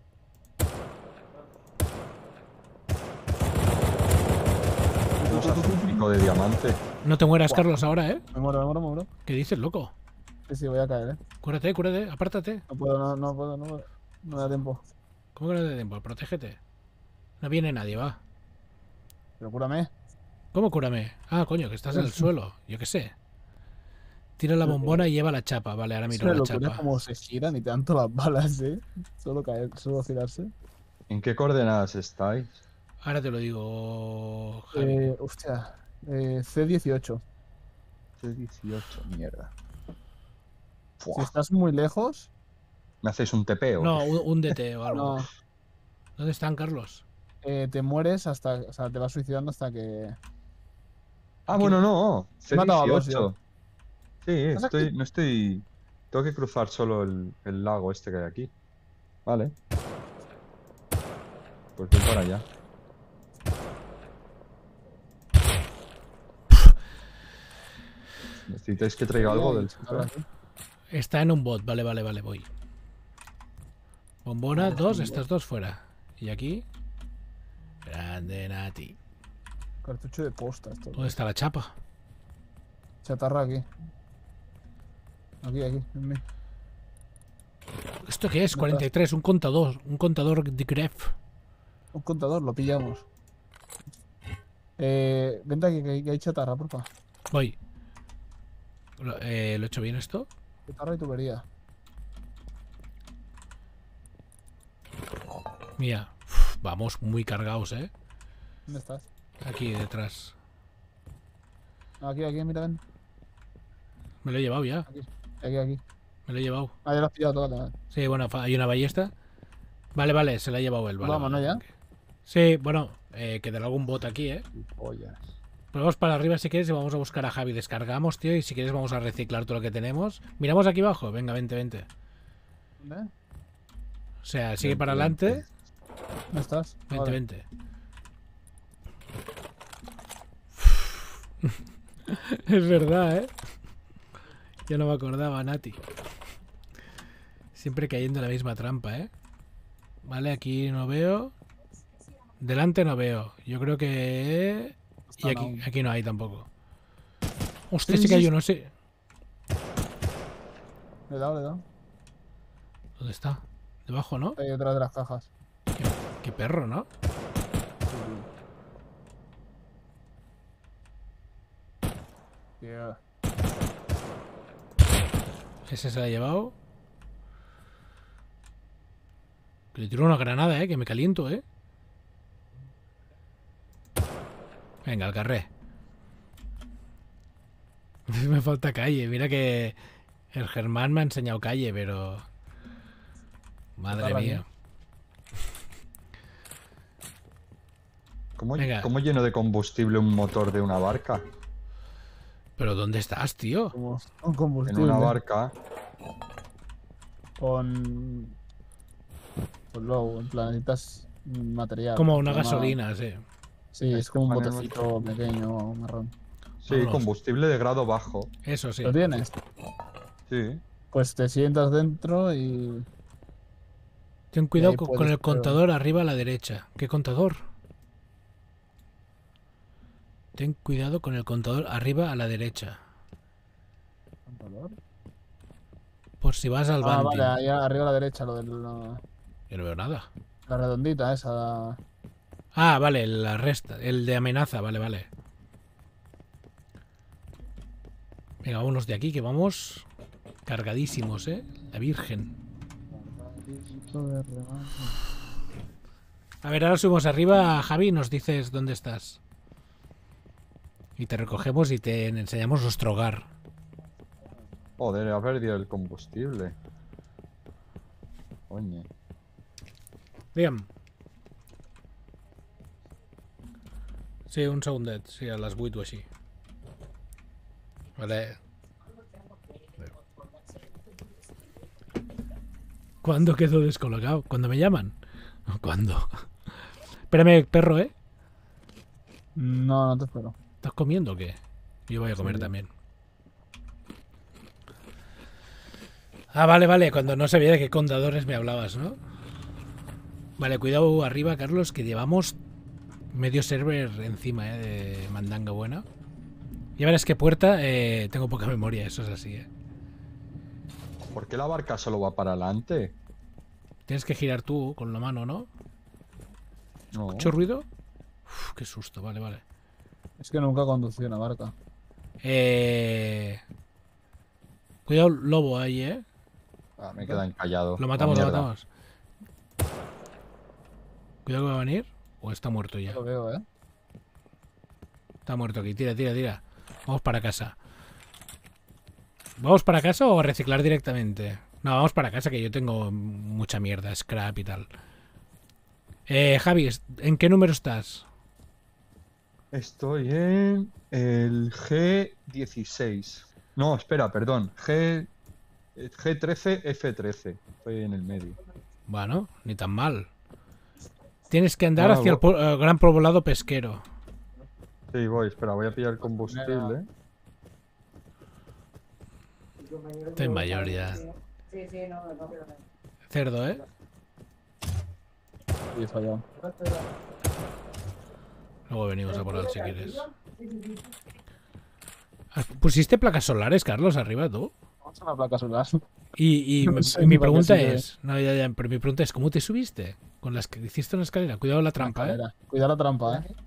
vamos a hacer un pico de diamante. No te mueras, Carlos, ahora, eh. Me muero, me muero, me muero. ¿Qué dices, loco? Sí, sí, voy a caer, ¿eh? Cúrate, cúrate, apártate. No puedo, no, no puedo, no puedo. No me da tiempo. ¿Cómo que no te da tiempo? Protégete. No viene nadie, va. Pero cúrame. ¿Cómo cúrame? Ah, coño, que estás en el suelo. Yo qué sé. Tira la bombona y lleva la chapa. Vale, ahora Es miro una la locura chapa. como se giran y te dan todas las balas, ¿eh? Solo caer, solo girarse. ¿En qué coordenadas estáis? Ahora te lo digo, Javi. Eh, hostia. Eh, C dieciocho. C dieciocho, mierda. Si Fua. estás muy lejos, ¿Me hacéis un T P o No, qué? un, un D T o algo. no, ¿Dónde están, Carlos? eh, te mueres hasta, o sea, te vas suicidando hasta que... Ah, bueno, no. C He matado a dos, dieciocho. Sí, ¿Estás estoy, aquí? no estoy... Tengo que cruzar solo el, el lago este que hay aquí. Vale. Pues voy para allá. ¿Necesitáis que traiga algo del Ahora super? sí. Está en un bot. Vale, vale, vale, voy. Bombona, dos, estas dos fuera. Y aquí. Grande Nati. Cartucho de posta esto. ¿Dónde está la chapa? Chatarra aquí. Aquí, aquí, en mí. ¿Esto qué es? ¿Dónde cuarenta y tres, un contador. Un contador de Gref. Un contador, lo pillamos. Eh, vente aquí, que hay, que hay chatarra, porfa. Voy. Lo, eh, ¿Lo he hecho bien esto? Chatarra y tubería. Mira. Uf, vamos muy cargados, ¿eh? ¿Dónde estás? Aquí detrás. Aquí, aquí, mira, ven. Me lo he llevado ya. Aquí, aquí, aquí. Me lo he llevado. Ah, ya lo has pillado todo. también. Sí, bueno, fa- hay una ballesta. Vale, vale, se la ha llevado él. Vale, Vamos, vale. ¿no, ya? Sí, bueno, eh, quedará algún bot aquí, ¿eh? Pollas. Pues vamos para arriba si quieres y vamos a buscar a Javi. Descargamos, tío, y si quieres vamos a reciclar todo lo que tenemos. Miramos aquí abajo. Venga, vente, vente. ¿Dónde? O sea, sigue Vente, para vente. adelante. ¿Dónde estás? Vente, Vale. vente. Es verdad, ¿eh? Ya no me acordaba, Nati. Siempre cayendo en la misma trampa, ¿eh? Vale, aquí no veo. Delante no veo. Yo creo que... Y Están aquí, aún. aquí no hay tampoco. Hostia, Sí, sí que sí, hay sí. uno, sí. Le he dado, le he dado. ¿Dónde está? Debajo, ¿no? Ahí detrás de las cajas. Qué, qué perro, ¿no? Yeah. Ese se la ha llevado. Que le tiro una granada, ¿eh? Que me caliento, ¿eh? Venga, al carré. Me falta calle. Mira que el Germán me ha enseñado calle, pero... Madre Ojalá, mía. ¿Cómo, Venga. ¿Cómo lleno de combustible un motor de una barca? ¿Pero dónde estás, tío? Como un En combustible. una barca. Con. Con luego, en plan, necesitas material. Como una Se llama- gasolina, sí. Sí, es como un Ponemos- botecito pequeño marrón. Sí, Vámonos. combustible de grado bajo. Eso sí. ¿Lo tienes? Sí. Pues te sientas dentro y. Ten cuidado ahí con, puedes, con el pero- contador arriba a la derecha. ¿Qué contador? Ten cuidado con el contador arriba a la derecha. Por si vas al Ah, banding. vale, ahí arriba a la derecha, lo de la, Yo no veo nada. la redondita esa. Ah, vale, la resta. El de amenaza, vale, vale. Venga, vámonos de aquí, que vamos cargadísimos, ¿eh? La Virgen. A ver, ahora subimos arriba, Javi, y nos dices dónde estás. Y te recogemos y te enseñamos nuestro hogar. Joder, ha perdido el combustible. Coño. Bien. Sí, un segundet. Sí, a les vuit o així. Vale. ¿Cuándo quedo descolocado? ¿Cuándo me llaman? ¿Cuándo? Espérame, perro, ¿eh? No, no te espero. ¿Estás comiendo o qué? Yo voy a comer Sí. también. Ah, vale, vale. Cuando no sabía de qué contadores me hablabas, ¿no? Vale, cuidado arriba, Carlos, que llevamos medio server encima, ¿eh? De mandanga buena. Ya verás que puerta... eh, tengo poca memoria, eso es así, ¿eh? ¿Por qué la barca solo va para adelante? Tienes que girar tú con la mano, ¿no? No. ¿Mucho ruido? Uf, qué susto, vale, vale. Es que nunca conducí una barca. Eh... Cuidado, lobo ahí, ¿eh? Ah, me queda encallado. Lo matamos, Ah, lo mierda. matamos. Cuidado que va a venir. O está muerto ya. Lo veo, ¿eh? Está muerto aquí. Tira, tira, tira. Vamos para casa. ¿Vamos para casa o a reciclar directamente? No, vamos para casa, que yo tengo mucha mierda, scrap y tal. Eh, Javi, ¿en qué número estás? Estoy en el G dieciséis. No, espera, perdón. G... G trece F trece. Estoy en el medio. Bueno, ni tan mal. Tienes que andar Ah, hacia el vo- po- eh, gran poblado pesquero. Sí, voy, espera, voy a pillar combustible. Estoy mayor ya. Cerdo, ¿eh? Sí, he fallado. Luego venimos a por él si quieres. Ah, ¿pusiste placas solares, Carlos, arriba tú? Vamos a una placa solar. Y, y No mi- sé y mi ni para qué pregunta sirve. es... No, ya, ya, pero mi pregunta es, ¿cómo te subiste? Con las que hiciste una escalera. Cuidado la trampa, ¿eh? Cuidado la trampa, eh.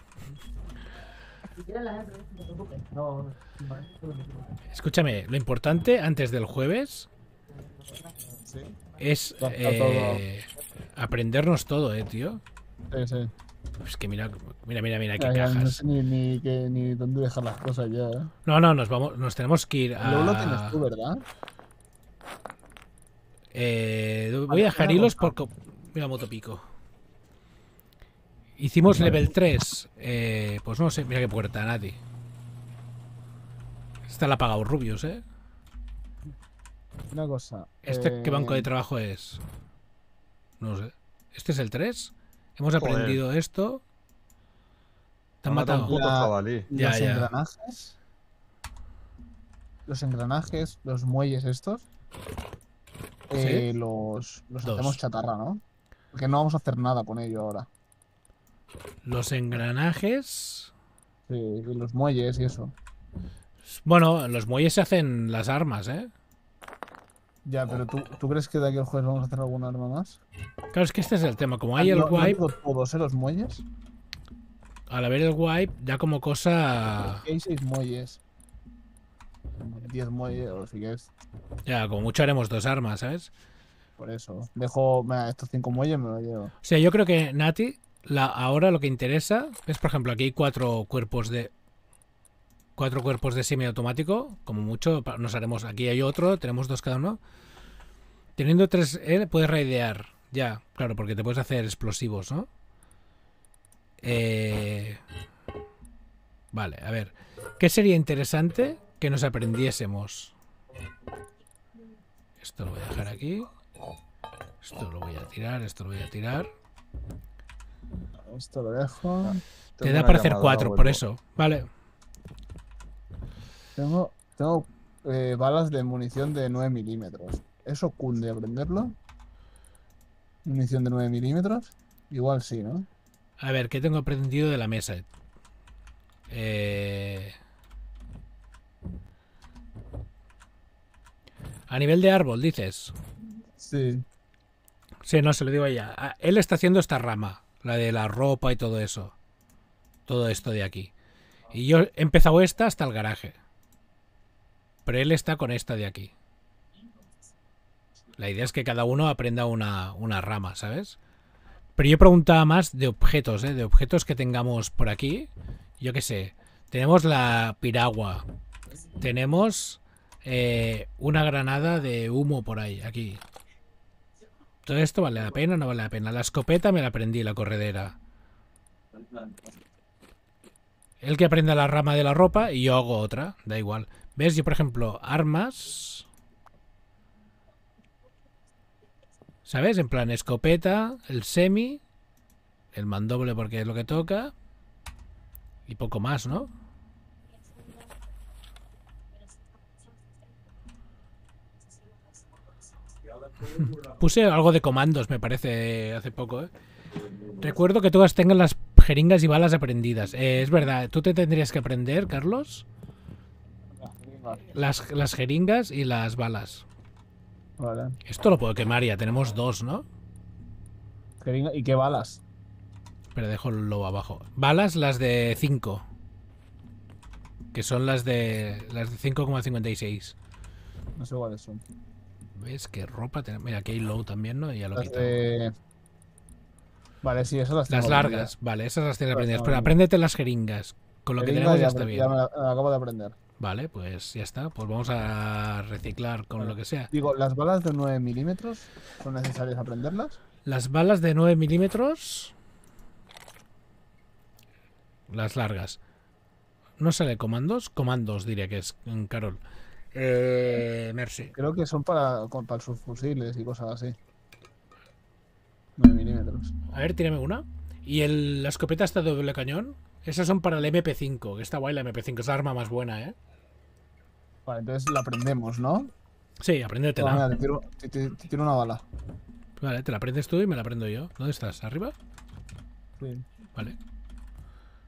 Escúchame, lo importante antes del jueves Sí, es Ya está eh, aprendernos todo, eh, tío. sí, sí. Es que mira, mira, mira, mira qué Ya, ya, no cajas. sé ni, ni, qué- ni dónde dejar las cosas ya, eh. No, no, nos vamos, nos tenemos que ir Luego lo tienes a. tú, ¿verdad? Eh, voy Vale, a dejar una hilos cosa. por. co- Mira, motopico. Hicimos level tres. Eh, pues no sé, mira qué puerta, Nati. Esta la ha pagado Rubius, ¿eh? Una cosa. ¿Este qué banco de eh, trabajo es? No sé. ¿Este es el tres? Hemos Joder. aprendido esto. ¿Te han Me ha matado un matado? puto La- jabalí. Ya, los ya. engranajes. Los engranajes, los muelles estos. eh, los los Dos. hacemos chatarra, ¿no? Porque no vamos a hacer nada con ello ahora. Los engranajes. Sí, y los muelles y eso. Bueno, los muelles se hacen las armas, ¿eh? Ya, pero ¿tú, ¿tú crees que de aquí al jueves vamos a hacer alguna arma más? Claro, es que este es el tema. Como hay el no, no wipe, digo todos, ¿eh? Los muelles. al haber el wipe, ya como cosa. Aquí hay seis muelles. Diez muelles, o si quieres. Ya, como mucho haremos dos armas, ¿sabes? Por eso. Dejo mira, estos cinco muelles, me los llevo. O sea, yo creo que Nati, la, ahora lo que interesa es, por ejemplo, aquí hay cuatro cuerpos de. Cuatro cuerpos de semiautomático. Como mucho, pa- nos haremos. Aquí hay otro, tenemos dos cada uno. Teniendo tres, eh, puedes raidear. Ya, claro, porque te puedes hacer explosivos, ¿no? Eh... Vale, a ver. ¿Qué sería interesante que nos aprendiésemos? Esto lo voy a dejar aquí. Esto lo voy a tirar, esto lo voy a tirar. Esto lo dejo. Te Tengo da una para hacer llamada, cuatro, ahora por vuelvo. eso. Vale. Tengo, tengo eh, balas de munición de nueve milímetros. ¿Eso cunde aprenderlo? ¿Munición de nueve milímetros? Igual sí, ¿no? A ver, ¿qué tengo aprendido de la mesa? Eh... A nivel de árbol, dices. Sí. Sí, no, se lo digo a ella. Ah, él está haciendo esta rama, la de la ropa y todo eso. Todo esto de aquí. Y yo he empezado esta hasta el garaje. Pero él está con esta de aquí. La idea es que cada uno aprenda una, una rama, ¿sabes? Pero yo preguntaba más de objetos, ¿eh? De objetos que tengamos por aquí. Yo qué sé. Tenemos la piragua. Tenemos eh, una granada de humo por ahí, aquí. ¿Todo esto vale la pena o no vale la pena? La escopeta me la aprendí, la corredera. Él que aprenda la rama de la ropa y yo hago otra, da igual. ¿Ves? Yo, por ejemplo, armas. ¿Sabes? En plan, escopeta, el semi, el mandoble porque es lo que toca. Y poco más, ¿no? Puse algo de comandos, me parece, hace poco, ¿eh? Recuerdo que todas tengan las jeringas y balas aprendidas. Eh, es verdad, tú te tendrías que aprender, Carlos, las, las jeringas y las balas. Vale. Esto lo puedo quemar ya, tenemos dos, ¿no? Jeringa- ¿Y qué balas? Pero dejo el lobo abajo. Balas, las de cinco. Que son las de las de cinco coma cincuenta y seis. No sé cuáles son. ¿Ves qué ropa tenemos? Mira, aquí hay low también, ¿no? Y ya lo Las quitamos. de... Vale, sí, esas las tengo Las largas, vale, esas las tienes Las aprendidas. tengo Pero aprendidas. apréndete las jeringas. Con lo que Jeringa tenemos ya ya está apre- bien. ya me la- la acabo de aprender. Vale, pues ya está. Pues vamos a reciclar con lo que sea. Digo, ¿las balas de nueve milímetros son necesarias aprenderlas? Las balas de nueve milímetros. Las largas. ¿No sale comandos? Comandos, diría que es, mm, Carol. Eh, Mercy. Creo que son para, con- para sus fusiles y cosas así. nueve milímetros. A ver, tírame una. ¿Y el, la escopeta está de doble cañón? Esas son para el M P cinco, que está guay la M P cinco. Es la arma más buena, ¿eh? Vale, entonces la aprendemos, ¿no? Sí, Toma, apréndetela. mira, te, tiro, te- te- te tiro una bala. Vale, te la aprendes tú y me la aprendo yo. ¿Dónde estás? ¿Arriba? Sí. Vale.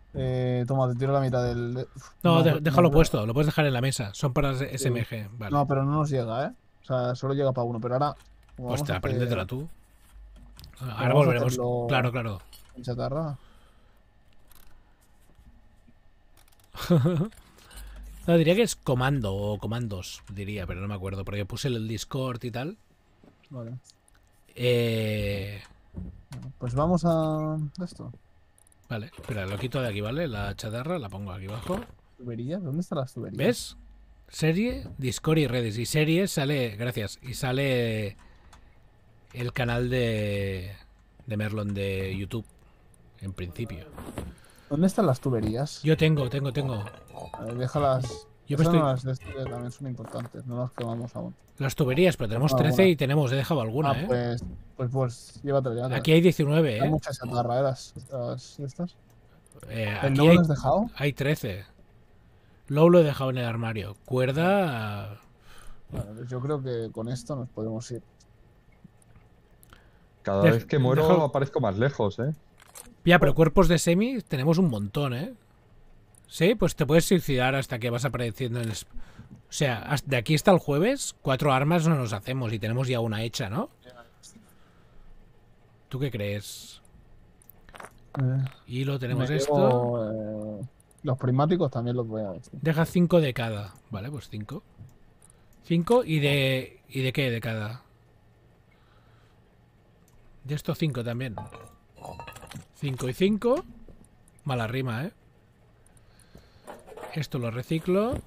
Eh, toma, te tiro la mitad del... Uf, No, de- no, déjalo no, puesto, lo puedes dejar en la mesa. Son para S M G, vale. no, pero no nos llega, ¿eh? O sea, solo llega para uno. Pero ahora, como Pues vamos te a apréndetela hacer tú. como Ahora vamos a volveremos. hacerlo Claro, claro. en chatarra. No, diría que es comando o comandos, diría, pero no me acuerdo, porque puse el Discord y tal. Vale. Eh, Bueno, pues vamos a esto. vale, espera, lo quito de aquí, ¿vale? La chatarra la pongo aquí abajo. ¿Tuberías? ¿Dónde están las tuberías? ¿Ves? Serie, Discord y redes. Y serie sale, gracias, y sale el canal de, de Merlon de YouTube, en principio. ¿Dónde están las tuberías? Yo tengo, tengo, tengo. A ver, déjalas. Yo me Esas estoy- no las de este también son importantes. No las quemamos aún. Las tuberías, pero tenemos Ah, trece bueno. y tenemos, he dejado alguna, Ah, ¿eh? pues, pues, pues, llévatela, llévatela. Aquí hay diecinueve, Hay ¿eh? muchas chatarra, ¿eh? Las, las- estas. Eh, ¿El aquí lobo hay, lo has dejado? hay trece. Low lo he dejado en el armario. Cuerda... Vale, pues yo creo que con esto nos podemos ir. Cada Dej- vez que muero déjalo- aparezco más lejos, ¿eh? Ya, pero cuerpos de semi tenemos un montón, ¿eh? Sí, pues te puedes suicidar hasta que vas apareciendo en el... O sea, hasta de aquí hasta el jueves, cuatro armas no nos hacemos y tenemos ya una hecha, ¿no? ¿Tú qué crees? Eh, Y lo tenemos me esto. llevo, eh, los prismáticos también los voy a decir. Deja cinco de cada. Vale, pues cinco. Cinco y de... ¿Y de qué de cada? De estos cinco también. Cinco y cinco. Mala rima, ¿eh? Esto lo reciclo.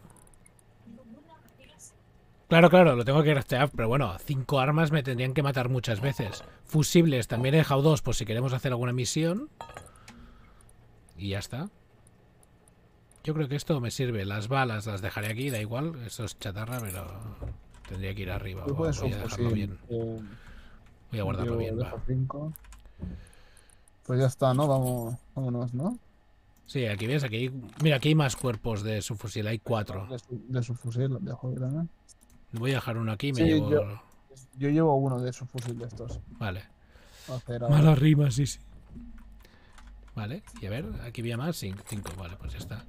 Claro, claro, lo tengo que craftear, pero bueno, cinco armas me tendrían que matar muchas veces. Fusibles también he dejado dos por si queremos hacer alguna misión. Y ya está. Yo creo que esto me sirve. Las balas las dejaré aquí, da igual. Eso es chatarra, pero tendría que ir arriba. Tú Voy puedes a dejarlo subfusil, bien. eh, Voy a guardarlo yo bien, va. dejo cinco. Pues ya está, ¿no? Vamos, vámonos, ¿no? Sí, aquí ves, aquí hay... Mira, aquí hay más cuerpos de su fusil, hay cuatro. De su, de su fusil, los dejo ahí también. Voy a dejar uno aquí y me Sí, llevo... yo- Yo llevo uno de su fusil de estos. Vale. A hacer ahora. Mala rima, sí, sí. Vale, y a ver, aquí había más, sí, cinco, vale, pues ya está.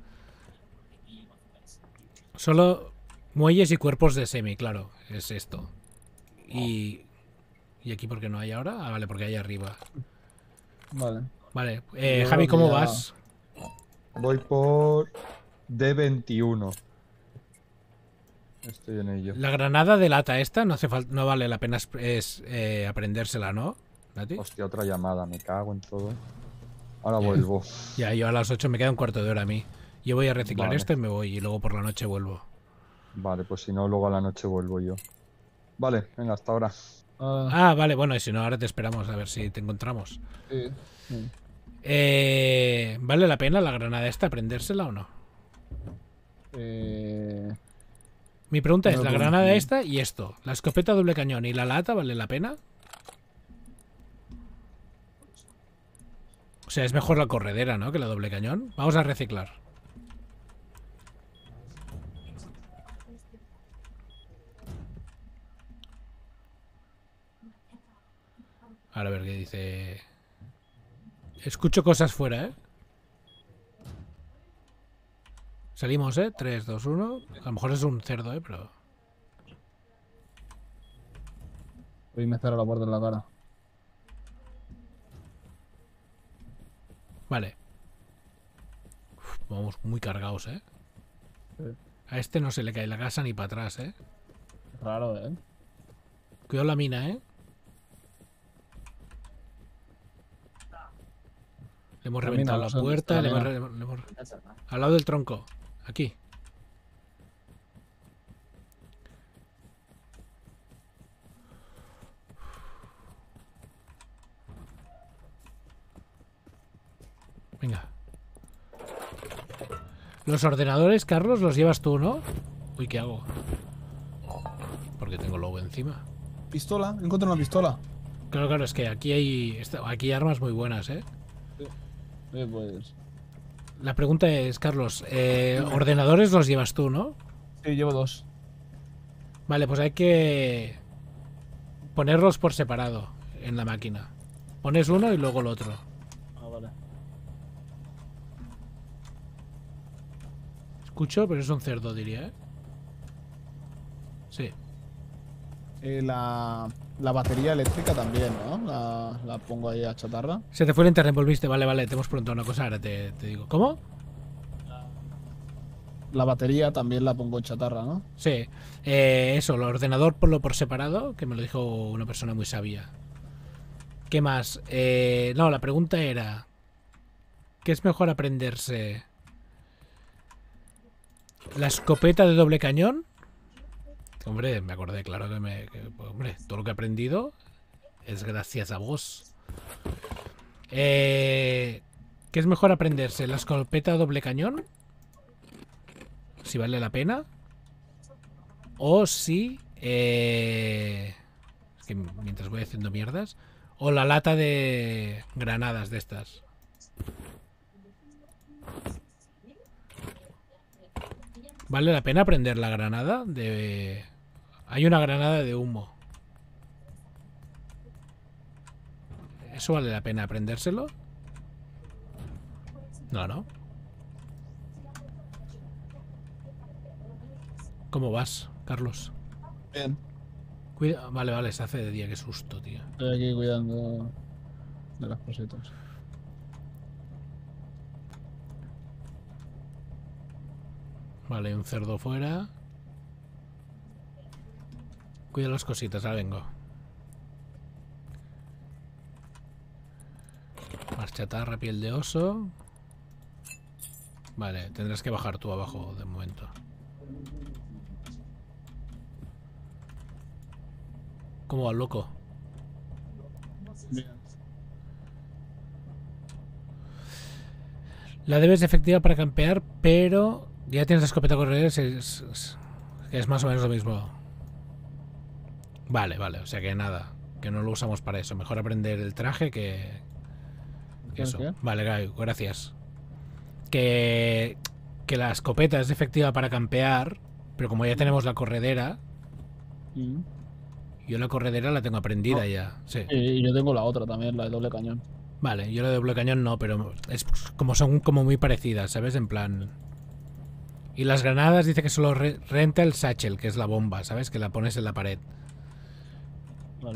Solo muelles y cuerpos de semi, claro, es esto. Y... ¿Y aquí por qué no hay ahora? Ah, vale, porque hay arriba. Vale. Vale, eh, Yo Javi, creo ¿cómo que ya- vas? Voy por D veintiuno. Estoy en ello. La granada de lata esta no hace falta, no vale la pena es, es, eh, aprendérsela, ¿no? ¿Nati? Hostia, otra llamada. Me cago en todo. Ahora vuelvo. Ya, yo a las ocho me queda un cuarto de hora a mí. Yo voy a reciclar Vale. esto y me voy y luego por la noche vuelvo. Vale, pues si no, luego a la noche vuelvo yo. Vale, venga, hasta ahora. Ah, Ah, vale, bueno, y si no, ahora te esperamos a ver si te encontramos. sí, sí. Eh, ¿Vale la pena la granada esta aprendérsela o no? Eh, Mi pregunta es, No, ¿la pues, granada sí. esta y esto? ¿La escopeta doble cañón y la lata vale la pena? O sea, es mejor la corredera, ¿no? Que la doble cañón. Vamos a reciclar. Ahora a ver qué dice. Escucho cosas fuera, ¿eh? Salimos, ¿eh? tres, dos, uno. A lo mejor es un cerdo, ¿eh? Pero... Voy a me cerrar la puerta en la cara. Vale. Uf, vamos muy cargados, ¿eh? Sí. A este no se le cae la casa ni para atrás, ¿eh? Raro, ¿eh? Cuidado la mina, ¿eh? Le hemos La reventado mina, la o sea, puerta, la le hemos, mina. re- le hemos- al lado del tronco. Aquí. Venga. Los ordenadores, Carlos, los llevas tú, ¿no? Uy, ¿qué hago? Porque tengo lobo encima. ¿Pistola? Encuentro una pistola. Claro, claro, es que aquí hay esta- aquí hay armas muy buenas, ¿eh? Eh, pues. La pregunta es, Carlos, eh, ordenadores los llevas tú, ¿no? Sí, llevo dos. Vale, pues hay que ponerlos por separado en la máquina. Pones uno y luego el otro. Ah, vale. Escucho, pero es un cerdo, diría, ¿eh? Sí. Eh, la, la batería eléctrica también, ¿no? La, la pongo ahí a chatarra. Se te fue el internet, volviste. Vale, vale, te hemos preguntado una cosa, ahora te, te digo. ¿Cómo? La batería también la pongo en chatarra, ¿no? Sí. Eh, eso, el ordenador por lo por separado, que me lo dijo una persona muy sabia. ¿Qué más? Eh, no, la pregunta era... ¿Qué es mejor aprenderse? ¿La escopeta de doble cañón? Hombre, me acordé, claro que me... que, pues, hombre, todo lo que he aprendido es gracias a vos. Eh, ¿Qué es mejor aprenderse? ¿La escopeta de doble cañón? Si vale la pena. O si... Eh, es que mientras voy haciendo mierdas... O la lata de granadas de estas. ¿Vale la pena aprender la granada? De... Hay una granada de humo. ¿Eso vale la pena aprendérselo? No, no. ¿Cómo vas, Carlos? Bien. Cuida... Vale, vale, se hace de día, qué susto, tío. Estoy aquí cuidando de las cositas. Vale, un cerdo fuera. Cuida las cositas, ahora vengo. Más chatarra, piel de oso. Vale, tendrás que bajar tú abajo de momento. ¿Cómo va, loco? Bien. La debes de efectiva para campear, pero ya tienes la escopeta corredera, es, es, es, es más o menos lo mismo. Vale, vale, o sea que nada, que no lo usamos para eso. Mejor aprender el traje que, que eso. ¿Qué? Vale, Gaby, gracias. Que, que la escopeta es efectiva para campear, pero como ya tenemos la corredera, Mm. yo la corredera la tengo aprendida No. ya. Sí. Y yo tengo la otra también, la de doble cañón. Vale, yo la de doble cañón no, pero es como son como muy parecidas, ¿sabes? En plan... Y las granadas dice que solo re renta el satchel, que es la bomba, ¿sabes? Que la pones en la pared. Vale.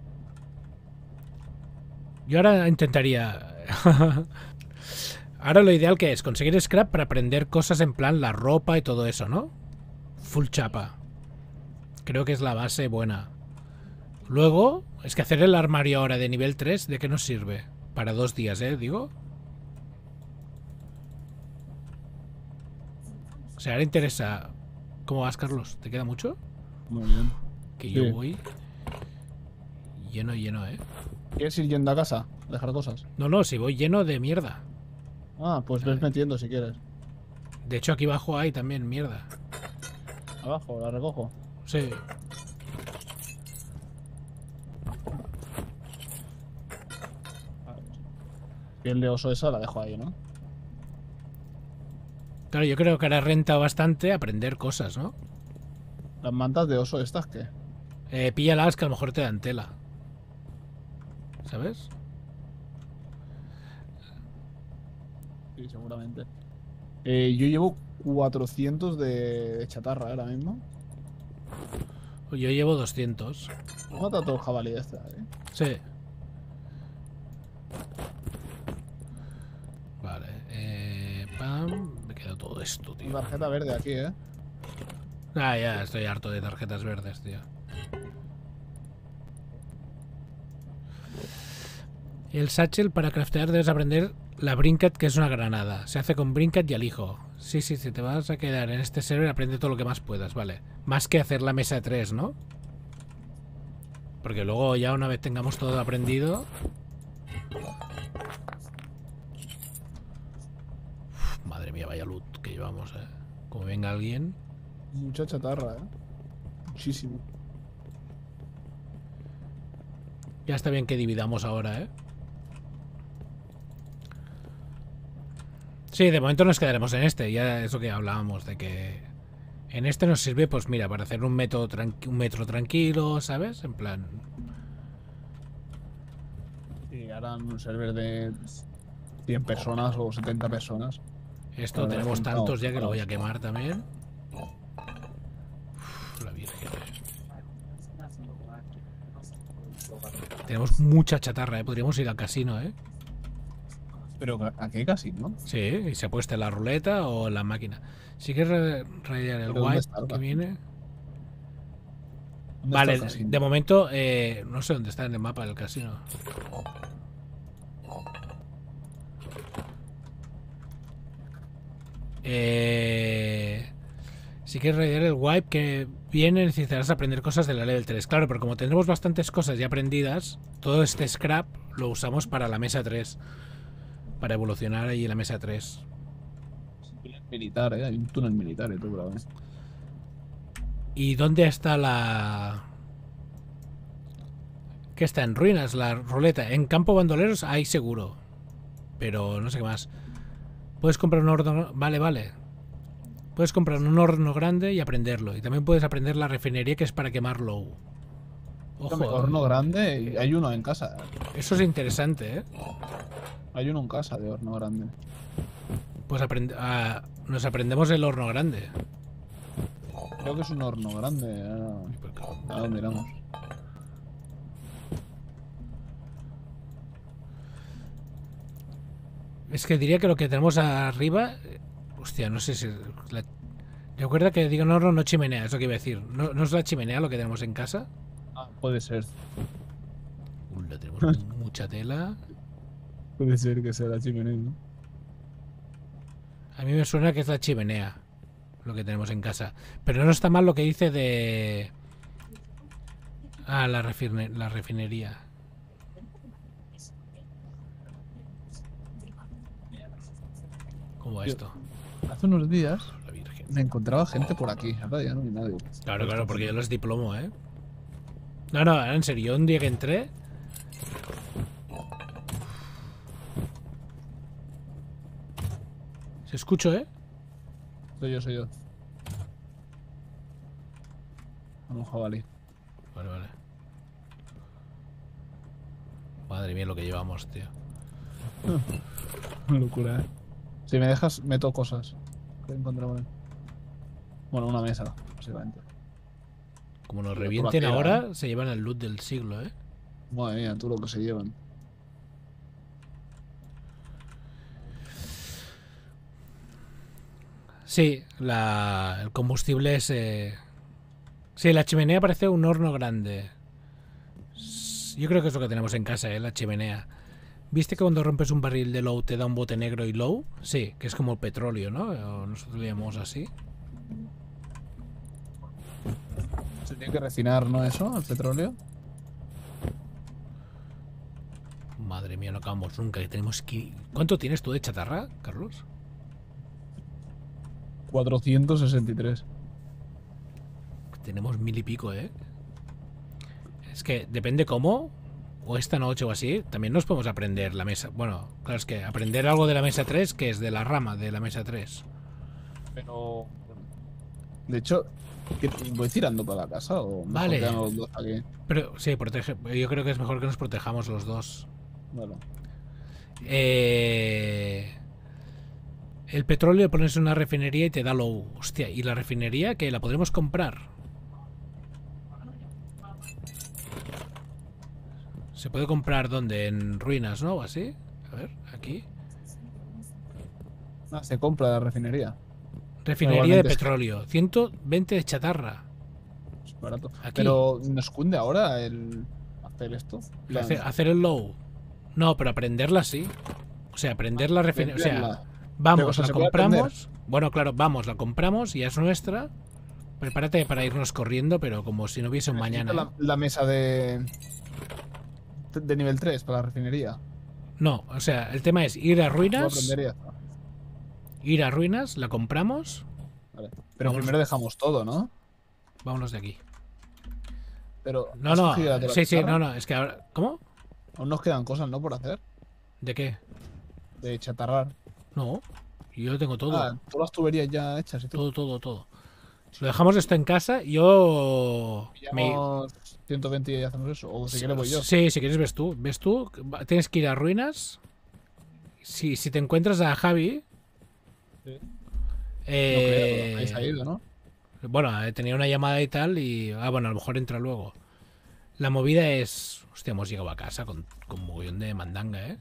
Yo ahora intentaría... Ahora lo ideal que es conseguir scrap para aprender cosas en plan la ropa y todo eso, ¿no? Full chapa. Creo que es la base buena. Luego, es que hacer el armario ahora de nivel tres, ¿de qué nos sirve? Para dos días, ¿eh? Digo. O sea, ahora interesa... ¿Cómo vas, Carlos? ¿Te queda mucho? Muy bien. Que yo Sí. voy... Lleno, lleno, ¿eh? ¿Quieres ir yendo a casa? Dejar cosas. No, no, si voy lleno de mierda. Ah, pues ves metiendo si quieres. De hecho, aquí abajo hay también mierda. Abajo, la recojo. Sí. Piel de oso esa la dejo ahí, ¿no? Claro, yo creo que ahora renta bastante aprender cosas, ¿no? Las mantas de oso estas, ¿qué? Eh, píllalas que a lo mejor te dan tela. ¿Sabes? Sí, seguramente. Eh, yo llevo cuatrocientos de, de chatarra ahora mismo. Yo llevo doscientos. Mata todo el jabalí este, ¿eh? Sí. Vale. Eh, pam. Me queda todo esto, tío. Tarjeta verde aquí, ¿eh? Ah, ya, estoy harto de tarjetas verdes, tío. El satchel para craftear debes aprender la brinket, que es una granada. Se hace con brinket y alijo. Sí, sí, si te vas a quedar en este server, aprende todo lo que más puedas, vale. Más que hacer la mesa de tres, ¿no? Porque luego ya una vez tengamos todo aprendido... Uf, madre mía, vaya loot que llevamos, eh. Como venga alguien... Mucha chatarra, ¿eh? Muchísimo. Ya está bien que dividamos ahora, ¿eh? Sí, de momento nos quedaremos en este. Ya es lo que hablábamos, de que en este nos sirve, pues mira, para hacer un metro, un metro tranquilo, ¿sabes? En plan... Y harán un server de cien personas o setenta personas. Esto Vale, tenemos no, tantos ya que lo no. voy a quemar también. Uf, la virgen. Tenemos mucha chatarra, ¿eh? Podríamos ir al casino, ¿eh? Pero aquí casi, ¿no? Sí, y se puesta en la ruleta o en la máquina. Si quieres rayar el ¿Pero dónde wipe está el que casino? viene. ¿Dónde Vale, está el casino? de momento, eh, no sé dónde está en el mapa del casino. Eh, si quieres rayar el wipe que viene, necesitarás aprender cosas de la level tres. Claro, pero como tendremos bastantes cosas ya aprendidas, todo este scrap lo usamos para la mesa tres. Para evolucionar ahí en la mesa tres. Militar, ¿eh? Hay un túnel militar y todo, bravo. ¿Y dónde está la...? ¿Qué está? En ruinas la ruleta. En campo bandoleros hay seguro. Pero no sé qué más. Puedes comprar un horno... Vale, vale. Puedes comprar un horno grande y aprenderlo. Y también puedes aprender la refinería, que es para quemar low. Ojo, Horno grande, y hay uno en casa. eso es interesante, ¿eh? Hay uno en casa de horno grande. Pues aprende... ah, nos aprendemos el horno grande. Creo que es un horno grande. Ahora, ahora miramos. Es que diría que lo que tenemos arriba... Hostia, no sé si... La... Recuerda que digo horno, no chimenea, es lo que iba a decir. ¿No, ¿No es la chimenea lo que tenemos en casa? Ah, puede ser. Uy, la tenemos mucha tela. Puede ser que sea la chimenea, ¿no? A mí me suena que es la chimenea lo que tenemos en casa. Pero no está mal lo que dice de... Ah, la, refine- la refinería. ¿Cómo va Yo- esto? Hace unos días La Virgen. me encontraba gente por aquí. Ahora ya no hay nadie. Claro, claro, porque yo los diplomo, ¿eh? No, no, en serio, un día que entré... Se escucho, ¿eh? Soy yo, soy yo. Un jabalí. Vale, vale. Madre mía lo que llevamos, tío. Una locura, ¿eh? Si me dejas, meto cosas. Que he encontrado por ahí. Bueno, una mesa, básicamente. Como nos Pero revienten por aquí, ahora, se llevan el loot del siglo, ¿eh? Madre mía, tú lo que se llevan. Sí, la, el combustible es... eh, Sí, la chimenea parece un horno grande. S- Yo creo que es lo que tenemos en casa, ¿eh? La chimenea. ¿Viste que cuando rompes un barril de low te da un bote negro y low? Sí, que es como el petróleo, ¿no? O nosotros lo llamamos así. Se tiene que refinar, ¿no? Eso, el petróleo. Madre mía, no acabamos nunca. Que tenemos que... ¿Cuánto tienes tú de chatarra, Carlos? cuatrocientos sesenta y tres. Tenemos mil y pico, ¿eh? Es que depende cómo, o esta noche o así, también nos podemos aprender la mesa. Bueno, claro, es que aprender algo de la mesa tres, que es de la rama de la mesa tres. Pero. De hecho, ¿qué- ¿voy tirando para la casa o mejor Vale. quedan los dos aquí? Pero sí, protege. Yo creo que es mejor que nos protejamos los dos. Bueno, Eh... El petróleo pones en una refinería y te da low. Hostia, ¿y la refinería que la podremos comprar? ¿Se puede comprar dónde? En ruinas, ¿no? ¿O así? A ver, aquí. ah, se compra la refinería. Refinería de Igualmente es- petróleo. ciento veinte de chatarra. Es barato. Aquí. Pero nos cunde ahora el hacer esto. Plan, Hacer, hacer el low. No, pero aprenderla sí. O sea, aprender la refinería. O sea, venderla. vamos, Pero, o sea, la ¿se puede compramos. Bueno, claro, vamos, la compramos y ya es nuestra. Prepárate para irnos corriendo, pero como si no hubiese un mañana. la, ¿eh? la mesa de. De nivel tres para la refinería. No, o sea, el tema es ir a Puedo ruinas. aprender y ya está. Ir a ruinas, la compramos. Vale. Pero Vamos. primero dejamos todo, ¿no? Vámonos de aquí. Pero. No, ¿has no. cogido la de la Sí, sí, chatarra? no, no. Es que ahora. ¿Cómo? Aún nos quedan cosas, ¿no? Por hacer. ¿De qué? De chatarrar. No. Yo lo tengo todo. Ah, todas las tuberías ya hechas y todo. Todo, todo, todo. Lo dejamos esto en casa. Yo. me- Pillamos ciento veinte y hacemos eso. O si quieres voy yo. Sí, si quieres ves tú. ¿Ves tú? Va- Tienes que ir a ruinas. Si, si te encuentras a Javi, Sí. Eh, No creo, ahí se ha ido, ¿no? Bueno, eh, tenía una llamada y tal y... Ah, bueno, a lo mejor entra luego. La movida es... Hostia, hemos llegado a casa con, con mogollón de mandanga, ¿eh?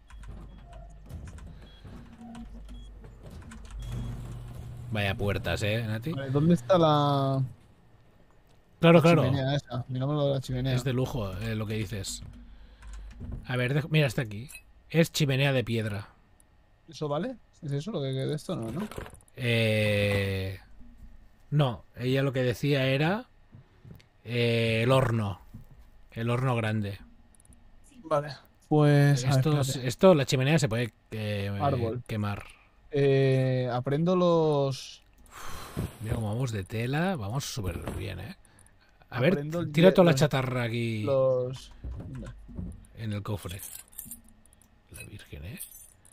Vaya puertas, ¿eh, Nati? Vale, ¿dónde está la, Claro, la claro. chimenea esa? Mirámoslo de la chimenea. Es de lujo eh, lo que dices. A ver, dejo- mira, está aquí. Es chimenea de piedra. ¿Eso vale? ¿Es eso lo que de esto? No, ¿no? Eh... No, ella lo que decía era... eh, el horno. El horno grande. Vale. Pues. a ver, Esto, espérate. esto, la chimenea se puede eh, Árbol. quemar. Eh, aprendo los. Mira cómo vamos de tela. Vamos súper bien, ¿eh? A ver, Aprendo el tira hie- toda la los- chatarra aquí Los. en el cofre. La virgen, ¿eh?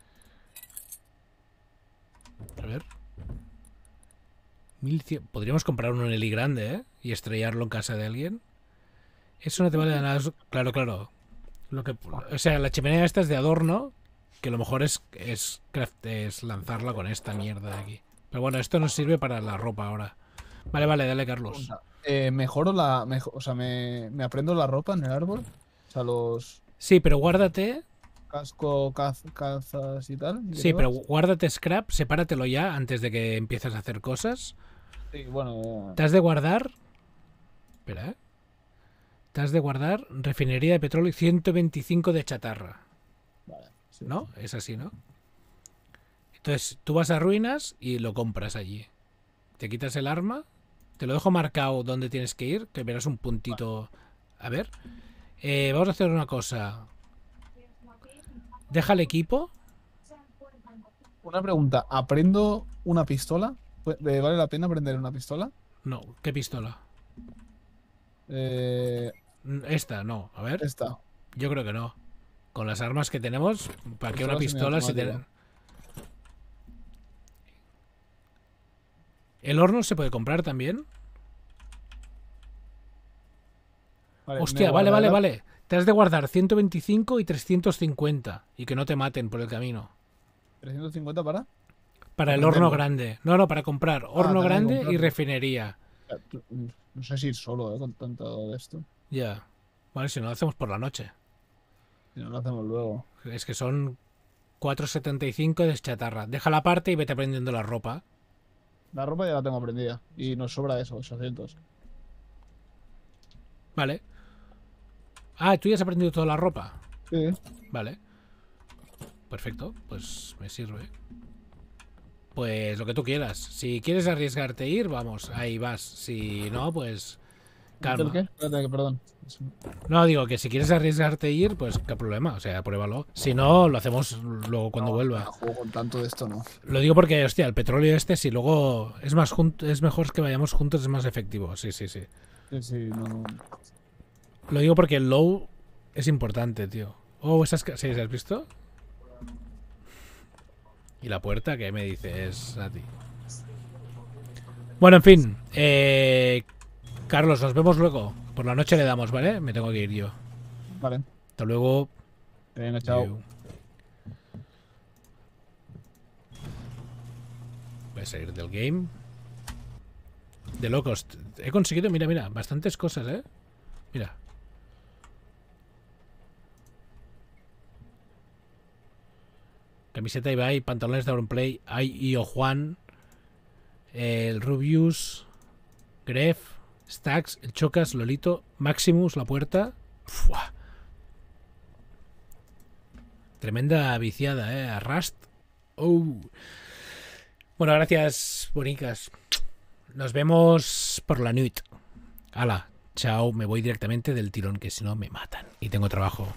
A ver. mil cien. Podríamos comprar un Eli grande, ¿eh? Y estrellarlo en casa de alguien. Eso no te vale de nada. Eso- Claro, claro. Lo que, o sea, la chimenea esta es de adorno. Que lo mejor es, es, craft- es lanzarla con esta mierda de aquí. Pero bueno, esto nos sirve para la ropa ahora. Vale, vale, dale, Carlos. Pregunta. Eh, mejoro la. mejo- o sea, me, me aprendo la ropa en el árbol. O sea, los Sí, pero guárdate. casco, caz- cazas y tal. Sí, pero llevas. guárdate scrap, sepáratelo ya antes de que empieces a hacer cosas. Sí, bueno. Te has de guardar. Espera, ¿eh? Te has de guardar refinería de petróleo y ciento veinticinco de chatarra. Vale. Sí. ¿No? Es así, ¿no? Entonces, tú vas a ruinas y lo compras allí. Te quitas el arma. Te lo dejo marcado donde tienes que ir. Que verás un puntito. A ver. Eh, vamos a hacer una cosa. Deja el equipo. Una pregunta. ¿Aprendo una pistola? Pu- eh, ¿Vale la pena aprender una pistola? No, ¿qué pistola? Eh, Mm, Esta, no. A ver. esta. Yo creo que no. Con las armas que tenemos, ¿para qué una pistola Pistola si te... semiautomática. ¿El horno se puede comprar también? Vale, me Hostia, vale, guardaré vale, la- vale. Te has de guardar ciento veinticinco y trescientos cincuenta. Y que no te maten por el camino. trescientos cincuenta para. Para el Aprenderlo. horno grande. No, no, para comprar horno también grande y comprarlo. refinería. Ya, tú- No sé si ir solo, eh, con tanto de esto. Ya. Vale, si no lo hacemos por la noche. Si no lo hacemos luego. Es que son cuatro setenta y cinco de chatarra. Déjala aparte y vete aprendiendo la ropa. La ropa ya la tengo aprendida. Y nos sobra eso, ochocientos. Vale. Ah, ¿tú ya has aprendido toda la ropa? Sí. Vale. Perfecto, pues me sirve. Pues lo que tú quieras. Si quieres arriesgarte a ir, vamos, ahí vas. Si no, pues calma. ¿El qué? Espérate, que perdón. No, digo que si quieres arriesgarte a ir, pues qué problema, o sea, pruébalo. Si no, lo hacemos luego cuando No, vuelva. no juego con tanto de esto, no. Lo digo porque, hostia, el petróleo este, si luego es más jun- es mejor que vayamos juntos, es más efectivo. Sí, sí, sí. Sí, sí, no. Lo digo porque el low es importante, tío. Oh, esas... ca- ¿Sí, ¿has visto? Y la puerta, ¿qué me dices a ti? Bueno, en fin. Eh, Carlos, nos vemos luego. Por la noche le damos, ¿vale? Me tengo que ir yo. Vale. Hasta luego. Venga, chao. Adeu. Voy a salir del game. De locos. He conseguido, mira, mira, bastantes cosas, ¿eh? Mira. Camiseta Ibai, pantalones de Auronplay, Ai Io Juan, el Rubius, Gref, Stax, el Chocas, Lolito, Maximus, la puerta. Fua. Tremenda viciada, ¿eh? A Rust. Oh. Bueno, gracias, bonicas. Nos vemos por la nuit. Hala, chao, me voy directamente del tirón, que si no me matan. Y tengo trabajo.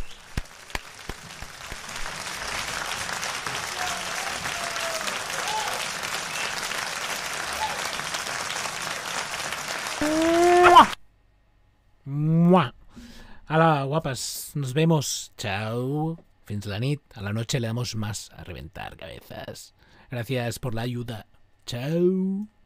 ¡Mua! Hala, guapas, nos vemos. Chao. Fins la nit. A la noche le damos más a reventar cabezas. Gracias por la ayuda. Chao.